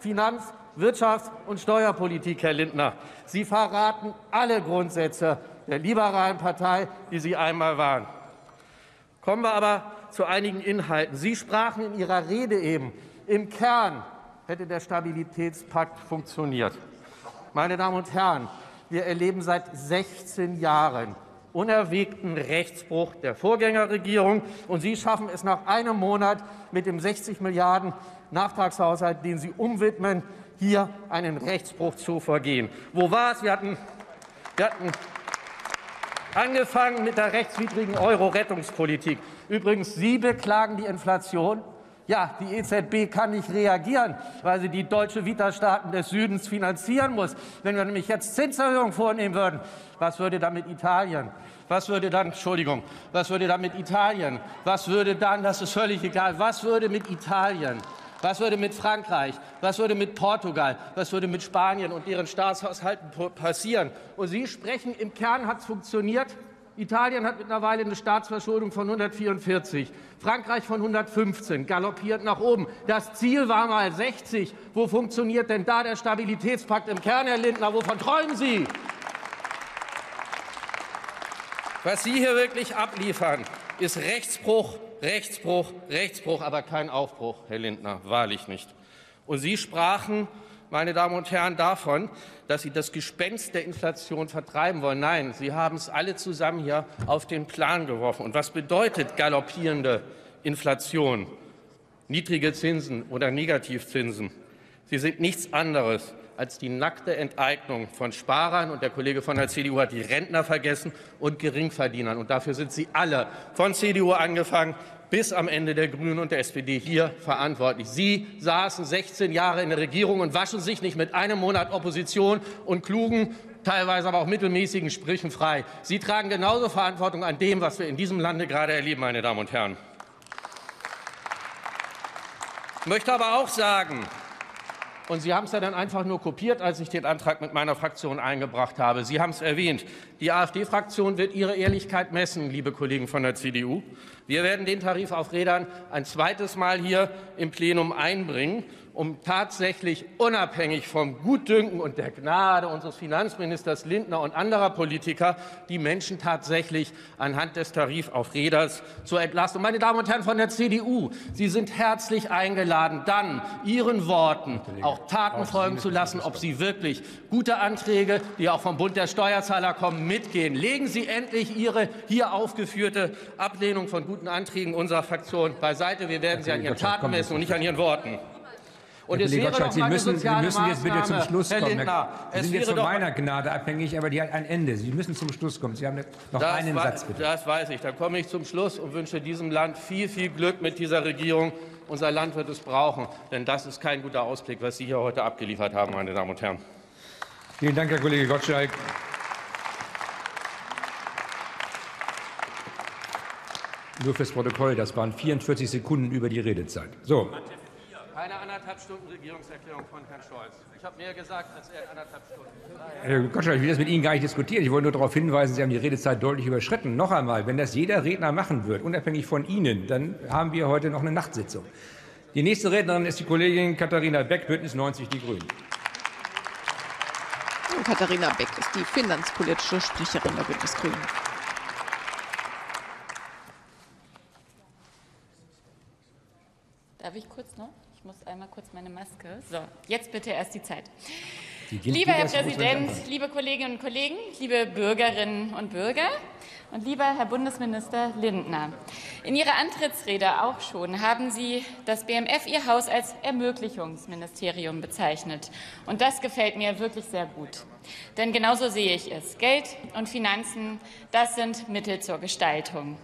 Finanz-, Wirtschafts- und Steuerpolitik, Herr Lindner. Sie verraten alle Grundsätze der liberalen Partei, die Sie einmal waren. Kommen wir aber zu einigen Inhalten. Sie sprachen in Ihrer Rede eben, im Kern hätte der Stabilitätspakt funktioniert. Meine Damen und Herren, wir erleben seit sechzehn Jahren unerwägten Rechtsbruch der Vorgängerregierung, und Sie schaffen es nach einem Monat mit dem sechzig Milliarden Nachtragshaushalt, den Sie umwidmen, hier einen Rechtsbruch zu vergehen. Wo war es? Wir hatten, wir hatten angefangen mit der rechtswidrigen Euro-Rettungspolitik. Übrigens, Sie beklagen die Inflation. Ja, die E Z B kann nicht reagieren, weil sie die deutsche Vita-Staaten des Südens finanzieren muss. Wenn wir nämlich jetzt Zinserhöhungen vornehmen würden, was würde dann mit Italien? Was würde dann, Entschuldigung, was würde dann mit Italien? Was würde dann, das ist völlig egal, was würde mit Italien? Was würde mit Frankreich? Was würde mit Portugal? Was würde mit Spanien und deren Staatshaushalten passieren? Und Sie sprechen, im Kern hat es funktioniert. Italien hat mittlerweile eine Staatsverschuldung von hundertvierundvierzig, Frankreich von hundertfünfzehn, galoppiert nach oben. Das Ziel war mal sechzig. Wo funktioniert denn da der Stabilitätspakt im Kern, Herr Lindner? Wovon träumen Sie? Was Sie hier wirklich abliefern, ist Rechtsbruch, Rechtsbruch, Rechtsbruch, aber kein Aufbruch, Herr Lindner, wahrlich nicht. Und Sie sprachen, meine Damen und Herren, davon, dass Sie das Gespenst der Inflation vertreiben wollen. Nein, Sie haben es alle zusammen hier auf den Plan geworfen. Und was bedeutet galoppierende Inflation? Niedrige Zinsen oder Negativzinsen? Sie sind nichts anderes als die nackte Enteignung von Sparern, und der Kollege von der C D U hat die Rentner vergessen, und Geringverdienern. Und dafür sind Sie alle, von C D U angefangen bis am Ende der Grünen und der S P D, hier verantwortlich. Sie saßen sechzehn Jahre in der Regierung und waschen sich nicht mit einem Monat Opposition und klugen, teilweise aber auch mittelmäßigen Sprüchen frei. Sie tragen genauso Verantwortung an dem, was wir in diesem Lande gerade erleben, meine Damen und Herren. Ich möchte aber auch sagen, und Sie haben es ja dann einfach nur kopiert, als ich den Antrag mit meiner Fraktion eingebracht habe. Sie haben es erwähnt. Die AfD-Fraktion wird ihre Ehrlichkeit messen, liebe Kollegen von der C D U. Wir werden den Tarif auf Rädern ein zweites Mal hier im Plenum einbringen, um tatsächlich unabhängig vom Gutdünken und der Gnade unseres Finanzministers Lindner und anderer Politiker die Menschen tatsächlich anhand des Tarifs auf Rädern zu entlasten. Und meine Damen und Herren von der C D U, Sie sind herzlich eingeladen, dann Ihren Worten auch Taten folgen zu lassen, ob Sie wirklich gute Anträge, die auch vom Bund der Steuerzahler kommen, mitgehen. Legen Sie endlich Ihre hier aufgeführte Ablehnung von guten Anträgen unserer Fraktion beiseite. Wir werden Sie an Ihren Taten messen und nicht an Ihren Worten. Und es wäre doch Sie mal eine müssen, Sie soziale müssen jetzt bitte zum Maßnahme, Schluss Herr kommen. Lindner. Sie Es sind jetzt wäre von doch meiner Gnade abhängig, aber die hat ein Ende. Sie müssen zum Schluss kommen. Sie haben noch das einen Satz, bitte. Das weiß ich. Dann komme ich zum Schluss und wünsche diesem Land viel, viel Glück mit dieser Regierung. Unser Land wird es brauchen, denn das ist kein guter Ausblick, was Sie hier heute abgeliefert haben, meine Damen und Herren. Vielen Dank, Herr Kollege Gottschalk. Nur fürs Protokoll, das waren vierundvierzig Sekunden über die Redezeit. So. Keine anderthalb Stunden Regierungserklärung von Herrn Scholz. Ich habe mehr gesagt als er in anderthalb Stunden. Herr Gottschalk, ich will das mit Ihnen gar nicht diskutieren. Ich wollte nur darauf hinweisen, Sie haben die Redezeit deutlich überschritten. Noch einmal, wenn das jeder Redner machen wird, unabhängig von Ihnen, dann haben wir heute noch eine Nachtsitzung. Die nächste Rednerin ist die Kollegin Katharina Beck, Bündnis neunzig Die Grünen. Und Katharina Beck ist die finanzpolitische Sprecherin der Bündnis Grünen. Darf ich kurz noch? Ich muss einmal kurz meine Maske. So, jetzt bitte erst die Zeit. Die Lieber Herr Präsident, liebe Kolleginnen und Kollegen, liebe Bürgerinnen und Bürger und lieber Herr Bundesminister Lindner. In Ihrer Antrittsrede auch schon haben Sie das B M F, Ihr Haus, als Ermöglichungsministerium bezeichnet. Und das gefällt mir wirklich sehr gut. Denn genauso sehe ich es. Geld und Finanzen, das sind Mittel zur Gestaltung.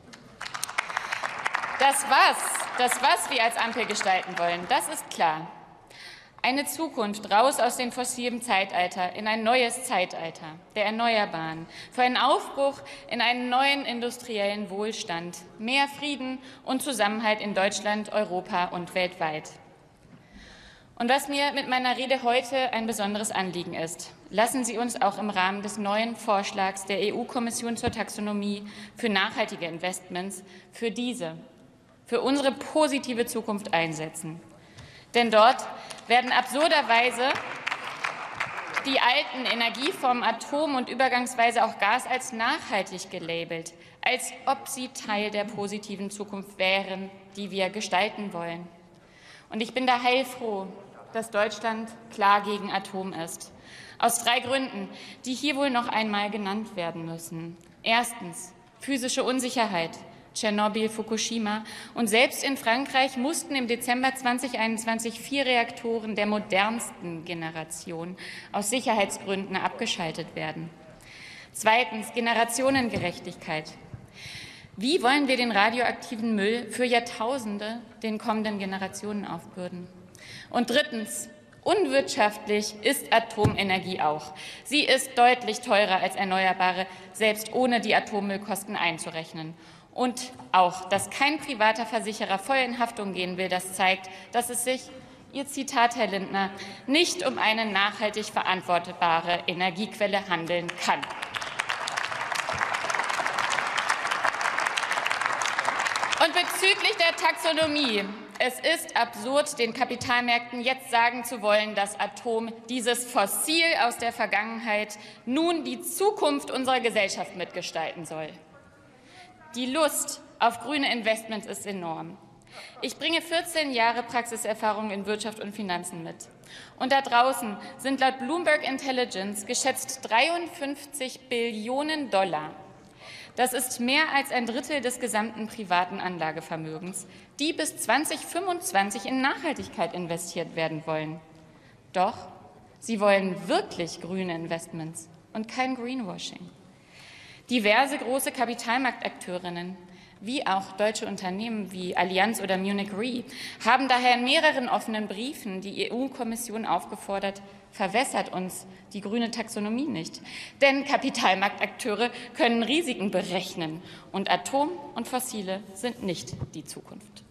Das was, das was wir als Ampel gestalten wollen, das ist klar. Eine Zukunft raus aus dem fossilen Zeitalter in ein neues Zeitalter der Erneuerbaren, für einen Aufbruch in einen neuen industriellen Wohlstand, mehr Frieden und Zusammenhalt in Deutschland, Europa und weltweit. Und was mir mit meiner Rede heute ein besonderes Anliegen ist, lassen Sie uns auch im Rahmen des neuen Vorschlags der E U-Kommission zur Taxonomie für nachhaltige Investments für diese, für unsere positive Zukunft einsetzen. Denn dort werden absurderweise die alten Energieformen Atom und übergangsweise auch Gas als nachhaltig gelabelt, als ob sie Teil der positiven Zukunft wären, die wir gestalten wollen. Und ich bin da heilfroh, dass Deutschland klar gegen Atom ist. Aus drei Gründen, die hier wohl noch einmal genannt werden müssen. Erstens physische Unsicherheit. Tschernobyl, Fukushima. Und selbst in Frankreich mussten im Dezember zweitausendeinundzwanzig vier Reaktoren der modernsten Generation aus Sicherheitsgründen abgeschaltet werden. Zweitens Generationengerechtigkeit. Wie wollen wir den radioaktiven Müll für Jahrtausende den kommenden Generationen aufbürden? Und drittens, unwirtschaftlich ist Atomenergie auch. Sie ist deutlich teurer als erneuerbare, selbst ohne die Atommüllkosten einzurechnen. Und auch, dass kein privater Versicherer voll in Haftung gehen will, das zeigt, dass es sich, Ihr Zitat, Herr Lindner, nicht um eine nachhaltig verantwortbare Energiequelle handeln kann. Und bezüglich der Taxonomie. Es ist absurd, den Kapitalmärkten jetzt sagen zu wollen, dass Atom, dieses Fossil aus der Vergangenheit, nun die Zukunft unserer Gesellschaft mitgestalten soll. Die Lust auf grüne Investments ist enorm. Ich bringe vierzehn Jahre Praxiserfahrung in Wirtschaft und Finanzen mit. Und da draußen sind laut Bloomberg Intelligence geschätzt dreiundfünfzig Billionen Dollar. Das ist mehr als ein Drittel des gesamten privaten Anlagevermögens, die bis zweitausendfünfundzwanzig in Nachhaltigkeit investiert werden wollen. Doch sie wollen wirklich grüne Investments und kein Greenwashing. Diverse große Kapitalmarktakteurinnen, wie auch deutsche Unternehmen wie Allianz oder Munich Re, haben daher in mehreren offenen Briefen die E U-Kommission aufgefordert, verwässert uns die grüne Taxonomie nicht. Denn Kapitalmarktakteure können Risiken berechnen und Atom und Fossile sind nicht die Zukunft.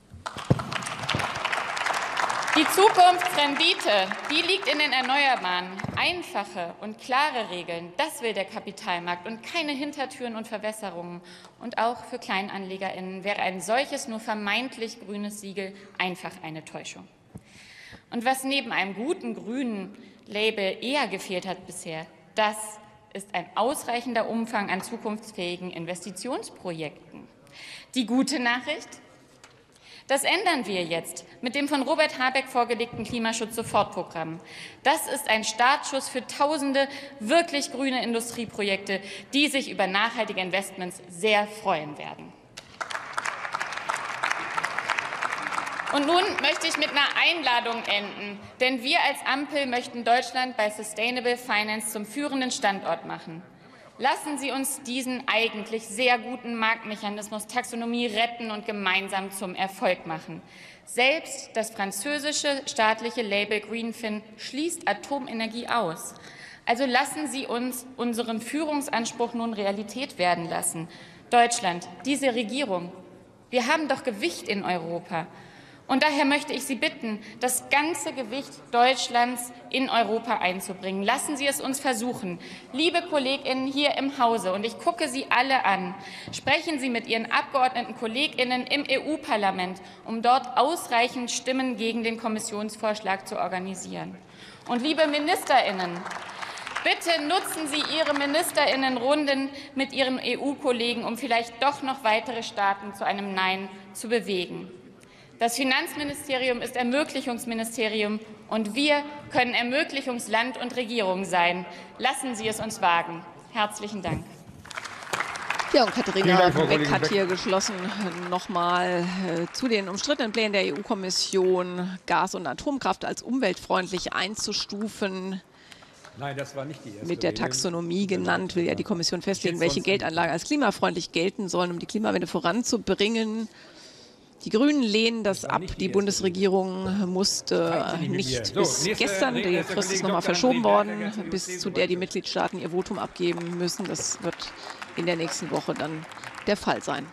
Die Zukunftsrendite, die liegt in den Erneuerbaren. Einfache und klare Regeln, das will der Kapitalmarkt und keine Hintertüren und Verwässerungen. Und auch für KleinanlegerInnen wäre ein solches nur vermeintlich grünes Siegel einfach eine Täuschung. Und was neben einem guten grünen Label eher gefehlt hat bisher, das ist ein ausreichender Umfang an zukunftsfähigen Investitionsprojekten. Die gute Nachricht? Das ändern wir jetzt mit dem von Robert Habeck vorgelegten Klimaschutz-Sofortprogramm. Das ist ein Startschuss für tausende wirklich grüne Industrieprojekte, die sich über nachhaltige Investments sehr freuen werden. Und nun möchte ich mit einer Einladung enden, denn wir als Ampel möchten Deutschland bei Sustainable Finance zum führenden Standort machen. Lassen Sie uns diesen eigentlich sehr guten Marktmechanismus Taxonomie retten und gemeinsam zum Erfolg machen. Selbst das französische staatliche Label Greenfin schließt Atomenergie aus. Also lassen Sie uns unseren Führungsanspruch nun Realität werden lassen. Deutschland, diese Regierung, wir haben doch Gewicht in Europa. Und daher möchte ich Sie bitten, das ganze Gewicht Deutschlands in Europa einzubringen. Lassen Sie es uns versuchen. Liebe KollegInnen hier im Hause, und ich gucke Sie alle an, sprechen Sie mit Ihren Abgeordneten KollegInnen im E U-Parlament, um dort ausreichend Stimmen gegen den Kommissionsvorschlag zu organisieren. Und liebe MinisterInnen, bitte nutzen Sie Ihre MinisterInnenrunden mit Ihren E U-Kollegen, um vielleicht doch noch weitere Staaten zu einem Nein zu bewegen. Das Finanzministerium ist Ermöglichungsministerium, und wir können Ermöglichungsland und Regierung sein. Lassen Sie es uns wagen. Herzlichen Dank. Ja, und Katharina Beck hat hier geschlossen noch mal äh, zu den umstrittenen Plänen der E U-Kommission, Gas- und Atomkraft als umweltfreundlich einzustufen. Nein, das war nicht die erste Mit der Taxonomie genannt will ja die Kommission festlegen, welche Geldanlagen als klimafreundlich gelten sollen, um die Klimawende voranzubringen. Die Grünen lehnen das ab. Die Bundesregierung musste nicht bis gestern, die Frist ist noch mal verschoben worden, bis zu der die Mitgliedstaaten ihr Votum abgeben müssen. Das wird in der nächsten Woche dann der Fall sein.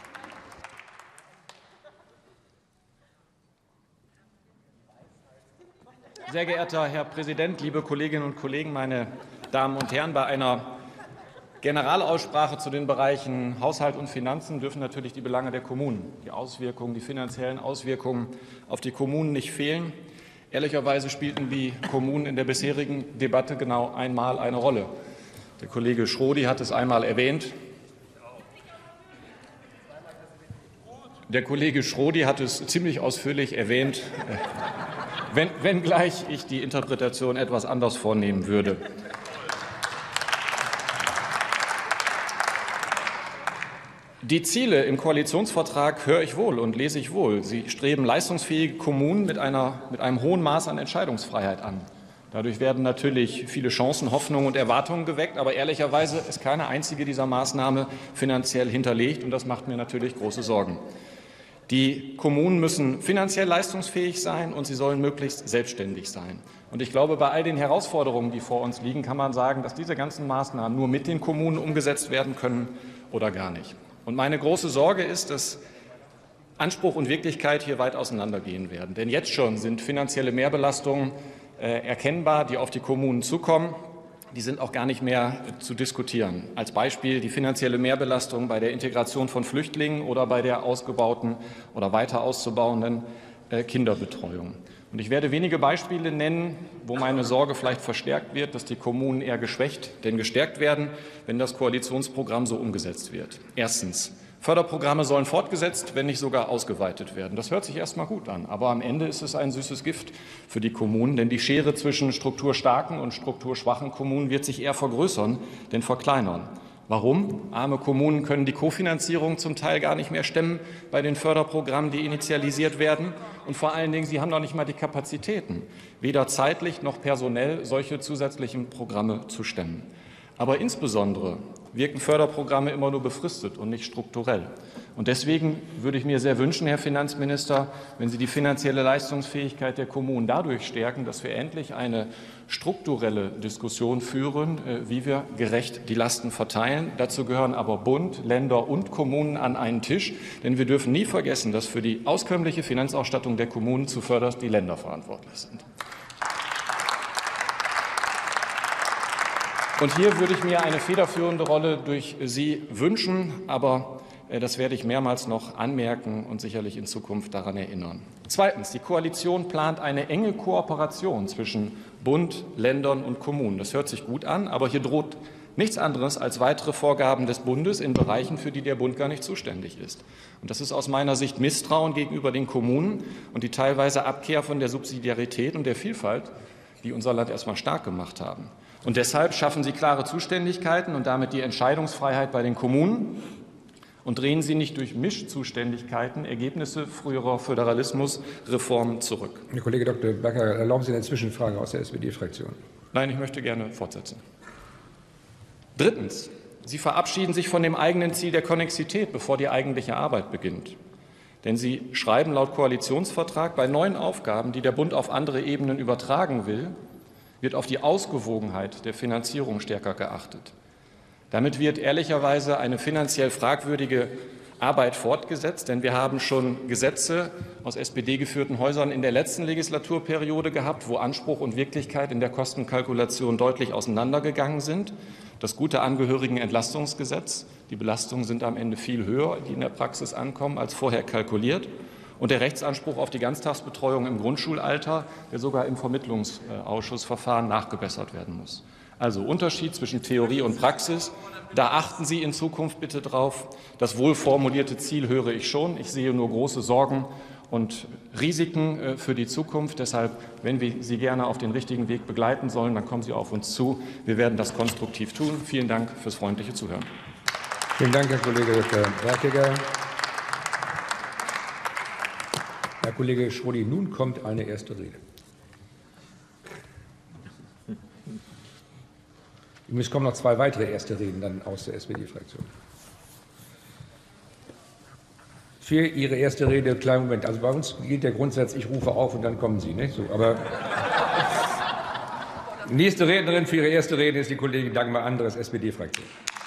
Sehr geehrter Herr Präsident, liebe Kolleginnen und Kollegen, meine Damen und Herren! Bei einer Generalaussprache zu den Bereichen Haushalt und Finanzen dürfen natürlich die Belange der Kommunen, die Auswirkungen, die finanziellen Auswirkungen auf die Kommunen nicht fehlen. Ehrlicherweise spielten die Kommunen in der bisherigen Debatte genau einmal eine Rolle. Der Kollege Schrodi hat es einmal erwähnt. Der Kollege Schrodi hat es ziemlich ausführlich erwähnt, wenn, wenngleich ich die Interpretation etwas anders vornehmen würde. Die Ziele im Koalitionsvertrag höre ich wohl und lese ich wohl. Sie streben leistungsfähige Kommunen mit, einer, mit einem hohen Maß an Entscheidungsfreiheit an. Dadurch werden natürlich viele Chancen, Hoffnungen und Erwartungen geweckt, aber ehrlicherweise ist keine einzige dieser Maßnahmen finanziell hinterlegt, und das macht mir natürlich große Sorgen. Die Kommunen müssen finanziell leistungsfähig sein, und sie sollen möglichst selbstständig sein. Und ich glaube, bei all den Herausforderungen, die vor uns liegen, kann man sagen, dass diese ganzen Maßnahmen nur mit den Kommunen umgesetzt werden können oder gar nicht. Und meine große Sorge ist, dass Anspruch und Wirklichkeit hier weit auseinandergehen werden. Denn jetzt schon sind finanzielle Mehrbelastungen äh, erkennbar, die auf die Kommunen zukommen. Die sind auch gar nicht mehr zu diskutieren. Als Beispiel die finanzielle Mehrbelastung bei der Integration von Flüchtlingen oder bei der ausgebauten oder weiter auszubauenden äh, Kinderbetreuung. Und ich werde wenige Beispiele nennen, wo meine Sorge vielleicht verstärkt wird, dass die Kommunen eher geschwächt denn gestärkt werden, wenn das Koalitionsprogramm so umgesetzt wird. Erstens. Förderprogramme sollen fortgesetzt, wenn nicht sogar ausgeweitet werden. Das hört sich erst mal gut an, aber am Ende ist es ein süßes Gift für die Kommunen, denn die Schere zwischen strukturstarken und strukturschwachen Kommunen wird sich eher vergrößern, denn verkleinern. Warum? Arme Kommunen können die Kofinanzierung zum Teil gar nicht mehr stemmen bei den Förderprogrammen, die initialisiert werden. Und vor allen Dingen, sie haben noch nicht mal die Kapazitäten, weder zeitlich noch personell solche zusätzlichen Programme zu stemmen. Aber insbesondere wirken Förderprogramme immer nur befristet und nicht strukturell. Und deswegen würde ich mir sehr wünschen, Herr Finanzminister, wenn Sie die finanzielle Leistungsfähigkeit der Kommunen dadurch stärken, dass wir endlich eine strukturelle Diskussion führen, wie wir gerecht die Lasten verteilen. Dazu gehören aber Bund, Länder und Kommunen an einen Tisch. Denn wir dürfen nie vergessen, dass für die auskömmliche Finanzausstattung der Kommunen zuvörderst die Länder verantwortlich sind. Und hier würde ich mir eine federführende Rolle durch Sie wünschen, aber das werde ich mehrmals noch anmerken und sicherlich in Zukunft daran erinnern. Zweitens. Die Koalition plant eine enge Kooperation zwischen Bund, Ländern und Kommunen. Das hört sich gut an, aber hier droht nichts anderes als weitere Vorgaben des Bundes in Bereichen, für die der Bund gar nicht zuständig ist. Und das ist aus meiner Sicht Misstrauen gegenüber den Kommunen und die teilweise Abkehr von der Subsidiarität und der Vielfalt, die unser Land erst mal stark gemacht haben. Und deshalb schaffen Sie klare Zuständigkeiten und damit die Entscheidungsfreiheit bei den Kommunen und drehen Sie nicht durch Mischzuständigkeiten Ergebnisse früherer Föderalismusreformen zurück. Herr Kollege Doktor Becker, erlauben Sie eine Zwischenfrage aus der S P D-Fraktion? Nein, ich möchte gerne fortsetzen. Drittens. Sie verabschieden sich von dem eigenen Ziel der Konnexität, bevor die eigentliche Arbeit beginnt. Denn Sie schreiben laut Koalitionsvertrag, bei neuen Aufgaben, die der Bund auf andere Ebenen übertragen will, wird auf die Ausgewogenheit der Finanzierung stärker geachtet. Damit wird ehrlicherweise eine finanziell fragwürdige Arbeit fortgesetzt, denn wir haben schon Gesetze aus S P D-geführten Häusern in der letzten Legislaturperiode gehabt, wo Anspruch und Wirklichkeit in der Kostenkalkulation deutlich auseinandergegangen sind. Das gute Angehörigenentlastungsgesetz, die Belastungen sind am Ende viel höher, die in der Praxis ankommen, als vorher kalkuliert. Und der Rechtsanspruch auf die Ganztagsbetreuung im Grundschulalter, der sogar im Vermittlungsausschussverfahren nachgebessert werden muss. Also Unterschied zwischen Theorie und Praxis. Da achten Sie in Zukunft bitte drauf. Das wohlformulierte Ziel höre ich schon. Ich sehe nur große Sorgen und Risiken für die Zukunft. Deshalb, wenn wir Sie gerne auf den richtigen Weg begleiten sollen, dann kommen Sie auf uns zu. Wir werden das konstruktiv tun. Vielen Dank fürs freundliche Zuhören. Vielen Dank, Herr Kollege Doktor Berkiger. Herr Kollege Schrodi, nun kommt eine erste Rede. Übrigens kommen noch zwei weitere erste Reden dann aus der S P D-Fraktion. Für Ihre erste Rede, kleinen Moment, also bei uns gilt der Grundsatz, ich rufe auf und dann kommen Sie, nicht so, aber nächste Rednerin für Ihre erste Rede ist die Kollegin Dagmar Andres, S P D-Fraktion.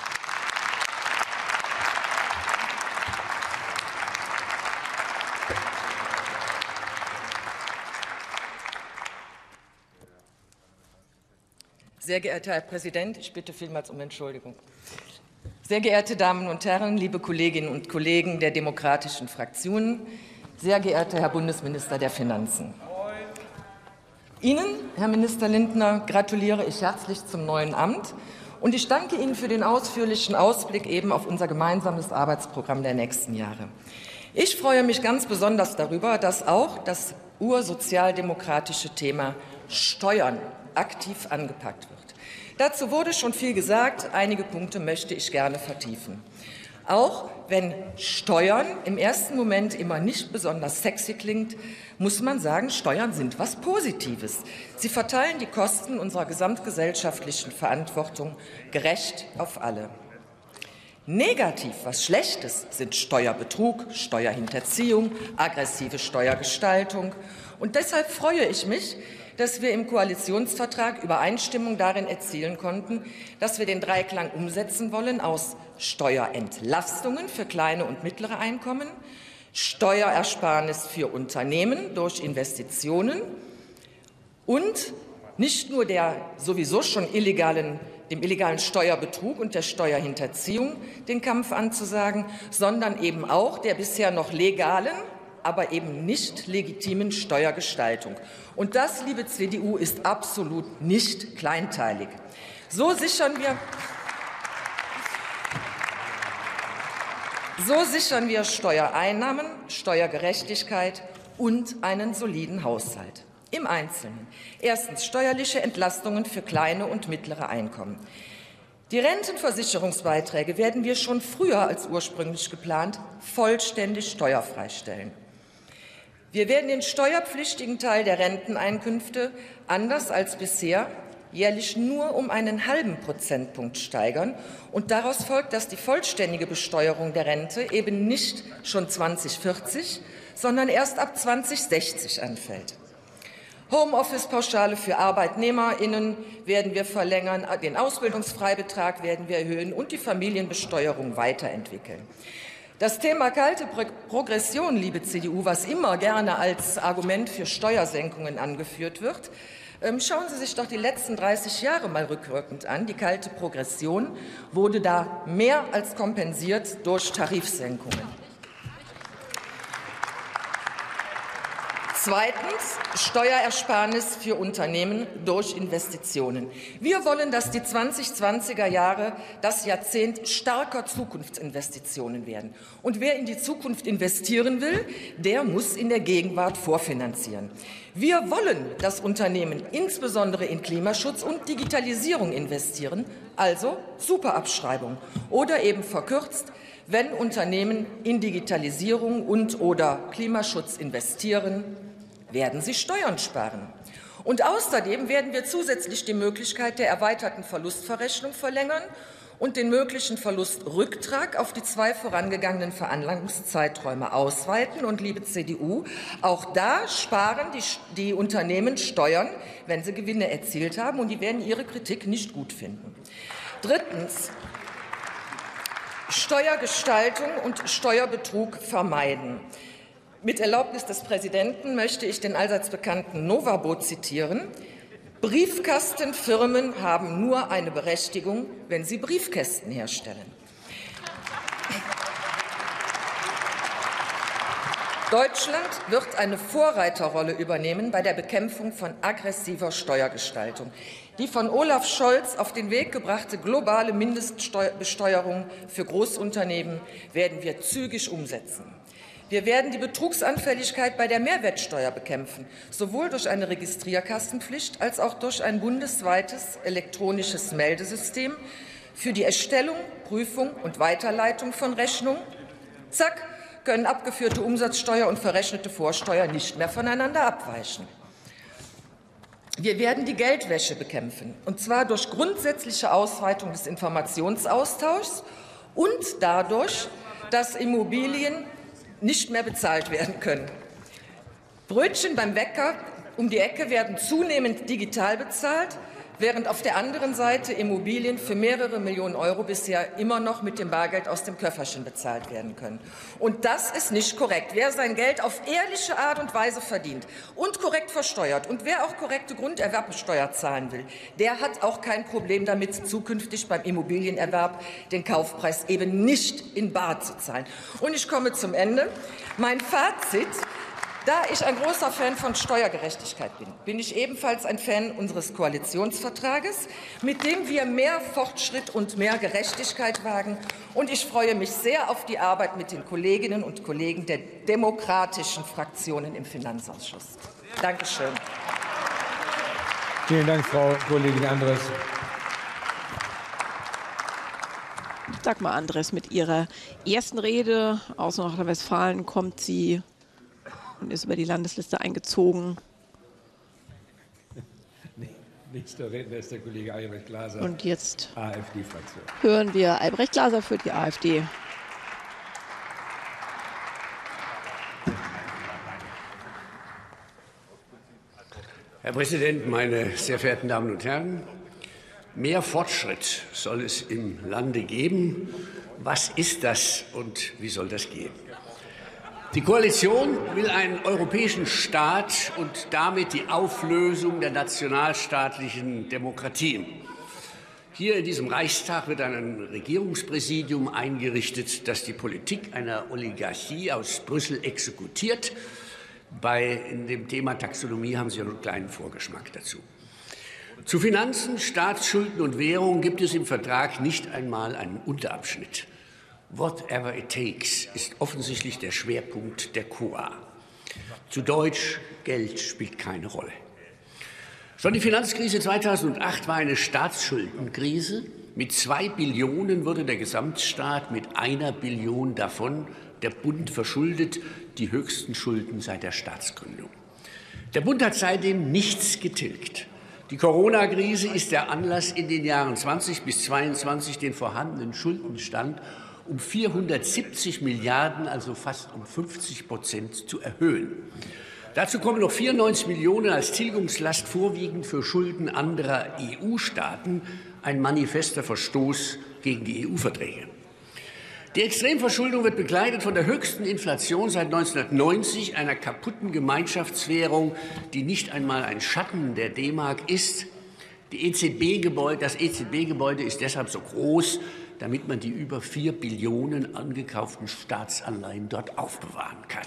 Sehr geehrter Herr Präsident, ich bitte vielmals um Entschuldigung. Sehr geehrte Damen und Herren, liebe Kolleginnen und Kollegen der demokratischen Fraktionen, sehr geehrter Herr Bundesminister der Finanzen. Ihnen, Herr Minister Lindner, gratuliere ich herzlich zum neuen Amt. Und ich danke Ihnen für den ausführlichen Ausblick eben auf unser gemeinsames Arbeitsprogramm der nächsten Jahre. Ich freue mich ganz besonders darüber, dass auch das ursozialdemokratische Thema Steuern aktiv angepackt wird. Dazu wurde schon viel gesagt. Einige Punkte möchte ich gerne vertiefen. Auch wenn Steuern im ersten Moment immer nicht besonders sexy klingt, muss man sagen, Steuern sind was Positives. Sie verteilen die Kosten unserer gesamtgesellschaftlichen Verantwortung gerecht auf alle. Negativ, was Schlechtes, sind Steuerbetrug, Steuerhinterziehung, aggressive Steuergestaltung. Und deshalb freue ich mich, dass wir im Koalitionsvertrag Übereinstimmung darin erzielen konnten, dass wir den Dreiklang umsetzen wollen aus Steuerentlastungen für kleine und mittlere Einkommen, Steuerersparnis für Unternehmen durch Investitionen und nicht nur der sowieso schon illegalen, dem illegalen Steuerbetrug und der Steuerhinterziehung den Kampf anzusagen, sondern eben auch der bisher noch legalen, aber eben nicht legitimen Steuergestaltung. Und das, liebe C D U, ist absolut nicht kleinteilig. So sichern wir, so sichern wir Steuereinnahmen, Steuergerechtigkeit und einen soliden Haushalt. Im Einzelnen. Erstens steuerliche Entlastungen für kleine und mittlere Einkommen. Die Rentenversicherungsbeiträge werden wir schon früher als ursprünglich geplant vollständig steuerfrei stellen. Wir werden den steuerpflichtigen Teil der Renteneinkünfte anders als bisher jährlich nur um einen halben Prozentpunkt steigern. Und daraus folgt, dass die vollständige Besteuerung der Rente eben nicht schon zweitausendvierzig, sondern erst ab zweitausendsechzig anfällt. Homeoffice-Pauschale für ArbeitnehmerInnen werden wir verlängern, den Ausbildungsfreibetrag werden wir erhöhen und die Familienbesteuerung weiterentwickeln. Das Thema kalte Progression, liebe C D U, was immer gerne als Argument für Steuersenkungen angeführt wird, schauen Sie sich doch die letzten dreißig Jahre mal rückwirkend an. Die kalte Progression wurde da mehr als kompensiert durch Tarifsenkungen. Zweitens Steuerersparnis für Unternehmen durch Investitionen. Wir wollen, dass die zwanzigzwanziger Jahre das Jahrzehnt starker Zukunftsinvestitionen werden. Und wer in die Zukunft investieren will, der muss in der Gegenwart vorfinanzieren. Wir wollen, dass Unternehmen insbesondere in Klimaschutz und Digitalisierung investieren, also Superabschreibung oder eben verkürzt, wenn Unternehmen in Digitalisierung und oder Klimaschutz investieren, werden sie Steuern sparen. Und außerdem werden wir zusätzlich die Möglichkeit der erweiterten Verlustverrechnung verlängern und den möglichen Verlustrücktrag auf die zwei vorangegangenen Veranlagungszeiträume ausweiten. Und, liebe C D U, auch da sparen die, die Unternehmen Steuern, wenn sie Gewinne erzielt haben, und die werden Ihre Kritik nicht gut finden. Drittens. Steuergestaltung und Steuerbetrug vermeiden. Mit Erlaubnis des Präsidenten möchte ich den allseits bekannten Novabo zitieren. Briefkastenfirmen haben nur eine Berechtigung, wenn sie Briefkästen herstellen. Deutschland wird eine Vorreiterrolle übernehmen bei der Bekämpfung von aggressiver Steuergestaltung. Die von Olaf Scholz auf den Weg gebrachte globale Mindestbesteuerung für Großunternehmen werden wir zügig umsetzen. Wir werden die Betrugsanfälligkeit bei der Mehrwertsteuer bekämpfen, sowohl durch eine Registrierkastenpflicht als auch durch ein bundesweites elektronisches Meldesystem für die Erstellung, Prüfung und Weiterleitung von Rechnungen. Zack, können abgeführte Umsatzsteuer und verrechnete Vorsteuer nicht mehr voneinander abweichen. Wir werden die Geldwäsche bekämpfen, und zwar durch grundsätzliche Ausweitung des Informationsaustauschs und dadurch, dass Immobilien nicht mehr bezahlt werden können. Brötchen beim Bäcker um die Ecke werden zunehmend digital bezahlt, während auf der anderen Seite Immobilien für mehrere Millionen Euro bisher immer noch mit dem Bargeld aus dem Köfferchen bezahlt werden können. Und das ist nicht korrekt. Wer sein Geld auf ehrliche Art und Weise verdient und korrekt versteuert und wer auch korrekte Grunderwerbsteuer zahlen will, der hat auch kein Problem damit, zukünftig beim Immobilienerwerb den Kaufpreis eben nicht in bar zu zahlen. Und ich komme zum Ende. Mein Fazit Da ich ein großer Fan von Steuergerechtigkeit bin, bin ich ebenfalls ein Fan unseres Koalitionsvertrages, mit dem wir mehr Fortschritt und mehr Gerechtigkeit wagen. Und ich freue mich sehr auf die Arbeit mit den Kolleginnen und Kollegen der demokratischen Fraktionen im Finanzausschuss. Dankeschön. Vielen Dank, Frau Kollegin Andres. Dagmar Andres mit ihrer ersten Rede aus Nordrhein-Westfalen kommt sie und ist über die Landesliste eingezogen. Nächster Redner ist der Kollege Albrecht Glaser. Und jetzt AfD-Fraktion. hören wir Albrecht Glaser für die AfD. Herr Präsident, meine sehr verehrten Damen und Herren! Mehr Fortschritt soll es im Lande geben. Was ist das und wie soll das gehen? Die Koalition will einen europäischen Staat und damit die Auflösung der nationalstaatlichen Demokratien. Hier in diesem Reichstag wird ein Regierungspräsidium eingerichtet, das die Politik einer Oligarchie aus Brüssel exekutiert. Bei in dem Thema Taxonomie haben Sie ja einen kleinen Vorgeschmack dazu. Zu Finanzen, Staatsschulden und Währung gibt es im Vertrag nicht einmal einen Unterabschnitt. Whatever it takes ist offensichtlich der Schwerpunkt der K U A. Zu Deutsch, Geld spielt keine Rolle. Schon die Finanzkrise zweitausendacht war eine Staatsschuldenkrise. Mit zwei Billionen wurde der Gesamtstaat mit einer Billion davon, der Bund, verschuldet, die höchsten Schulden seit der Staatsgründung. Der Bund hat seitdem nichts getilgt. Die Corona-Krise ist der Anlass, in den Jahren zwanzig bis zweiundzwanzig den vorhandenen Schuldenstand um vierhundertsiebzig Milliarden, also fast um fünfzig Prozent, zu erhöhen. Dazu kommen noch vierundneunzig Millionen als Tilgungslast vorwiegend für Schulden anderer E U-Staaten, ein manifester Verstoß gegen die E U-Verträge. Die Extremverschuldung wird begleitet von der höchsten Inflation seit neunzehnhundertneunzig, einer kaputten Gemeinschaftswährung, die nicht einmal ein Schatten der D-Mark ist. Die E Z B-Gebäude, das E Z B-Gebäude ist deshalb so groß, damit man die über vier Billionen angekauften Staatsanleihen dort aufbewahren kann.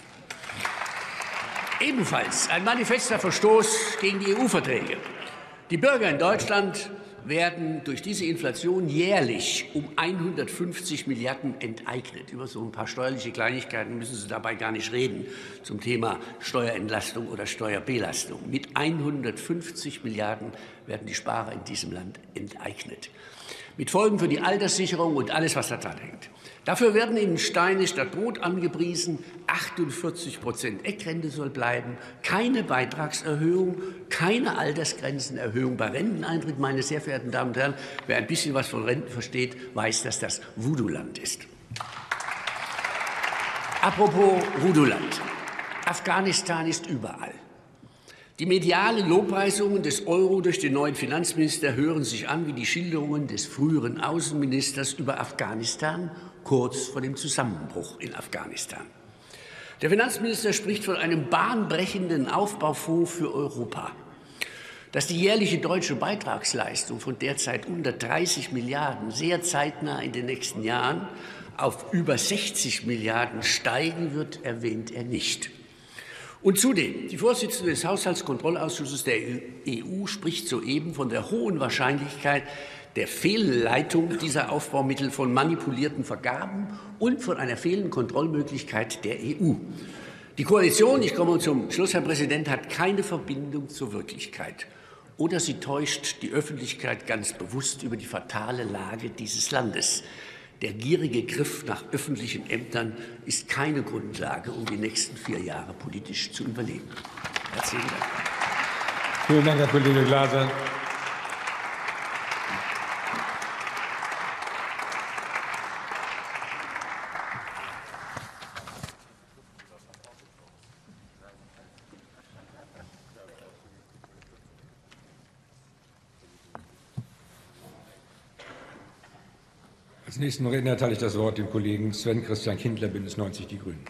Ebenfalls ein manifester Verstoß gegen die E U-Verträge. Die Bürger in Deutschland werden durch diese Inflation jährlich um hundertfünfzig Milliarden enteignet. Über so ein paar steuerliche Kleinigkeiten müssen Sie dabei gar nicht reden zum Thema Steuerentlastung oder Steuerbelastung. Mit hundertfünfzig Milliarden werden die Sparer in diesem Land enteignet. Mit Folgen für die Alterssicherung und alles, was da dran hängt. Dafür werden in Steine statt Brot angepriesen, achtundvierzig Prozent Eckrente soll bleiben, keine Beitragserhöhung, keine Altersgrenzenerhöhung bei Renteneintritt. Meine sehr verehrten Damen und Herren, wer ein bisschen was von Renten versteht, weiß, dass das Voodoo-Land ist. Apropos Voodoo-Land. Afghanistan ist überall. Die medialen Lobpreisungen des Euro durch den neuen Finanzminister hören sich an wie die Schilderungen des früheren Außenministers über Afghanistan kurz vor dem Zusammenbruch in Afghanistan. Der Finanzminister spricht von einem bahnbrechenden Aufbaufonds für Europa. Dass die jährliche deutsche Beitragsleistung von derzeit unter dreißig Milliarden sehr zeitnah in den nächsten Jahren auf über sechzig Milliarden steigen wird, erwähnt er nicht. Und zudem, die Vorsitzende des Haushaltskontrollausschusses der E U spricht soeben von der hohen Wahrscheinlichkeit der Fehlleitung dieser Aufbaumittel von manipulierten Vergaben und von einer fehlenden Kontrollmöglichkeit der E U. Die Koalition, ich komme zum Schluss, Herr Präsident, hat keine Verbindung zur Wirklichkeit. Oder sie täuscht die Öffentlichkeit ganz bewusst über die fatale Lage dieses Landes. Der gierige Griff nach öffentlichen Ämtern ist keine Grundlage, um die nächsten vier Jahre politisch zu überleben. Herzlichen Dank. Vielen Dank, Herr Kollege Glaser. Als nächsten Redner erteile ich das Wort dem Kollegen Sven Christian Kindler, Bündnis neunzig Die Grünen.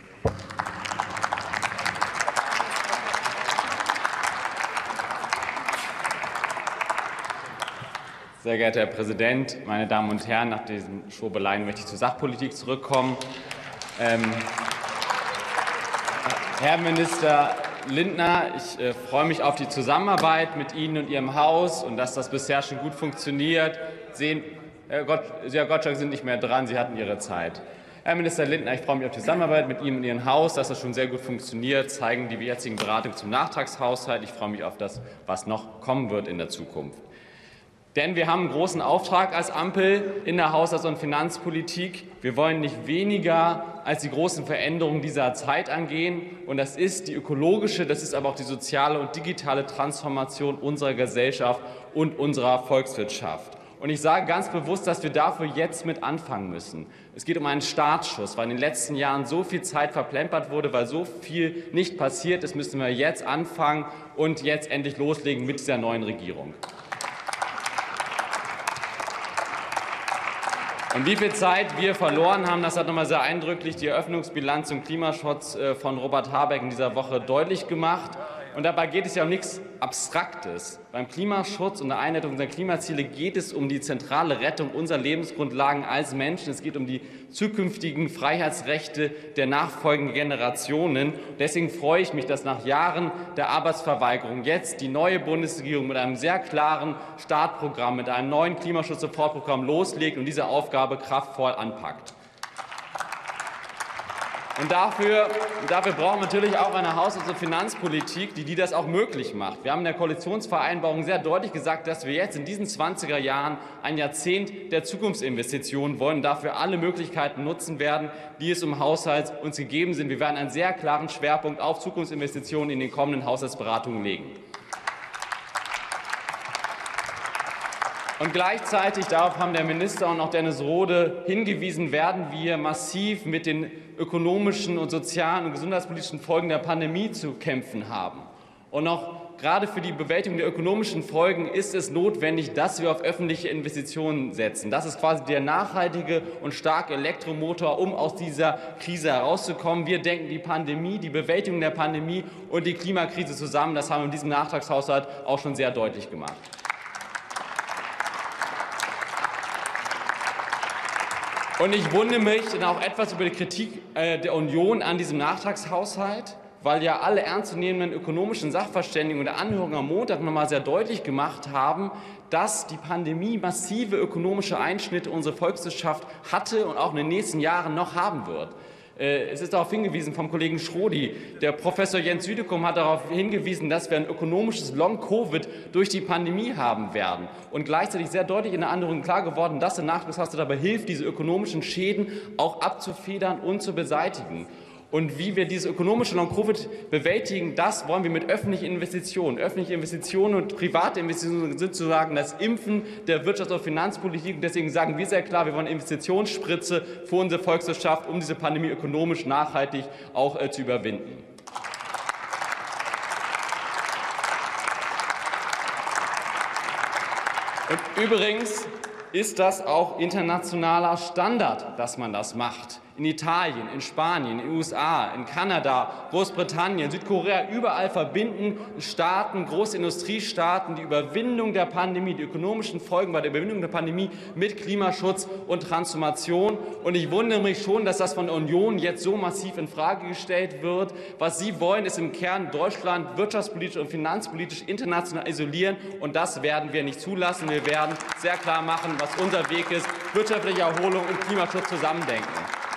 Sehr geehrter Herr Präsident, meine Damen und Herren! Nach diesen Schwurbeleien möchte ich zur Sachpolitik zurückkommen. Ähm, Herr Minister Lindner, ich äh, freue mich auf die Zusammenarbeit mit Ihnen und Ihrem Haus und dass das bisher schon gut funktioniert. Sehen, Herr Gott, Herr Gottschalk sind nicht mehr dran, Sie hatten Ihre Zeit. Herr Minister Lindner, ich freue mich auf die Zusammenarbeit mit Ihnen und Ihrem Haus, dass das schon sehr gut funktioniert, zeigen die jetzigen Beratungen zum Nachtragshaushalt. Ich freue mich auf das, was noch kommen wird in der Zukunft. Denn wir haben einen großen Auftrag als Ampel in der Haushalts- und Finanzpolitik. Wir wollen nicht weniger als die großen Veränderungen dieser Zeit angehen. Und das ist die ökologische, das ist aber auch die soziale und digitale Transformation unserer Gesellschaft und unserer Volkswirtschaft. Und ich sage ganz bewusst, dass wir dafür jetzt mit anfangen müssen. Es geht um einen Startschuss, weil in den letzten Jahren so viel Zeit verplempert wurde, weil so viel nicht passiert ist, müssen wir jetzt anfangen und jetzt endlich loslegen mit dieser neuen Regierung. Und wie viel Zeit wir verloren haben, das hat nochmal sehr eindrücklich die Eröffnungsbilanz zum Klimaschutz von Robert Habeck in dieser Woche deutlich gemacht. Und dabei geht es ja um nichts Abstraktes. Beim Klimaschutz und der Einhaltung unserer Klimaziele geht es um die zentrale Rettung unserer Lebensgrundlagen als Menschen. Es geht um die zukünftigen Freiheitsrechte der nachfolgenden Generationen. Deswegen freue ich mich, dass nach Jahren der Arbeitsverweigerung jetzt die neue Bundesregierung mit einem sehr klaren Startprogramm, mit einem neuen Klimaschutz-Sofortprogramm loslegt und diese Aufgabe kraftvoll anpackt. Und dafür, dafür brauchen wir natürlich auch eine Haushalts- und Finanzpolitik, die, die das auch möglich macht. Wir haben in der Koalitionsvereinbarung sehr deutlich gesagt, dass wir jetzt in diesen zwanziger Jahren ein Jahrzehnt der Zukunftsinvestitionen wollen und dafür alle Möglichkeiten nutzen werden, die es im Haushalt uns gegeben sind. Wir werden einen sehr klaren Schwerpunkt auf Zukunftsinvestitionen in den kommenden Haushaltsberatungen legen. Und gleichzeitig, darauf haben der Minister und auch Dennis Rohde hingewiesen, werden wir massiv mit den ökonomischen und sozialen und gesundheitspolitischen Folgen der Pandemie zu kämpfen haben. Und auch gerade für die Bewältigung der ökonomischen Folgen ist es notwendig, dass wir auf öffentliche Investitionen setzen. Das ist quasi der nachhaltige und starke Elektromotor, um aus dieser Krise herauszukommen. Wir denken die Pandemie, die Bewältigung der Pandemie und die Klimakrise zusammen. Das haben wir in diesem Nachtragshaushalt auch schon sehr deutlich gemacht. Und ich wundere mich dann auch etwas über die Kritik äh, der Union an diesem Nachtragshaushalt, weil ja alle ernstzunehmenden ökonomischen Sachverständigen und der Anhörung am Montag noch mal sehr deutlich gemacht haben, dass die Pandemie massive ökonomische Einschnitte in unsere Volkswirtschaft hatte und auch in den nächsten Jahren noch haben wird. Es ist darauf hingewiesen vom Kollegen Schrodi. Der Professor Jens Südekum hat darauf hingewiesen, dass wir ein ökonomisches Long-Covid durch die Pandemie haben werden. Und gleichzeitig sehr deutlich in der Anhörung klar geworden, dass der Nachtragshaushalt dabei hilft, diese ökonomischen Schäden auch abzufedern und zu beseitigen. Und wie wir diese ökonomische Long-Covid bewältigen, das wollen wir mit öffentlichen Investitionen. Öffentliche Investitionen und private Investitionen sind sozusagen das Impfen der Wirtschafts- und Finanzpolitik. Und deswegen sagen wir sehr klar, wir wollen eine Investitionsspritze für unsere Volkswirtschaft, um diese Pandemie ökonomisch nachhaltig auch äh, zu überwinden. Und übrigens ist das auch internationaler Standard, dass man das macht. In Italien, in Spanien, in den U S A, in Kanada, Großbritannien, Südkorea, überall verbinden Staaten, große Industriestaaten die Überwindung der Pandemie, die ökonomischen Folgen bei der Überwindung der Pandemie mit Klimaschutz und Transformation. Und ich wundere mich schon, dass das von der Union jetzt so massiv in Frage gestellt wird. Was Sie wollen, ist im Kern Deutschland wirtschaftspolitisch und finanzpolitisch international isolieren. Und das werden wir nicht zulassen. Wir werden sehr klar machen, was unser Weg ist, wirtschaftliche Erholung und Klimaschutz zusammendenken.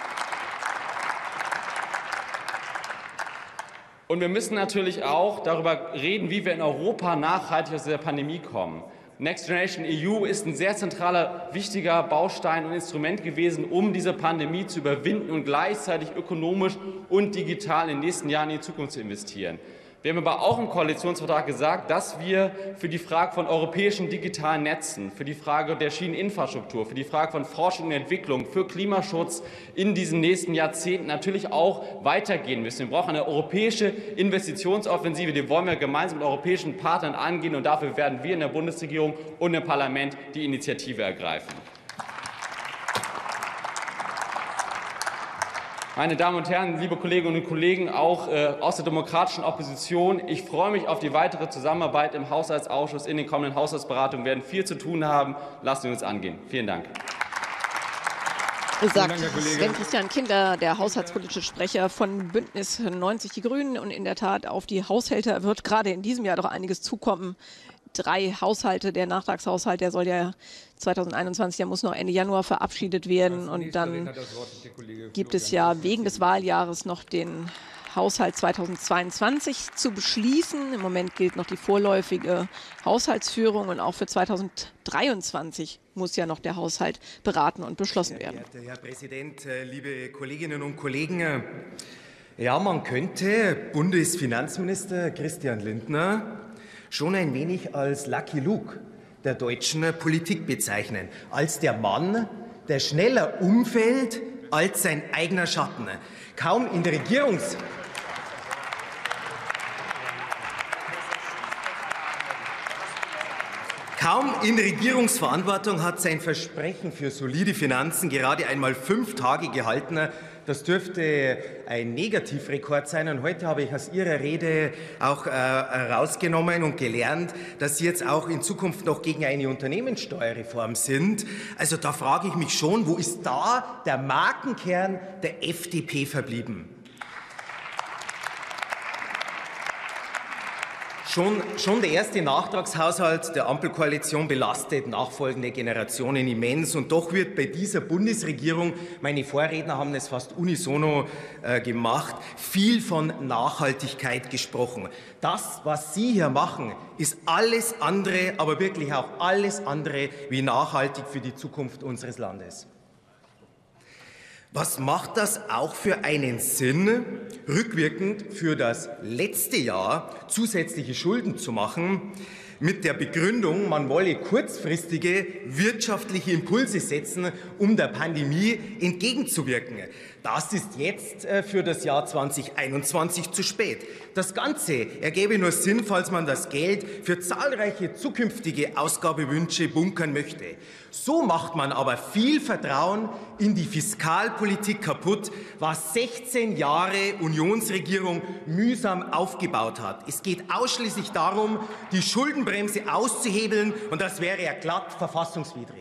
Und wir müssen natürlich auch darüber reden, wie wir in Europa nachhaltig aus der Pandemie kommen. Next Generation E U ist ein sehr zentraler, wichtiger Baustein und Instrument gewesen, um diese Pandemie zu überwinden und gleichzeitig ökonomisch und digital in den nächsten Jahren in die Zukunft zu investieren. Wir haben aber auch im Koalitionsvertrag gesagt, dass wir für die Frage von europäischen digitalen Netzen, für die Frage der Schieneninfrastruktur, für die Frage von Forschung und Entwicklung, für Klimaschutz in diesen nächsten Jahrzehnten natürlich auch weitergehen müssen. Wir brauchen eine europäische Investitionsoffensive, die wollen wir gemeinsam mit europäischen Partnern angehen, und dafür werden wir in der Bundesregierung und im Parlament die Initiative ergreifen. Meine Damen und Herren, liebe Kolleginnen und Kollegen, auch äh, aus der demokratischen Opposition, ich freue mich auf die weitere Zusammenarbeit im Haushaltsausschuss. In den kommenden Haushaltsberatungen werden viel zu tun haben. Lassen Sie uns angehen. Vielen Dank. Sagt Sven-Christian Kinder, der haushaltspolitische Sprecher von Bündnis neunzig Die Grünen. Und in der Tat, auf die Haushälter wird gerade in diesem Jahr doch einiges zukommen. Drei Haushalte, der Nachtragshaushalt, der soll ja zweitausendeinundzwanzig, der muss noch Ende Januar verabschiedet werden. Und dann gibt es ja wegen des Wahljahres noch den Haushalt zweitausendzweiundzwanzig zu beschließen. Im Moment gilt noch die vorläufige Haushaltsführung und auch für zweitausenddreiundzwanzig muss ja noch der Haushalt beraten und beschlossen werden. Sehr geehrter Herr Präsident, liebe Kolleginnen und Kollegen! Ja, man könnte Bundesfinanzminister Christian Lindner schon ein wenig als Lucky Luke der deutschen Politik bezeichnen, als der Mann, der schneller umfällt als sein eigener Schatten. Kaum in der Regierungs Kaum in Regierungsverantwortung hat sein Versprechen für solide Finanzen gerade einmal fünf Tage gehalten. Das dürfte ein Negativrekord sein. Und heute habe ich aus Ihrer Rede auch äh, herausgenommen und gelernt, dass Sie jetzt auch in Zukunft noch gegen eine Unternehmenssteuerreform sind. Also da frage ich mich schon, wo ist da der Markenkern der F D P verblieben? Schon, schon der erste Nachtragshaushalt der Ampelkoalition belastet nachfolgende Generationen immens. Und doch wird bei dieser Bundesregierung, meine Vorredner haben es fast unisono äh, gemacht, viel von Nachhaltigkeit gesprochen. Das, was Sie hier machen, ist alles andere, aber wirklich auch alles andere wie nachhaltig für die Zukunft unseres Landes. Was macht das auch für einen Sinn, rückwirkend für das letzte Jahr zusätzliche Schulden zu machen, mit der Begründung, man wolle kurzfristige wirtschaftliche Impulse setzen, um der Pandemie entgegenzuwirken? Das ist jetzt für das Jahr zweitausendeinundzwanzig zu spät. Das Ganze ergäbe nur Sinn, falls man das Geld für zahlreiche zukünftige Ausgabewünsche bunkern möchte. So macht man aber viel Vertrauen in die Fiskalpolitik kaputt, was sechzehn Jahre Unionsregierung mühsam aufgebaut hat. Es geht ausschließlich darum, die Schuldenbremse auszuhebeln, und das wäre ja glatt verfassungswidrig.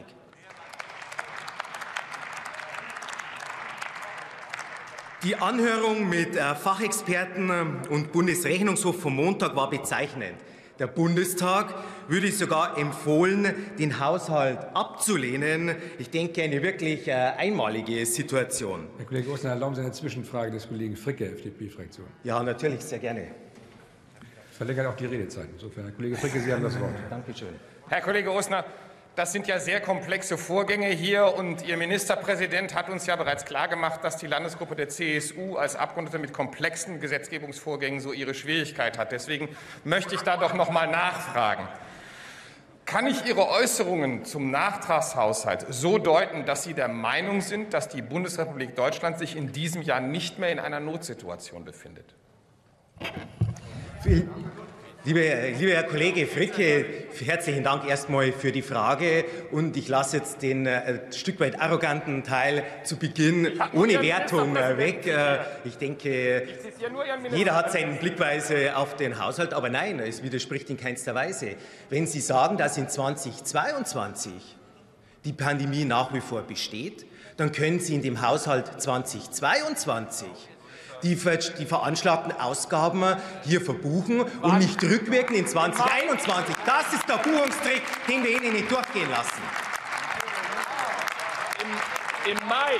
Die Anhörung mit äh, Fachexperten und Bundesrechnungshof vom Montag war bezeichnend. Der Bundestag würde sogar empfohlen, den Haushalt abzulehnen. Ich denke, eine wirklich äh, einmalige Situation. Herr Kollege Ostner, erlauben Sie eine Zwischenfrage des Kollegen Fricke, F D P-Fraktion. Ja, natürlich, sehr gerne. Das verlängert auch die Redezeit. Insofern, Herr Kollege Fricke, Sie haben das Wort. Danke schön. Herr Kollege Ostner, das sind ja sehr komplexe Vorgänge hier, und Ihr Ministerpräsident hat uns ja bereits klargemacht, dass die Landesgruppe der C S U als Abgeordnete mit komplexen Gesetzgebungsvorgängen so ihre Schwierigkeit hat. Deswegen möchte ich da doch noch mal nachfragen. Kann ich Ihre Äußerungen zum Nachtragshaushalt so deuten, dass Sie der Meinung sind, dass die Bundesrepublik Deutschland sich in diesem Jahr nicht mehr in einer Notsituation befindet? Vielen Liebe, lieber Herr Kollege Fricke, herzlichen Dank erstmal für die Frage, und ich lasse jetzt den äh, Stück weit arroganten Teil zu Beginn ohne Wertung äh, weg. Äh, ich denke, jeder hat seine Blickweise auf den Haushalt, aber nein, es widerspricht in keinster Weise. Wenn Sie sagen, dass in zweitausendzweiundzwanzig die Pandemie nach wie vor besteht, dann können Sie in dem Haushalt zweitausendzweiundzwanzig Die, die veranschlagten Ausgaben hier verbuchen und nicht rückwirkend in zweitausendeinundzwanzig. Das ist der Buchungstrick, den wir Ihnen nicht durchgehen lassen. Im, im Mai.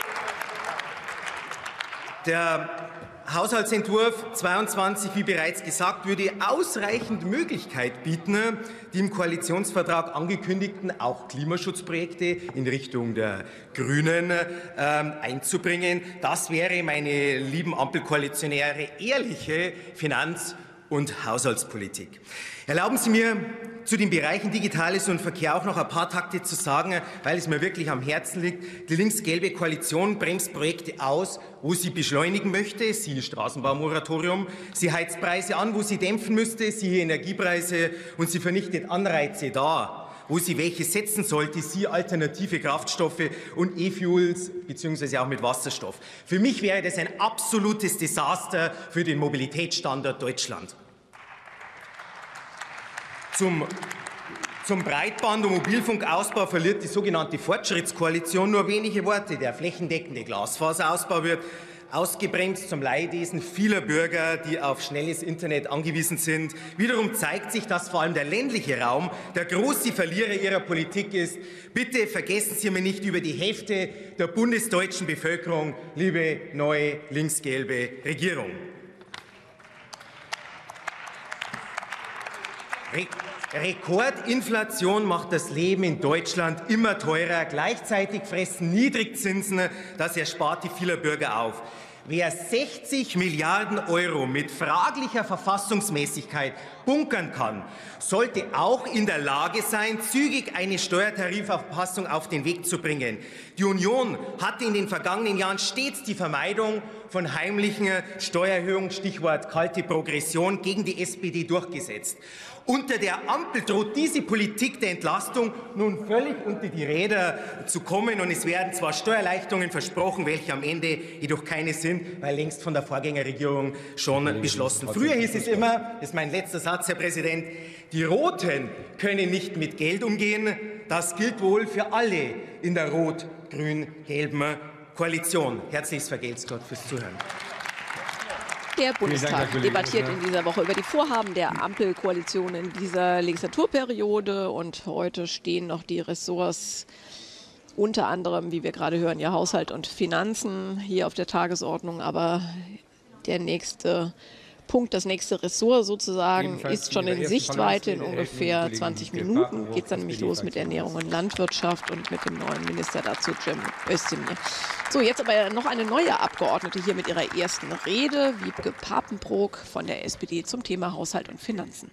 Der Haushaltsentwurf zweiundzwanzig, wie bereits gesagt, würde ausreichend Möglichkeit bieten, die im Koalitionsvertrag angekündigten auch Klimaschutzprojekte in Richtung der Grünen ähm, einzubringen. Das wäre, meine lieben Ampelkoalitionäre, ehrliche Finanz- und Haushaltspolitik. Erlauben Sie mir, zu den Bereichen Digitales und Verkehr auch noch ein paar Takte zu sagen, weil es mir wirklich am Herzen liegt. Die links-gelbe Koalition bremst Projekte aus, wo sie beschleunigen möchte, siehe Straßenbaumoratorium. Sie heizt Preise an, wo sie dämpfen müsste, siehe Energiepreise. Und sie vernichtet Anreize da, wo sie welche setzen sollte, siehe alternative Kraftstoffe und E-Fuels beziehungsweise auch mit Wasserstoff. Für mich wäre das ein absolutes Desaster für den Mobilitätsstandort Deutschland. Zum, Zum Breitband- und Mobilfunkausbau verliert die sogenannte Fortschrittskoalition nur wenige Worte. Der flächendeckende Glasfaserausbau wird ausgebremst zum Leidwesen vieler Bürger, die auf schnelles Internet angewiesen sind. Wiederum zeigt sich, dass vor allem der ländliche Raum der große Verlierer Ihrer Politik ist. Bitte vergessen Sie mir nicht über die Hälfte der bundesdeutschen Bevölkerung, liebe neue linksgelbe Regierung. Re Rekordinflation macht das Leben in Deutschland immer teurer. Gleichzeitig fressen Niedrigzinsen das Ersparte vieler Bürger auf. Wer sechzig Milliarden Euro mit fraglicher Verfassungsmäßigkeit bunkern kann, sollte auch in der Lage sein, zügig eine Steuertarifanpassung auf den Weg zu bringen. Die Union hatte in den vergangenen Jahren stets die Vermeidung von heimlichen Steuererhöhungen, Stichwort kalte Progression, gegen die S P D durchgesetzt. Unter der Ampel droht diese Politik der Entlastung nun völlig unter die Räder zu kommen. Und es werden zwar Steuererleichterungen versprochen, welche am Ende jedoch keine sind, weil längst von der Vorgängerregierung schon beschlossen. Früher hieß es immer, das ist mein letzter Satz, Herr Präsident, die Roten können nicht mit Geld umgehen. Das gilt wohl für alle in der rot-grün-gelben Koalition. Herzlichst vergelt's Gott fürs Zuhören. Der Bundestag debattiert in dieser Woche über die Vorhaben der Ampelkoalition in dieser Legislaturperiode. Und heute stehen noch die Ressorts, unter anderem, wie wir gerade hören, ja Haushalt und Finanzen hier auf der Tagesordnung. Aber der nächste Punkt, das nächste Ressort sozusagen, Jedenfalls ist schon in Sichtweite. In ungefähr zwanzig Minuten geht es dann nämlich los mit Ernährung und Landwirtschaft und mit dem neuen Minister dazu, Cem Özdemir. So, jetzt aber noch eine neue Abgeordnete hier mit ihrer ersten Rede, Wiebke Papenbroek von der S P D zum Thema Haushalt und Finanzen.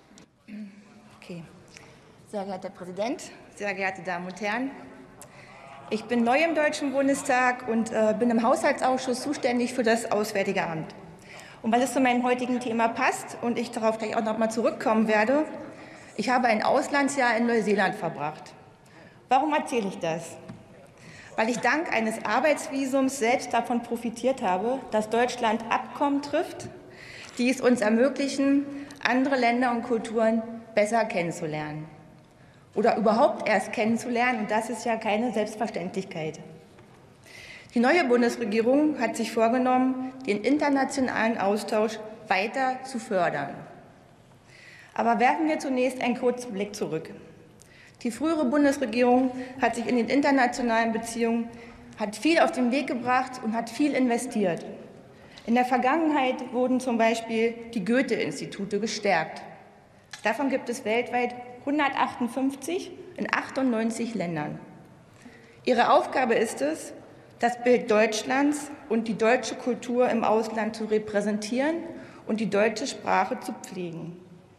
Okay. Sehr geehrter Herr Präsident, sehr geehrte Damen und Herren! Ich bin neu im Deutschen Bundestag und äh, bin im Haushaltsausschuss zuständig für das Auswärtige Amt. Und weil es zu meinem heutigen Thema passt und ich darauf gleich auch noch mal zurückkommen werde, ich habe ein Auslandsjahr in Neuseeland verbracht. Warum erzähle ich das? Weil ich dank eines Arbeitsvisums selbst davon profitiert habe, dass Deutschland Abkommen trifft, die es uns ermöglichen, andere Länder und Kulturen besser kennenzulernen. Oder überhaupt erst kennenzulernen, und das ist ja keine Selbstverständlichkeit. Die neue Bundesregierung hat sich vorgenommen, den internationalen Austausch weiter zu fördern. Aber werfen wir zunächst einen kurzen Blick zurück. Die frühere Bundesregierung hat sich in den internationalen Beziehungen hat viel auf den Weg gebracht und hat viel investiert. In der Vergangenheit wurden zum Beispiel die Goethe-Institute gestärkt. Davon gibt es weltweit hundertachtundfünfzig in achtundneunzig Ländern. Ihre Aufgabe ist es, das Bild Deutschlands und die deutsche Kultur im Ausland zu repräsentieren und die deutsche Sprache zu pflegen.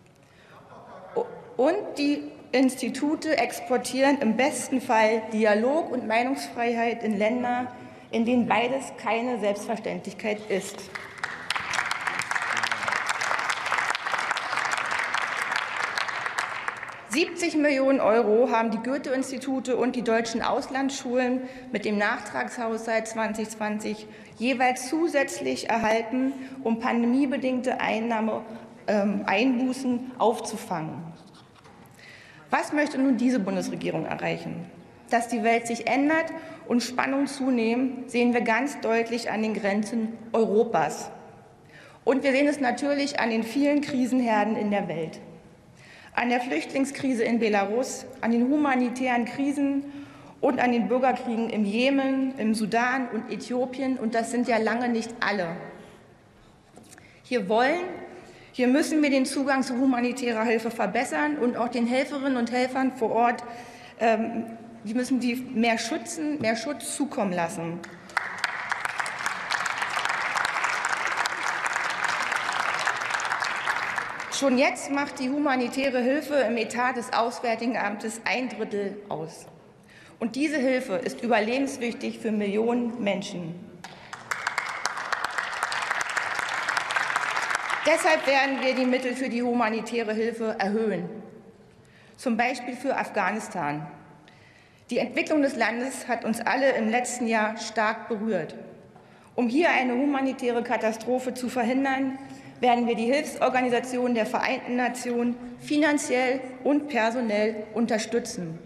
Und die Institute exportieren im besten Fall Dialog und Meinungsfreiheit in Länder, in denen beides keine Selbstverständlichkeit ist. siebzig Millionen Euro haben die Goethe-Institute und die deutschen Auslandsschulen mit dem Nachtragshaushalt zwanzig zwanzig jeweils zusätzlich erhalten, um pandemiebedingte Einnahmeeinbußen aufzufangen. Was möchte nun diese Bundesregierung erreichen? Dass die Welt sich ändert und Spannungen zunehmen, sehen wir ganz deutlich an den Grenzen Europas. Und wir sehen es natürlich an den vielen Krisenherden in der Welt. An der Flüchtlingskrise in Belarus, an den humanitären Krisen und an den Bürgerkriegen im Jemen, im Sudan und Äthiopien. Und das sind ja lange nicht alle. Hier wollen, hier müssen wir den Zugang zu humanitärer Hilfe verbessern und auch den Helferinnen und Helfern vor Ort, ähm, die müssen die mehr schützen, mehr Schutz zukommen lassen. Schon jetzt macht die humanitäre Hilfe im Etat des Auswärtigen Amtes ein Drittel aus. Und diese Hilfe ist überlebenswichtig für Millionen Menschen. Deshalb werden wir die Mittel für die humanitäre Hilfe erhöhen, zum Beispiel für Afghanistan. Die Entwicklung des Landes hat uns alle im letzten Jahr stark berührt. Um hier eine humanitäre Katastrophe zu verhindern, werden wir die Hilfsorganisationen der Vereinten Nationen finanziell und personell unterstützen.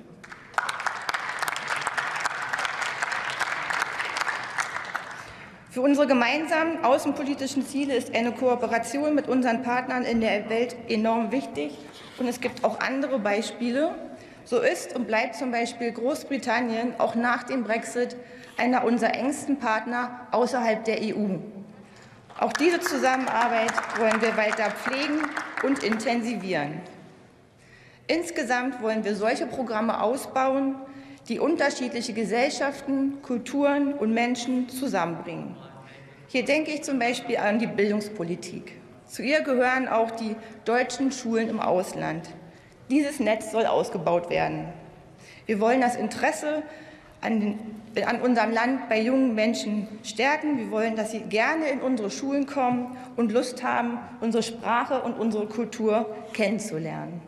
Für unsere gemeinsamen außenpolitischen Ziele ist eine Kooperation mit unseren Partnern in der Welt enorm wichtig. Und es gibt auch andere Beispiele. So ist und bleibt zum Beispiel Großbritannien auch nach dem Brexit einer unserer engsten Partner außerhalb der E U. Auch diese Zusammenarbeit wollen wir weiter pflegen und intensivieren. Insgesamt wollen wir solche Programme ausbauen, die unterschiedliche Gesellschaften, Kulturen und Menschen zusammenbringen. Hier denke ich zum Beispiel an die Bildungspolitik. Zu ihr gehören auch die deutschen Schulen im Ausland. Dieses Netz soll ausgebaut werden. Wir wollen das Interesse an, den, an unserem Land bei jungen Menschen stärken. Wir wollen, dass sie gerne in unsere Schulen kommen und Lust haben, unsere Sprache und unsere Kultur kennenzulernen.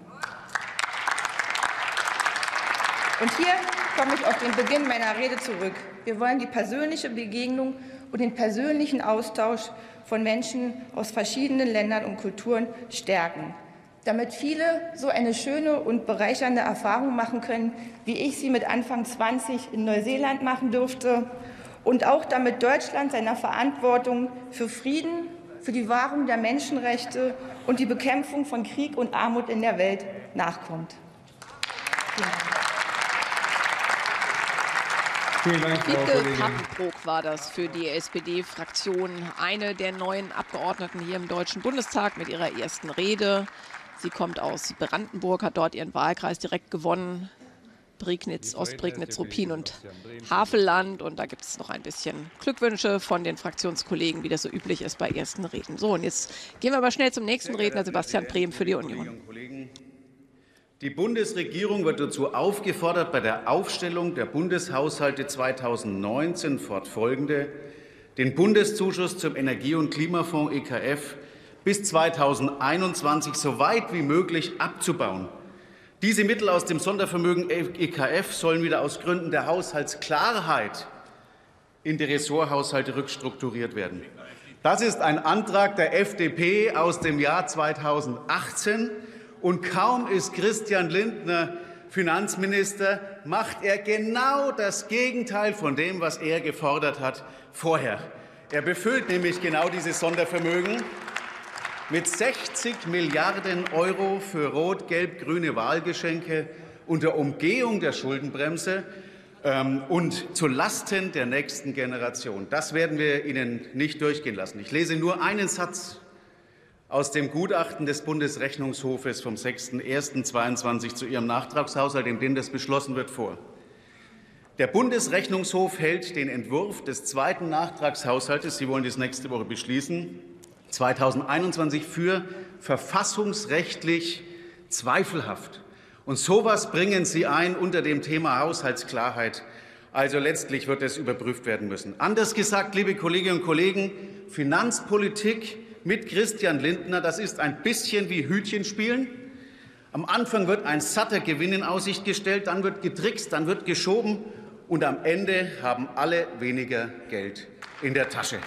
Und hier komme ich auf den Beginn meiner Rede zurück. Wir wollen die persönliche Begegnung und den persönlichen Austausch von Menschen aus verschiedenen Ländern und Kulturen stärken, damit viele so eine schöne und bereichernde Erfahrung machen können, wie ich sie mit Anfang zwanzig in Neuseeland machen durfte, und auch damit Deutschland seiner Verantwortung für Frieden, für die Wahrung der Menschenrechte und die Bekämpfung von Krieg und Armut in der Welt nachkommt. Vielen Dank. Vielen Dank, Frau Wiebke Kollegin. Papenbrock war das für die S P D-Fraktion, eine der neuen Abgeordneten hier im Deutschen Bundestag mit ihrer ersten Rede. Sie kommt aus Brandenburg, hat dort ihren Wahlkreis direkt gewonnen. Prignitz, Ostprignitz, Ruppin und Havelland. Und da gibt es noch ein bisschen Glückwünsche von den Fraktionskollegen, wie das so üblich ist bei ersten Reden. So, und jetzt gehen wir aber schnell zum nächsten Redner, Sebastian Brehm für die Union. Die Bundesregierung wird dazu aufgefordert, bei der Aufstellung der Bundeshaushalte zweitausendneunzehn fortfolgende den Bundeszuschuss zum Energie- und Klimafonds E K F bis zweitausendeinundzwanzig so weit wie möglich abzubauen. Diese Mittel aus dem Sondervermögen E K F sollen wieder aus Gründen der Haushaltsklarheit in die Ressorthaushalte rückstrukturiert werden. Das ist ein Antrag der F D P aus dem Jahr zweitausendachtzehn. Und kaum ist Christian Lindner Finanzminister, macht er genau das Gegenteil von dem, was er gefordert hat vorher. Er befüllt nämlich genau dieses Sondervermögen mit sechzig Milliarden Euro für rot-gelb-grüne Wahlgeschenke unter Umgehung der Schuldenbremse ähm, und zu Lasten der nächsten Generation. Das werden wir Ihnen nicht durchgehen lassen. Ich lese nur einen Satz aus dem Gutachten des Bundesrechnungshofes vom sechsten ersten zweiundzwanzig zu Ihrem Nachtragshaushalt, in dem das beschlossen wird, vor. Der Bundesrechnungshof hält den Entwurf des zweiten Nachtragshaushaltes, Sie wollen das nächste Woche beschließen, zweitausendeinundzwanzig für verfassungsrechtlich zweifelhaft. Und sowas bringen Sie ein unter dem Thema Haushaltsklarheit. Also letztlich wird es überprüft werden müssen. Anders gesagt, liebe Kolleginnen und Kollegen, Finanzpolitik mit Christian Lindner, das ist ein bisschen wie Hütchenspielen. Am Anfang wird ein satter Gewinn in Aussicht gestellt, dann wird getrickst, dann wird geschoben und am Ende haben alle weniger Geld in der Tasche.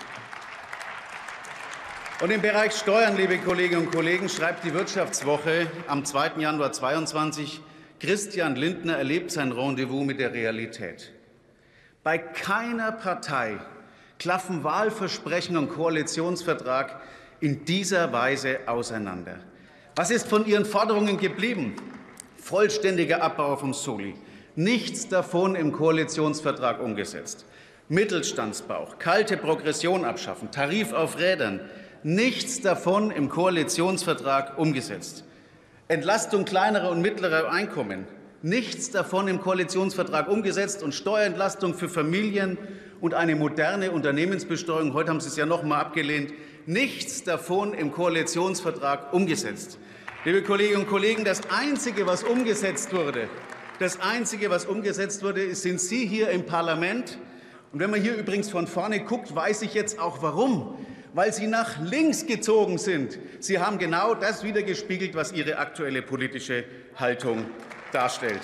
Und im Bereich Steuern, liebe Kolleginnen und Kollegen, schreibt die Wirtschaftswoche am zweiten Januar zweitausendzweiundzwanzig, Christian Lindner erlebt sein Rendezvous mit der Realität. Bei keiner Partei klaffen Wahlversprechen und Koalitionsvertrag in dieser Weise auseinander. Was ist von Ihren Forderungen geblieben? Vollständiger Abbau vom Soli. Nichts davon im Koalitionsvertrag umgesetzt. Mittelstandsbauch, kalte Progression abschaffen, Tarif auf Rädern. Nichts davon im Koalitionsvertrag umgesetzt. Entlastung kleinerer und mittlerer Einkommen. Nichts davon im Koalitionsvertrag umgesetzt und Steuerentlastung für Familien und eine moderne Unternehmensbesteuerung. Heute haben Sie es ja noch einmal abgelehnt. Nichts davon im Koalitionsvertrag umgesetzt. Liebe Kolleginnen und Kollegen, das Einzige, was umgesetzt wurde, das Einzige, was umgesetzt wurde, sind Sie hier im Parlament. Und wenn man hier übrigens von vorne guckt, weiß ich jetzt auch warum. Weil Sie nach links gezogen sind. Sie haben genau das widergespiegelt, was Ihre aktuelle politische Haltung darstellt.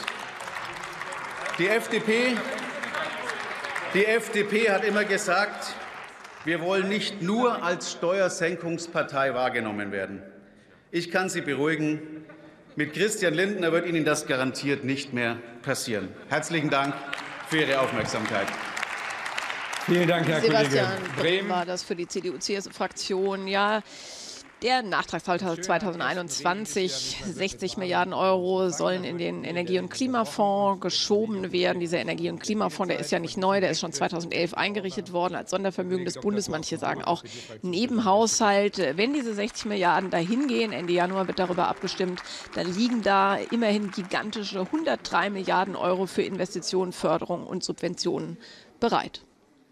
Die F D P, die F D P hat immer gesagt, Wir wollen nicht nur als Steuersenkungspartei wahrgenommen werden. Ich kann Sie beruhigen, mit Christian Lindner wird Ihnen das garantiert nicht mehr passieren. Herzlichen Dank für Ihre Aufmerksamkeit. Vielen Dank, Herr Sebastian Kollege Brehm Brehm. war das für die C D U-C S U-Fraktion. Ja, der Nachtragshaushalt zweitausendeinundzwanzig, sechzig Milliarden Euro sollen in den Energie- und Klimafonds geschoben werden. Dieser Energie- und Klimafonds, der ist ja nicht neu, der ist schon zweitausendelf eingerichtet worden als Sondervermögen des Bundes. Manche sagen auch Nebenhaushalt. Wenn diese sechzig Milliarden dahin gehen, Ende Januar wird darüber abgestimmt, dann liegen da immerhin gigantische hundertdrei Milliarden Euro für Investitionen, Förderung und Subventionen bereit.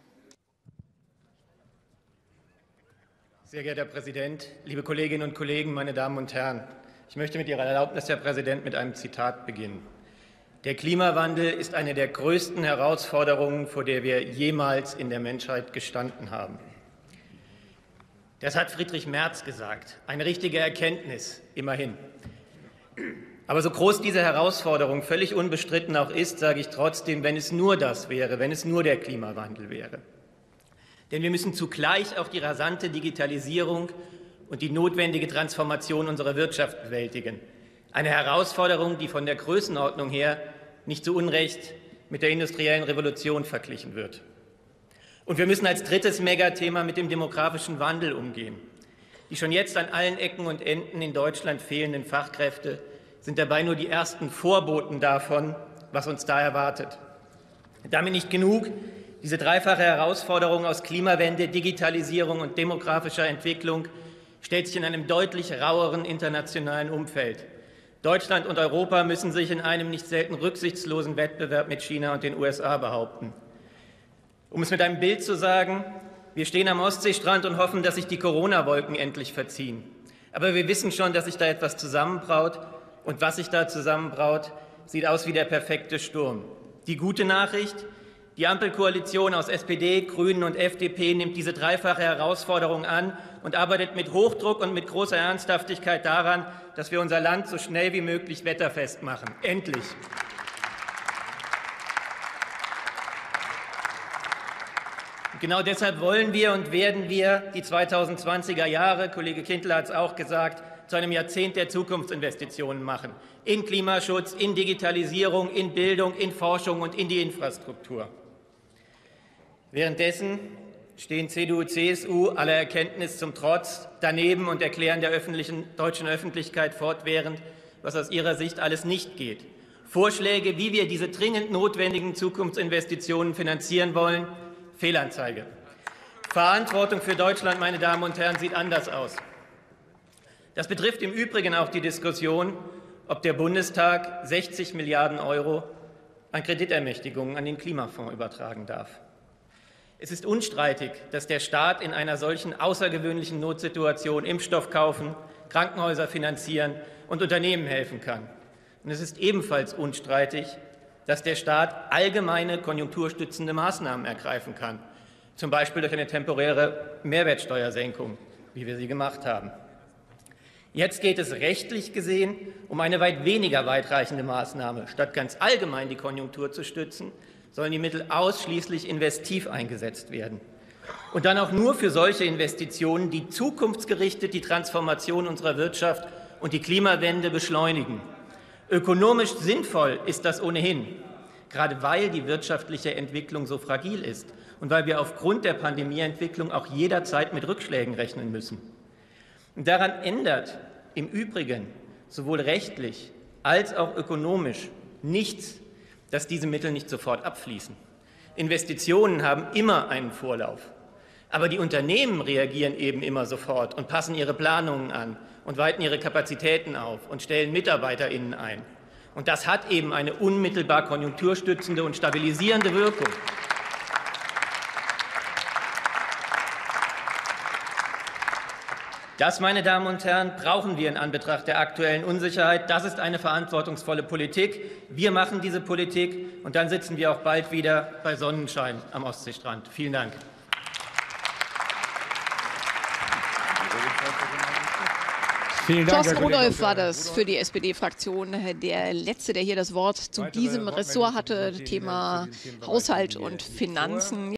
Sehr geehrter Herr Präsident, liebe Kolleginnen und Kollegen, meine Damen und Herren! Ich möchte mit Ihrer Erlaubnis, Herr Präsident, mit einem Zitat beginnen. Der Klimawandel ist eine der größten Herausforderungen, vor der wir jemals in der Menschheit gestanden haben. Das hat Friedrich Merz gesagt. Eine richtige Erkenntnis, immerhin. Aber so groß diese Herausforderung völlig unbestritten auch ist, sage ich trotzdem, wenn es nur das wäre, wenn es nur der Klimawandel wäre. Denn wir müssen zugleich auch die rasante Digitalisierung und die notwendige Transformation unserer Wirtschaft bewältigen. Eine Herausforderung, die von der Größenordnung her nicht zu Unrecht mit der industriellen Revolution verglichen wird. Und wir müssen als drittes Megathema mit dem demografischen Wandel umgehen. Die schon jetzt an allen Ecken und Enden in Deutschland fehlenden Fachkräfte sind dabei nur die ersten Vorboten davon, was uns da erwartet. Damit nicht genug. Diese dreifache Herausforderung aus Klimawende, Digitalisierung und demografischer Entwicklung stellt sich in einem deutlich raueren internationalen Umfeld. Deutschland und Europa müssen sich in einem nicht selten rücksichtslosen Wettbewerb mit China und den U S A behaupten. Um es mit einem Bild zu sagen, wir stehen am Ostseestrand und hoffen, dass sich die Corona-Wolken endlich verziehen. Aber wir wissen schon, dass sich da etwas zusammenbraut. Und was sich da zusammenbraut, sieht aus wie der perfekte Sturm. Die gute Nachricht: Die Ampelkoalition aus S P D, Grünen und F D P nimmt diese dreifache Herausforderung an und arbeitet mit Hochdruck und mit großer Ernsthaftigkeit daran, dass wir unser Land so schnell wie möglich wetterfest machen. Endlich! Und genau deshalb wollen wir und werden wir die zweitausendzwanziger Jahre, Kollege Kindler hat es auch gesagt, zu einem Jahrzehnt der Zukunftsinvestitionen machen. In Klimaschutz, in Digitalisierung, in Bildung, in Forschung und in die Infrastruktur. Währenddessen stehen C D U, C S U aller Erkenntnis zum Trotz daneben und erklären der öffentlichen, deutschen Öffentlichkeit fortwährend, was aus ihrer Sicht alles nicht geht. Vorschläge, wie wir diese dringend notwendigen Zukunftsinvestitionen finanzieren wollen, Fehlanzeige. Verantwortung für Deutschland, meine Damen und Herren, sieht anders aus. Das betrifft im Übrigen auch die Diskussion, ob der Bundestag sechzig Milliarden Euro an Kreditermächtigungen an den Klimafonds übertragen darf. Es ist unstreitig, dass der Staat in einer solchen außergewöhnlichen Notsituation Impfstoff kaufen, Krankenhäuser finanzieren und Unternehmen helfen kann. Und es ist ebenfalls unstreitig, dass der Staat allgemeine konjunkturstützende Maßnahmen ergreifen kann, zum Beispiel durch eine temporäre Mehrwertsteuersenkung, wie wir sie gemacht haben. Jetzt geht es rechtlich gesehen um eine weit weniger weitreichende Maßnahme. Statt ganz allgemein die Konjunktur zu stützen, sollen die Mittel ausschließlich investiv eingesetzt werden. Und dann auch nur für solche Investitionen, die zukunftsgerichtet die Transformation unserer Wirtschaft und die Klimawende beschleunigen. Ökonomisch sinnvoll ist das ohnehin, gerade weil die wirtschaftliche Entwicklung so fragil ist und weil wir aufgrund der Pandemieentwicklung auch jederzeit mit Rückschlägen rechnen müssen. Und daran ändert im Übrigen sowohl rechtlich als auch ökonomisch nichts, dass diese Mittel nicht sofort abfließen. Investitionen haben immer einen Vorlauf. Aber die Unternehmen reagieren eben immer sofort und passen ihre Planungen an und weiten ihre Kapazitäten auf und stellen MitarbeiterInnen ein. Und das hat eben eine unmittelbar konjunkturstützende und stabilisierende Wirkung. Das, meine Damen und Herren, brauchen wir in Anbetracht der aktuellen Unsicherheit. Das ist eine verantwortungsvolle Politik. Wir machen diese Politik, und dann sitzen wir auch bald wieder bei Sonnenschein am Ostseestrand. Vielen Dank. Vielen Dank, Thorsten Rudolph war das für die S P D-Fraktion. Der Letzte, der hier das Wort zu diesem Ressort hatte, Thema Haushalt und Finanzen.